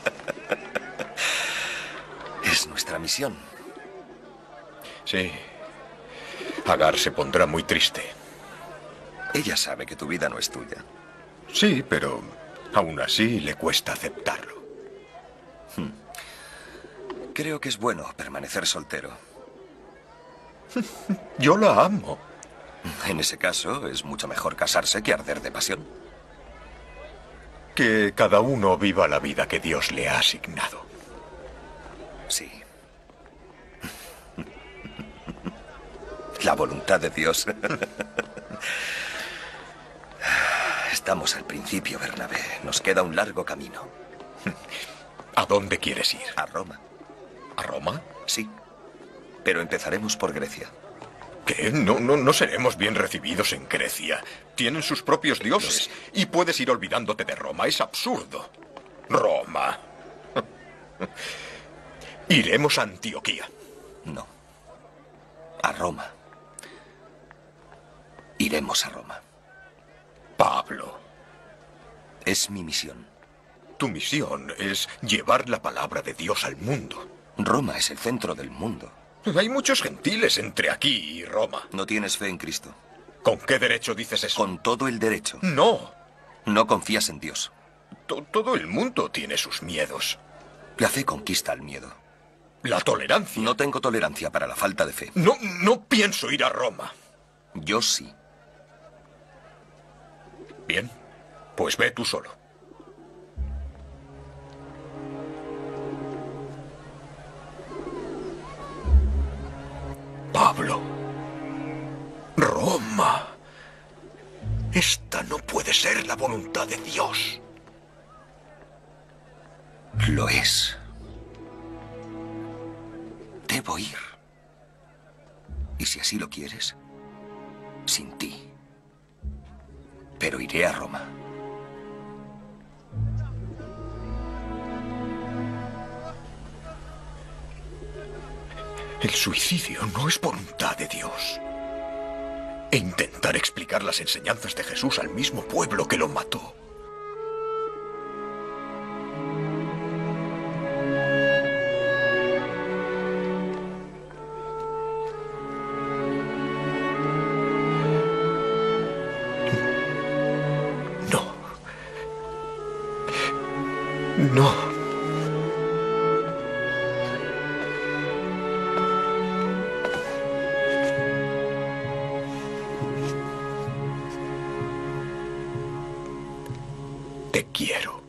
Es nuestra misión. Sí. Agar se pondrá muy triste. Ella sabe que tu vida no es tuya. Sí, pero aún así le cuesta aceptarlo. Creo que es bueno permanecer soltero. Yo la amo. En ese caso, es mucho mejor casarse que arder de pasión. Que cada uno viva la vida que Dios le ha asignado. Sí. La voluntad de Dios. Estamos al principio, Bernabé. Nos queda un largo camino. ¿A dónde quieres ir? A Roma. ¿A Roma? Sí. Pero empezaremos por Grecia. ¿Qué? No seremos bien recibidos en Grecia. Tienen sus propios dioses. Y puedes ir olvidándote de Roma. Es absurdo. Roma. Iremos a Antioquía. No. A Roma. Iremos a Roma. Pablo. Es mi misión. Tu misión es llevar la palabra de Dios al mundo. Roma es el centro del mundo. Hay muchos gentiles entre aquí y Roma. No tienes fe en Cristo. ¿Con qué derecho dices eso? Con todo el derecho. No. No confías en Dios. Todo el mundo tiene sus miedos. La fe conquista el miedo. La tolerancia. No tengo tolerancia para la falta de fe. No pienso ir a Roma. Yo sí. Bien, pues ve tú solo. Pablo. Roma. Esta no puede ser la voluntad de Dios. Lo es. Debo ir. Y si así lo quieres, sin ti. Pero iré a Roma. El suicidio no es voluntad de Dios. E intentar explicar las enseñanzas de Jesús al mismo pueblo que lo mató. Te quiero.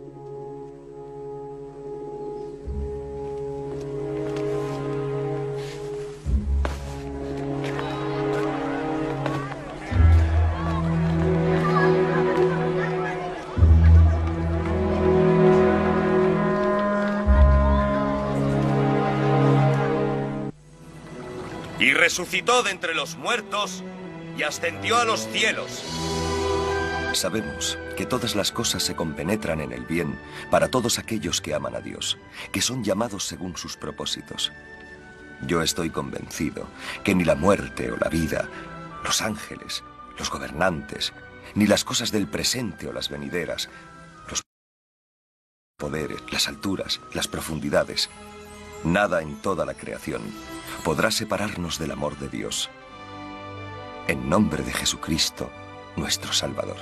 Y resucitó de entre los muertos y ascendió a los cielos. Sabemos que todas las cosas se compenetran en el bien para todos aquellos que aman a Dios, que son llamados según sus propósitos. Yo estoy convencido que ni la muerte o la vida, los ángeles, los gobernantes, ni las cosas del presente o las venideras, los poderes, las alturas, las profundidades, nada en toda la creación podrá separarnos del amor de Dios. En nombre de Jesucristo, nuestro Salvador.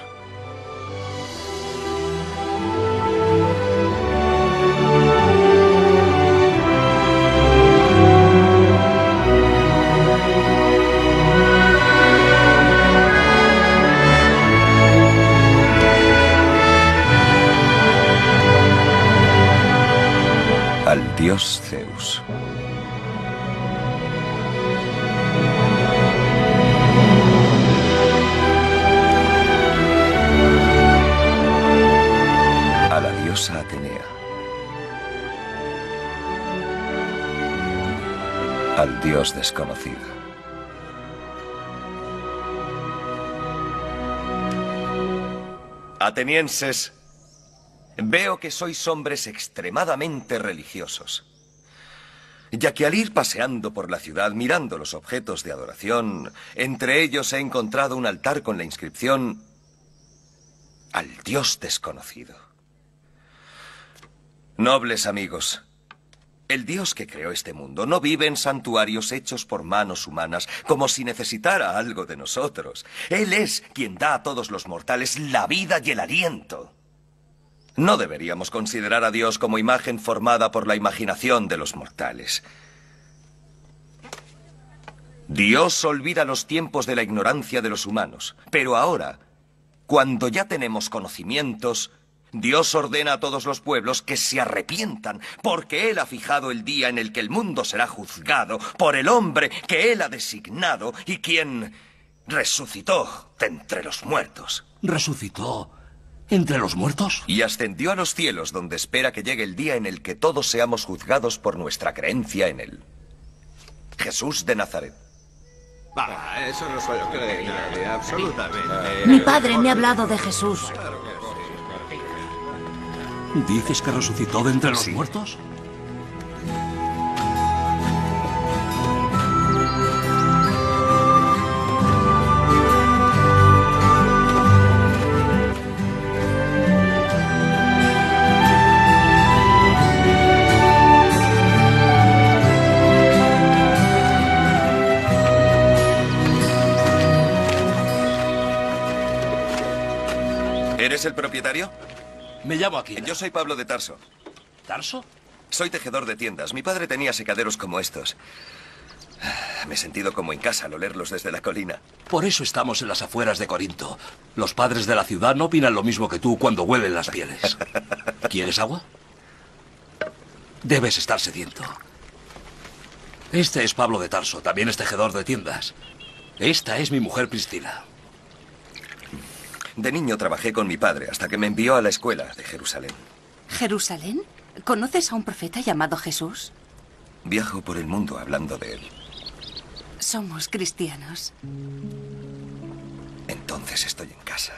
Al dios Zeus. A la diosa Atenea. Al dios desconocido. Atenienses, veo que sois hombres extremadamente religiosos, ya que al ir paseando por la ciudad mirando los objetos de adoración, entre ellos he encontrado un altar con la inscripción al Dios desconocido. Nobles amigos, el Dios que creó este mundo no vive en santuarios hechos por manos humanas como si necesitara algo de nosotros. Él es quien da a todos los mortales la vida y el aliento. No deberíamos considerar a Dios como imagen formada por la imaginación de los mortales. Dios olvida los tiempos de la ignorancia de los humanos, pero ahora, cuando ya tenemos conocimientos, Dios ordena a todos los pueblos que se arrepientan, porque Él ha fijado el día en el que el mundo será juzgado por el hombre que Él ha designado y quien resucitó de entre los muertos. ¿Resucitó entre los muertos? Y ascendió a los cielos, donde espera que llegue el día en el que todos seamos juzgados por nuestra creencia en Él. Jesús de Nazaret. Eso no se lo cree nadie, absolutamente. Mi padre me ha hablado de Jesús. ¿Dices que resucitó de entre los muertos? ¿Eres el propietario? Me llamo Aquila. Yo soy Pablo de Tarso. ¿Tarso? Soy tejedor de tiendas. Mi padre tenía secaderos como estos. Me he sentido como en casa al olerlos desde la colina. Por eso estamos en las afueras de Corinto. Los padres de la ciudad no opinan lo mismo que tú cuando huelen las pieles. ¿Quieres agua? Debes estar sediento. Este es Pablo de Tarso, también es tejedor de tiendas. Esta es mi mujer Priscila. De niño trabajé con mi padre hasta que me envió a la escuela de Jerusalén. ¿Jerusalén? ¿Conoces a un profeta llamado Jesús? Viajo por el mundo hablando de él. Somos cristianos. Entonces estoy en casa.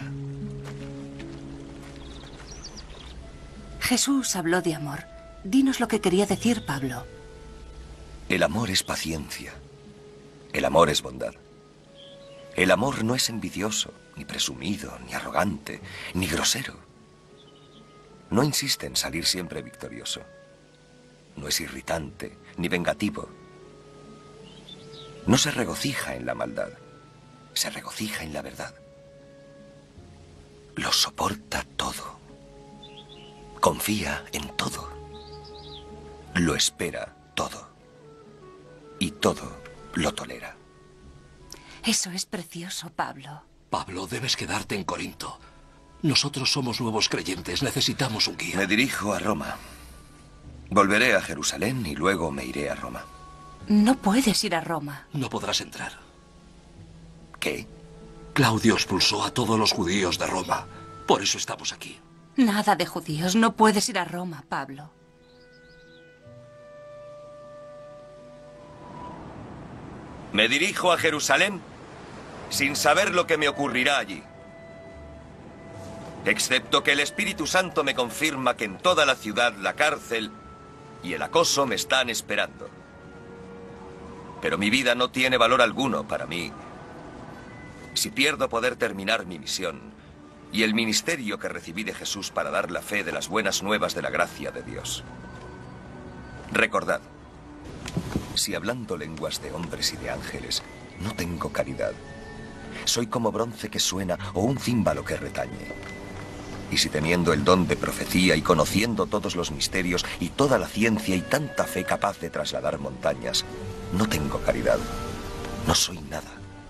Jesús habló de amor. Dinos lo que quería decir Pablo. El amor es paciencia. El amor es bondad. El amor no es envidioso, ni presumido, ni arrogante, ni grosero. No insiste en salir siempre victorioso. No es irritante, ni vengativo. No se regocija en la maldad, se regocija en la verdad. Lo soporta todo. Confía en todo. Lo espera todo. Y todo lo tolera. Eso es precioso, Pablo. Pablo, debes quedarte en Corinto. Nosotros somos nuevos creyentes. Necesitamos un guía. Me dirijo a Roma. Volveré a Jerusalén y luego me iré a Roma. No puedes ir a Roma. No podrás entrar. ¿Qué? Claudio expulsó a todos los judíos de Roma. Por eso estamos aquí. Nada de judíos. No puedes ir a Roma, Pablo. Me dirijo a Jerusalén sin saber lo que me ocurrirá allí. Excepto que el Espíritu Santo me confirma que en toda la ciudad la cárcel y el acoso me están esperando. Pero mi vida no tiene valor alguno para mí si pierdo poder terminar mi misión y el ministerio que recibí de Jesús para dar la fe de las buenas nuevas de la gracia de Dios. Recordad, si hablando lenguas de hombres y de ángeles no tengo caridad, soy como bronce que suena o un címbalo que retañe. Y si teniendo el don de profecía y conociendo todos los misterios y toda la ciencia y tanta fe capaz de trasladar montañas, no tengo caridad, no soy nada.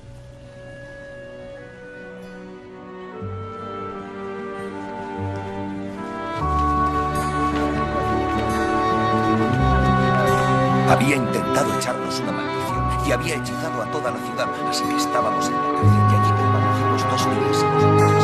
Había intentado echarnos una maldición y había hechizado a toda la ciudad, así que estábamos en la cárcel y allí permanecimos 2 milésimos.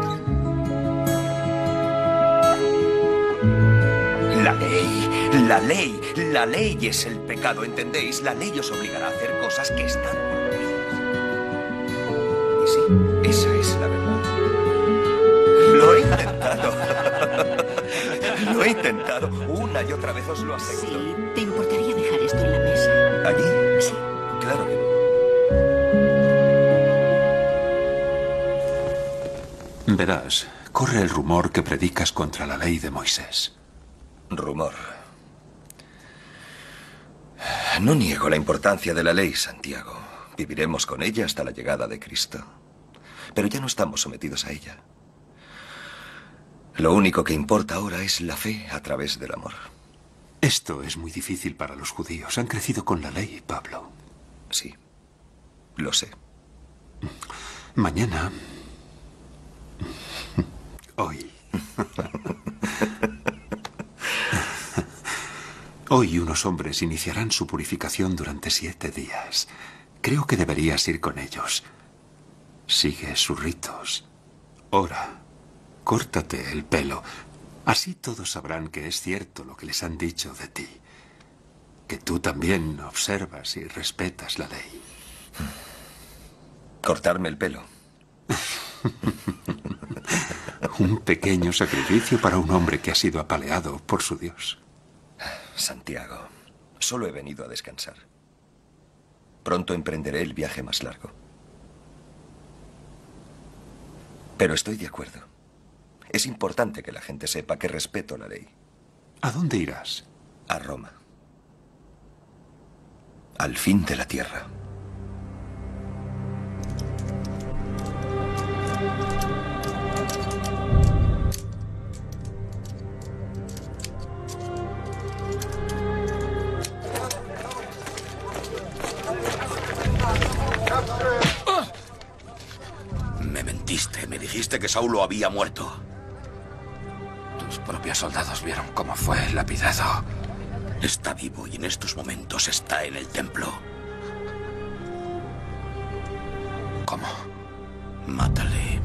La ley es el pecado, ¿entendéis? La ley os obligará a hacer cosas que están prohibidas. Y sí, esa es la verdad. Lo he intentado. Lo he intentado. Una y otra vez os lo aseguro. Sí, ¿te importaría dejar esto en la mesa? ¿Allí? Sí. Claro que no. Verás, corre el rumor que predicas contra la ley de Moisés. Rumor. No niego la importancia de la ley, Santiago. Viviremos con ella hasta la llegada de Cristo. Pero ya no estamos sometidos a ella. Lo único que importa ahora es la fe a través del amor. Esto es muy difícil para los judíos. Han crecido con la ley, Pablo. Sí, lo sé. Mañana... Hoy... Hoy unos hombres iniciarán su purificación durante 7 días. Creo que deberías ir con ellos. Sigue sus ritos. Ora. Córtate el pelo. Así todos sabrán que es cierto lo que les han dicho de ti. Que tú también observas y respetas la ley. ¿Cortarme el pelo? Un pequeño sacrificio para un hombre que ha sido apaleado por su Dios. Santiago, solo he venido a descansar. Pronto emprenderé el viaje más largo. Pero estoy de acuerdo. Es importante que la gente sepa que respeto la ley. ¿A dónde irás? A Roma. Al fin de la tierra. Me mentiste, me dijiste que Saulo había muerto. Tus propios soldados vieron cómo fue lapidado. Está vivo y en estos momentos está en el templo. ¿Cómo? Mátale.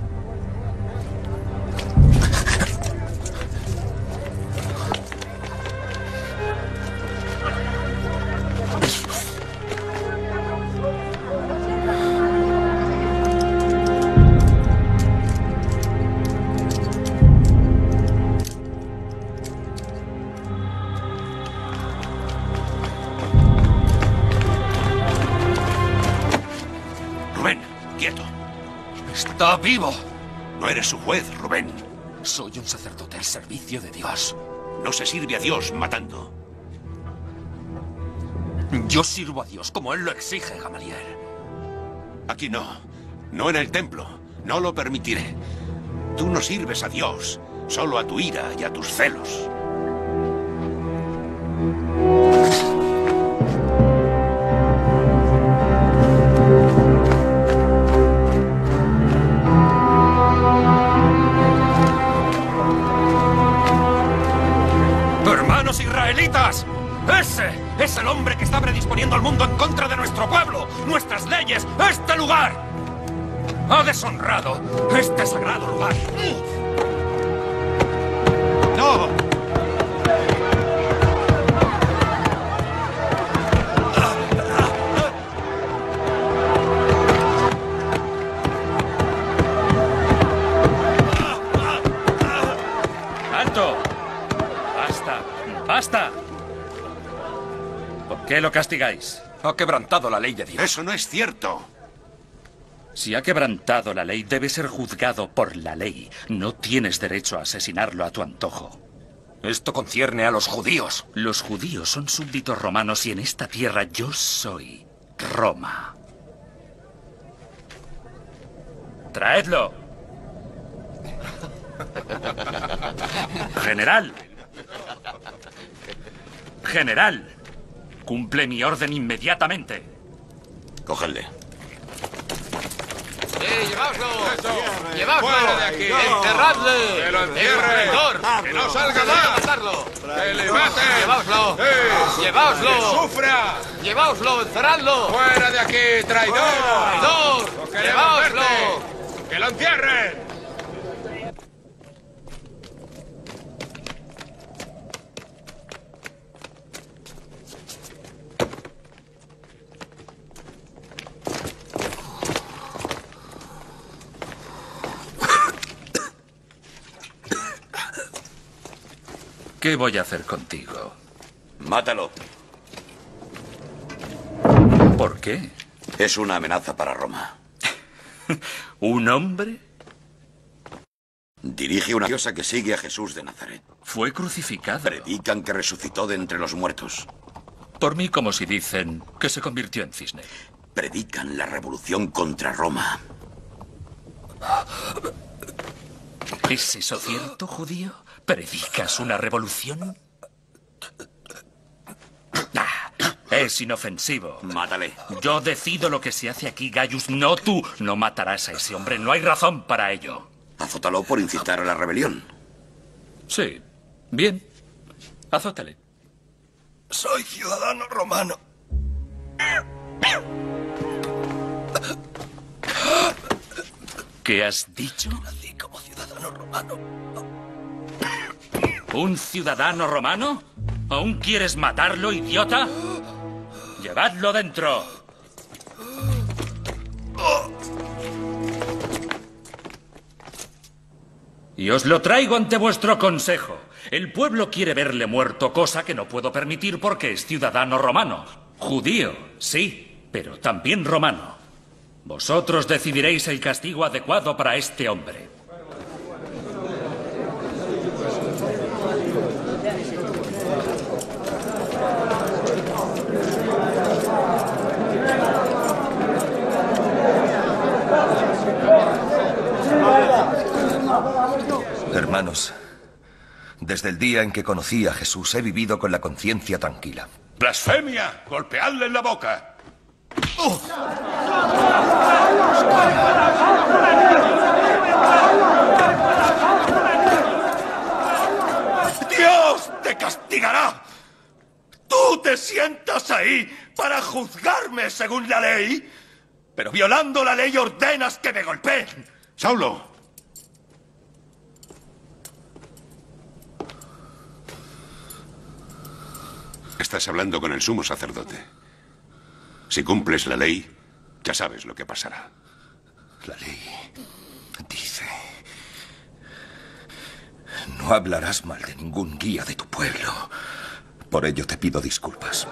¡Está vivo! No eres su juez, Rubén. Soy un sacerdote al servicio de Dios. No se sirve a Dios matando. Yo sirvo a Dios como Él lo exige, Gamaliel. Aquí no. No en el templo. No lo permitiré. Tú no sirves a Dios, solo a tu ira y a tus celos. todo el mundo en contra de nuestro pueblo, nuestras leyes, este lugar. Ha deshonrado este sagrado lugar. ¡No! ¡Alto! ¡Basta! ¡Basta! ¿Por qué lo castigáis? Ha quebrantado la ley de Dios. Eso no es cierto. Si ha quebrantado la ley, debe ser juzgado por la ley. No tienes derecho a asesinarlo a tu antojo. Esto concierne a los judíos. Los judíos son súbditos romanos y en esta tierra yo soy Roma. ¡Traedlo! General. General. Cumple mi orden inmediatamente. Cógenle. ¡Sí, llevaoslo! ¡Llevaoslo! ¡Fuera de aquí! ¡Enterradle! ¡Que lo encierre! ¡Que no salga más! ¡Matarlo! ¡Que le maten! ¡Llevaoslo! ¡Sí! ¡Llevaoslo! ¡Que sufra! ¡Llevaoslo! ¡Encerradlo! ¡Fuera de aquí, traidor! ¡Traidor! ¡No queremos ¡Llevaoslo! verte! ¡Que lo encierren! ¿Qué voy a hacer contigo? Mátalo. ¿Por qué? Es una amenaza para Roma. ¿Un hombre? Dirige una diosa que sigue a Jesús de Nazaret. Fue crucificado. Predican que resucitó de entre los muertos. Por mí, como si dicen que se convirtió en cisne. Predican la revolución contra Roma. ¿Es eso cierto, judío? ¿Predicas una revolución? Es inofensivo. Mátale. Yo decido lo que se hace aquí, Gaius, no tú. No matarás a ese hombre, no hay razón para ello. Azótalo por incitar a la rebelión. Sí, bien. Azótale. Soy ciudadano romano. ¿Qué has dicho? Nací como ciudadano romano. ¿Un ciudadano romano? ¿Aún quieres matarlo, idiota? ¡Llevadlo dentro! Y os lo traigo ante vuestro consejo. El pueblo quiere verle muerto, cosa que no puedo permitir porque es ciudadano romano. Judío, sí, pero también romano. Vosotros decidiréis el castigo adecuado para este hombre. Hermanos, desde el día en que conocí a Jesús he vivido con la conciencia tranquila. ¡Blasfemia! ¡Golpeadle en la boca! ¡Dios te castigará! ¡Tú te sientas ahí para juzgarme según la ley! Pero violando la ley ordenas que me golpeen. ¡Saulo! Estás hablando con el sumo sacerdote. Si cumples la ley, ya sabes lo que pasará. La ley dice: no hablarás mal de ningún guía de tu pueblo. Por ello te pido disculpas.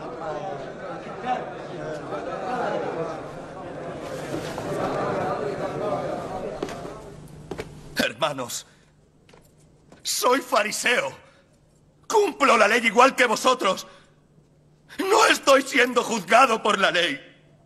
Hermanos, soy fariseo. Cumplo la ley igual que vosotros. No estoy siendo juzgado por la ley,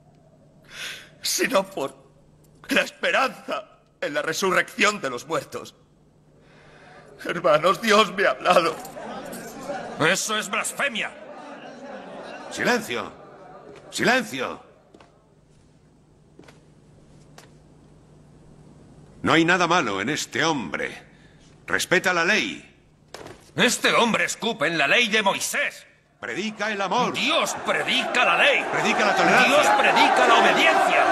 sino por la esperanza en la resurrección de los muertos. Hermanos, Dios me ha hablado. ¡Eso es blasfemia! ¡Silencio! ¡Silencio! No hay nada malo en este hombre. Respeta la ley. Este hombre escupe en la ley de Moisés. Predica el amor. Dios predica la ley. Predica la tolerancia. Dios predica la obediencia.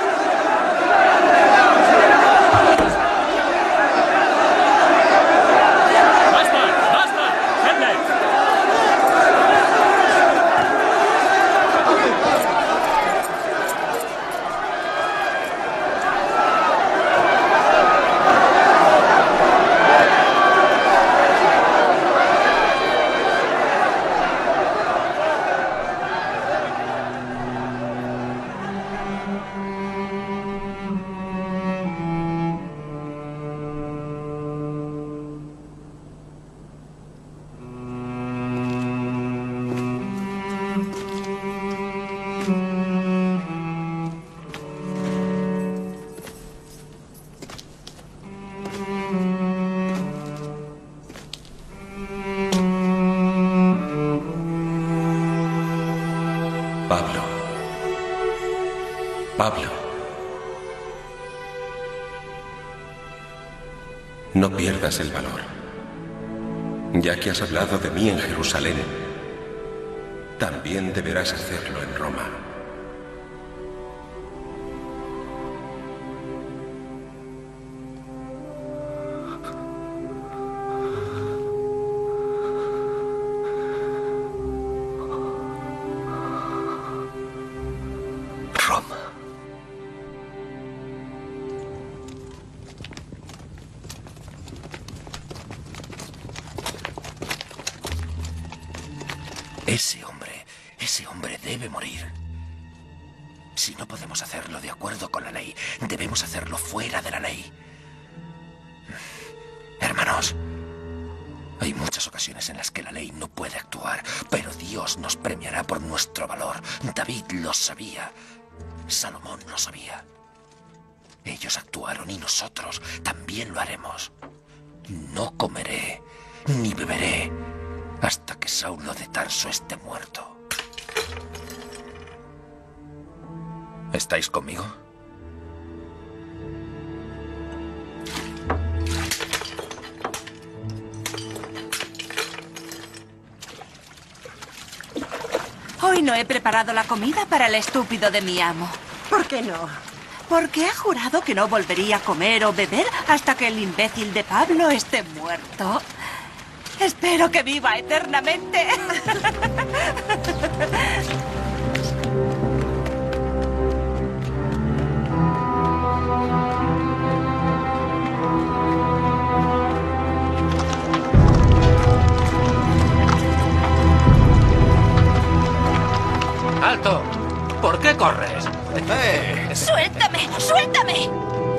Pablo, no pierdas el valor. Ya que has hablado de mí en Jerusalén, también deberás hacerlo en Roma. Ese hombre debe morir. Si no podemos hacerlo de acuerdo con la ley, debemos hacerlo fuera de la ley. Hermanos, hay muchas ocasiones en las que la ley no puede actuar, pero Dios nos premiará por nuestro valor. David lo sabía. Salomón lo sabía. Ellos actuaron y nosotros también lo haremos. No comeré ni beberé hasta que Saulo de Tarso esté muerto. ¿Estáis conmigo? Hoy no he preparado la comida para el estúpido de mi amo. ¿Por qué no? Porque ha jurado que no volvería a comer o beber hasta que el imbécil de Pablo esté muerto. Espero que viva eternamente. ¡Alto! ¿Por qué corres? ¡Suéltame! ¡Suéltame!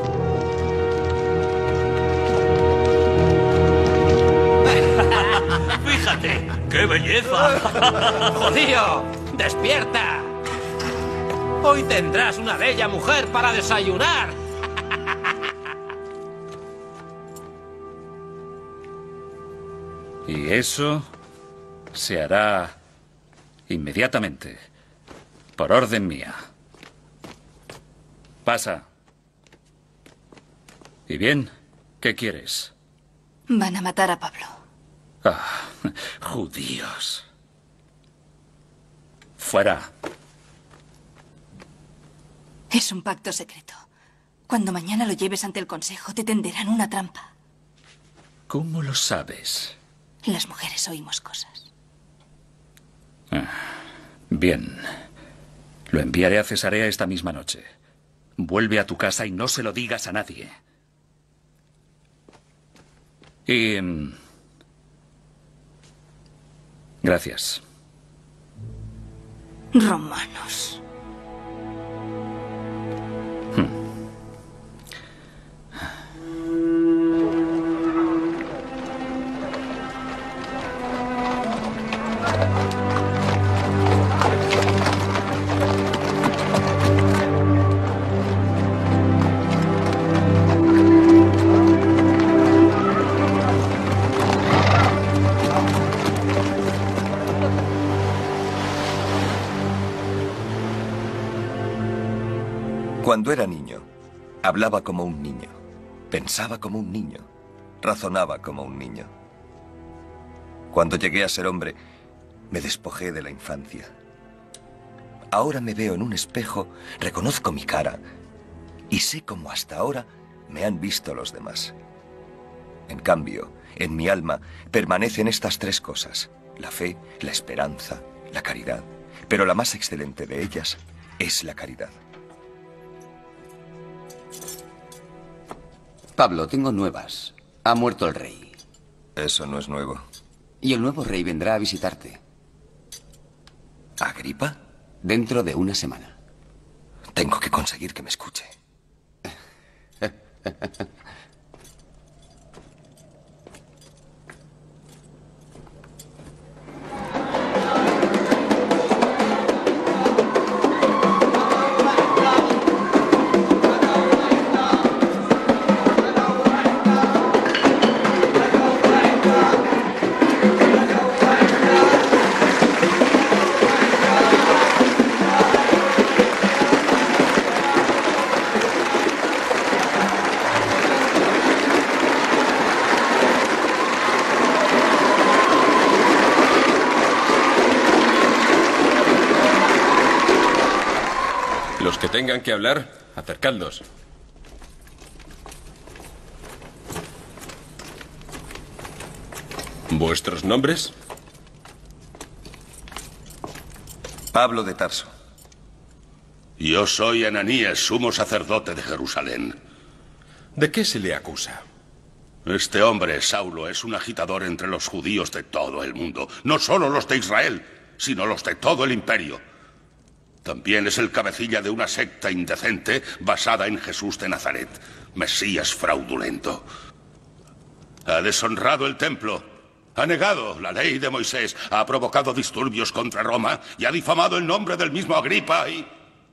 ¡Fíjate! ¡Qué belleza! ¡Judío! ¡Despierta! Hoy tendrás una bella mujer para desayunar. Y eso se hará inmediatamente, por orden mía. Pasa. ¿Y bien? ¿Qué quieres? Van a matar a Pablo. Ah, judíos. Fuera. Es un pacto secreto. Cuando mañana lo lleves ante el consejo, te tenderán una trampa. ¿Cómo lo sabes? Las mujeres oímos cosas. Bien. Lo enviaré a Cesarea esta misma noche. Vuelve a tu casa y no se lo digas a nadie. Y... gracias. Romanos. Cuando era niño, hablaba como un niño, pensaba como un niño, razonaba como un niño. Cuando llegué a ser hombre, Me despojé de la infancia. Ahora me veo en un espejo, reconozco mi cara y sé cómo hasta ahora me han visto los demás. En cambio, en mi alma permanecen estas tres cosas: la fe, la esperanza, la caridad. Pero la más excelente de ellas es la caridad. Pablo, tengo nuevas. Ha muerto el rey. Eso no es nuevo. Y el nuevo rey vendrá a visitarte. ¿Agripa? Dentro de una semana. Tengo que conseguir que me escuche. Los que tengan que hablar, acercadlos. ¿Vuestros nombres? Pablo de Tarso. Yo soy Ananías, sumo sacerdote de Jerusalén. ¿De qué se le acusa? Este hombre, Saulo, es un agitador entre los judíos de todo el mundo. No solo los de Israel, sino los de todo el imperio. También es el cabecilla de una secta indecente basada en Jesús de Nazaret, Mesías fraudulento. Ha deshonrado el templo, ha negado la ley de Moisés, ha provocado disturbios contra Roma y ha difamado el nombre del mismo Agripa y...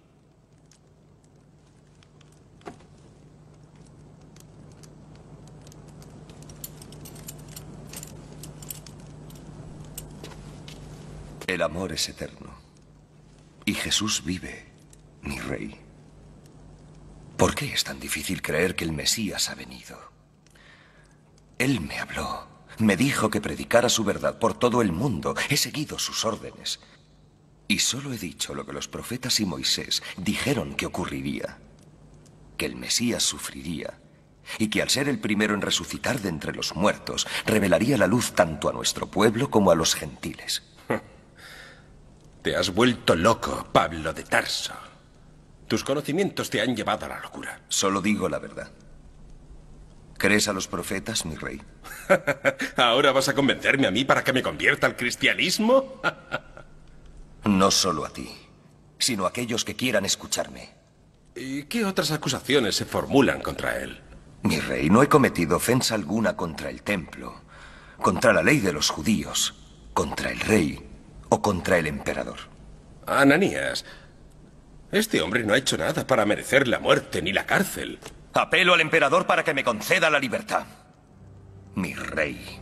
El amor es eterno. Y Jesús vive, mi rey. ¿Por qué es tan difícil creer que el Mesías ha venido? Él me habló, me dijo que predicara su verdad por todo el mundo. He seguido sus órdenes. Y solo he dicho lo que los profetas y Moisés dijeron que ocurriría. Que el Mesías sufriría. Y que al ser el primero en resucitar de entre los muertos, revelaría la luz tanto a nuestro pueblo como a los gentiles. Te has vuelto loco, Pablo de Tarso. Tus conocimientos te han llevado a la locura. Solo digo la verdad. ¿Crees a los profetas, mi rey? ¿Ahora vas a convencerme a mí para que me convierta al cristianismo? No solo a ti, sino a aquellos que quieran escucharme. ¿Y qué otras acusaciones se formulan contra él? Mi rey, no he cometido ofensa alguna contra el templo, contra la ley de los judíos, contra el rey o contra el emperador. Ananías, este hombre no ha hecho nada para merecer la muerte ni la cárcel. Apelo al emperador para que me conceda la libertad. Mi rey.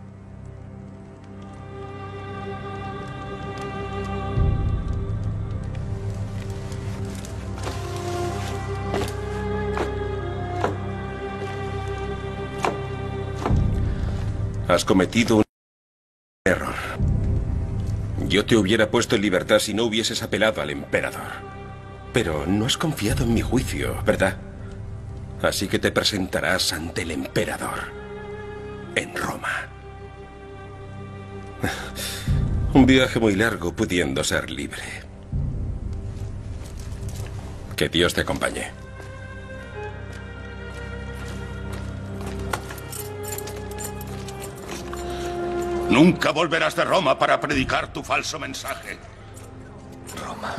Has cometido un error. Yo te hubiera puesto en libertad si no hubieses apelado al emperador. Pero no has confiado en mi juicio, ¿verdad? Así que te presentarás ante el emperador en Roma. Un viaje muy largo pudiendo ser libre. Que Dios te acompañe. Nunca volverás de Roma para predicar tu falso mensaje. Roma.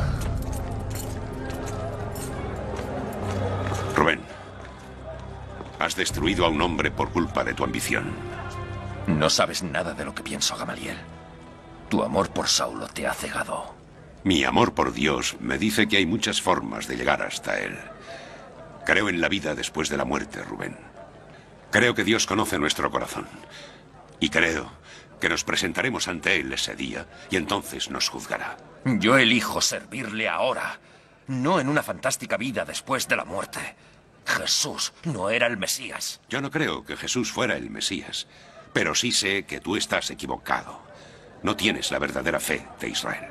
Rubén, has destruido a un hombre por culpa de tu ambición. No sabes nada de lo que pienso, Gamaliel. Tu amor por Saulo te ha cegado. Mi amor por Dios me dice que hay muchas formas de llegar hasta Él. Creo en la vida después de la muerte, Rubén. Creo que Dios conoce nuestro corazón. Y creo que nos presentaremos ante Él ese día y entonces nos juzgará. Yo elijo servirle ahora, no en una fantástica vida después de la muerte. Jesús no era el Mesías. Yo no creo que Jesús fuera el Mesías, pero sí sé que tú estás equivocado. No tienes la verdadera fe de Israel.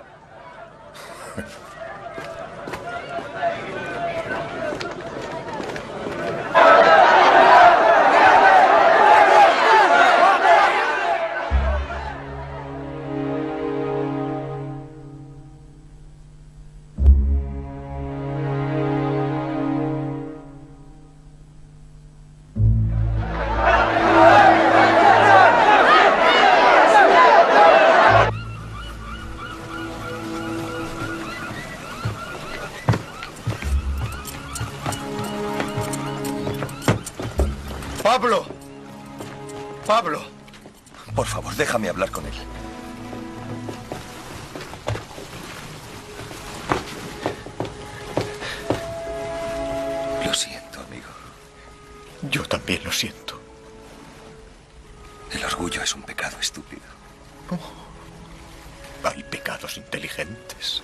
¡Pablo! ¡Pablo! Por favor, déjame hablar con él. Lo siento, amigo. Yo también lo siento. El orgullo es un pecado estúpido. Hay pecados inteligentes.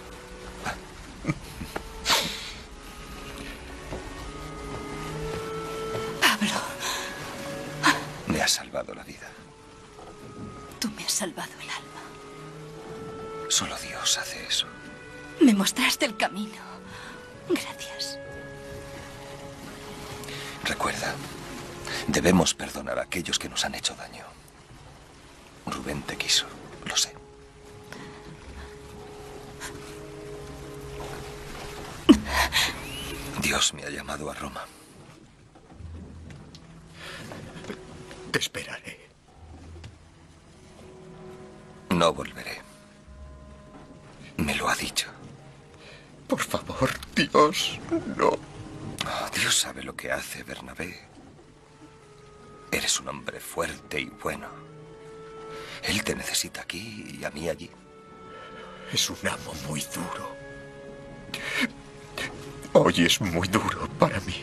Pablo, Me has salvado la vida. tú me has salvado el alma. Solo Dios hace eso. Me mostraste el camino. Gracias. Recuerda, debemos perdonar a aquellos que nos han hecho daño. Rubén te quiso, lo sé. Dios me ha llamado a Roma. Te esperaré. No volveré. Me lo ha dicho. Por favor, Dios, no. Oh, Dios sabe lo que hace, Bernabé. Eres un hombre fuerte y bueno. Él te necesita aquí y a mí allí. Es un amo muy duro. Hoy es muy duro para mí.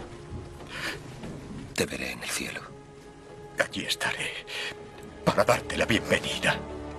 Te veré en el cielo. Allí estaré para darte la bienvenida.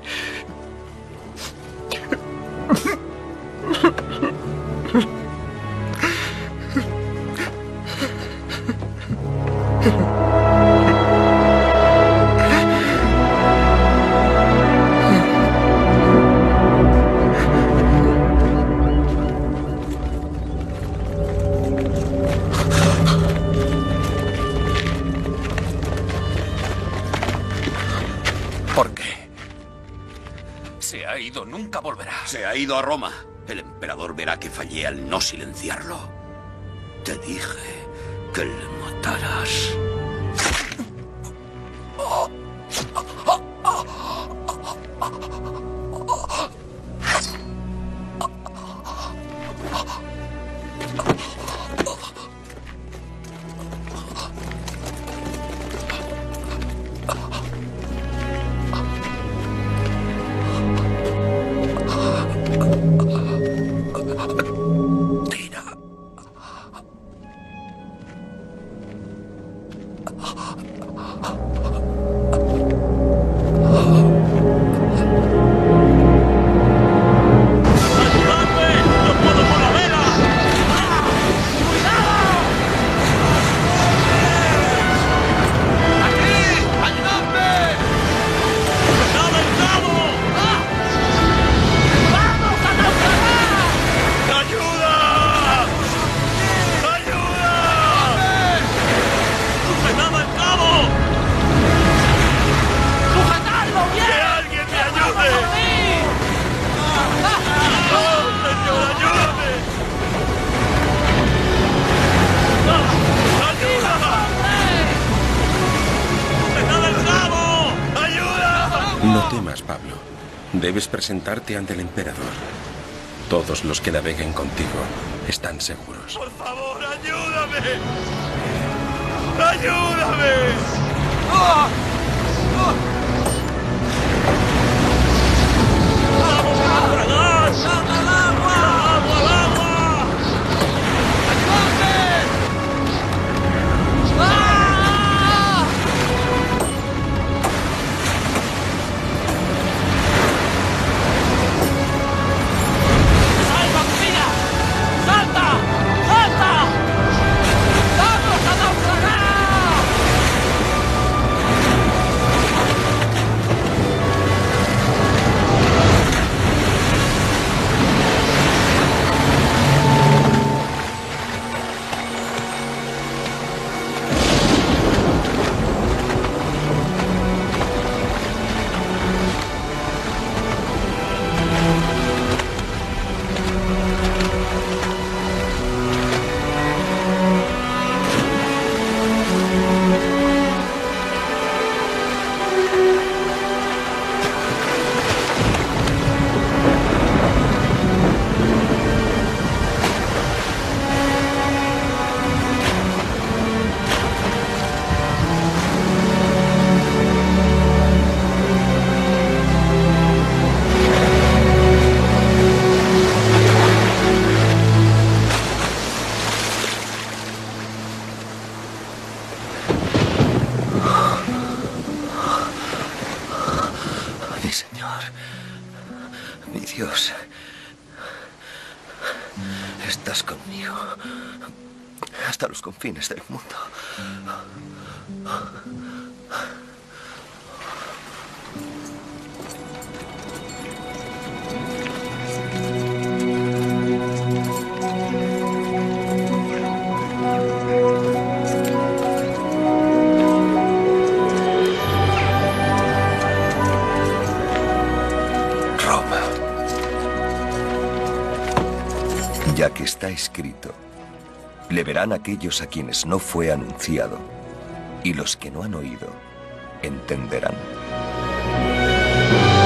¿Por qué? Se ha ido, nunca volverá. Se ha ido a Roma. El emperador verá que fallé al no silenciarlo. Te dije que le mataras. No temas, Pablo. Debes presentarte ante el emperador. Todos los que naveguen contigo están seguros. ¡Por favor, ayúdame! ¡Ayúdame! ¡Vamos a naufragar! ¡Al agua! ¡Al agua! ¡Ayúdame! ¡Ah! ¡Salva, Cristina! ¡Salta! ¡Salta! ¡Vamos a naufragar! estás conmigo hasta los confines del mundo. Ya que está escrito, le verán aquellos a quienes no fue anunciado, y los que no han oído entenderán.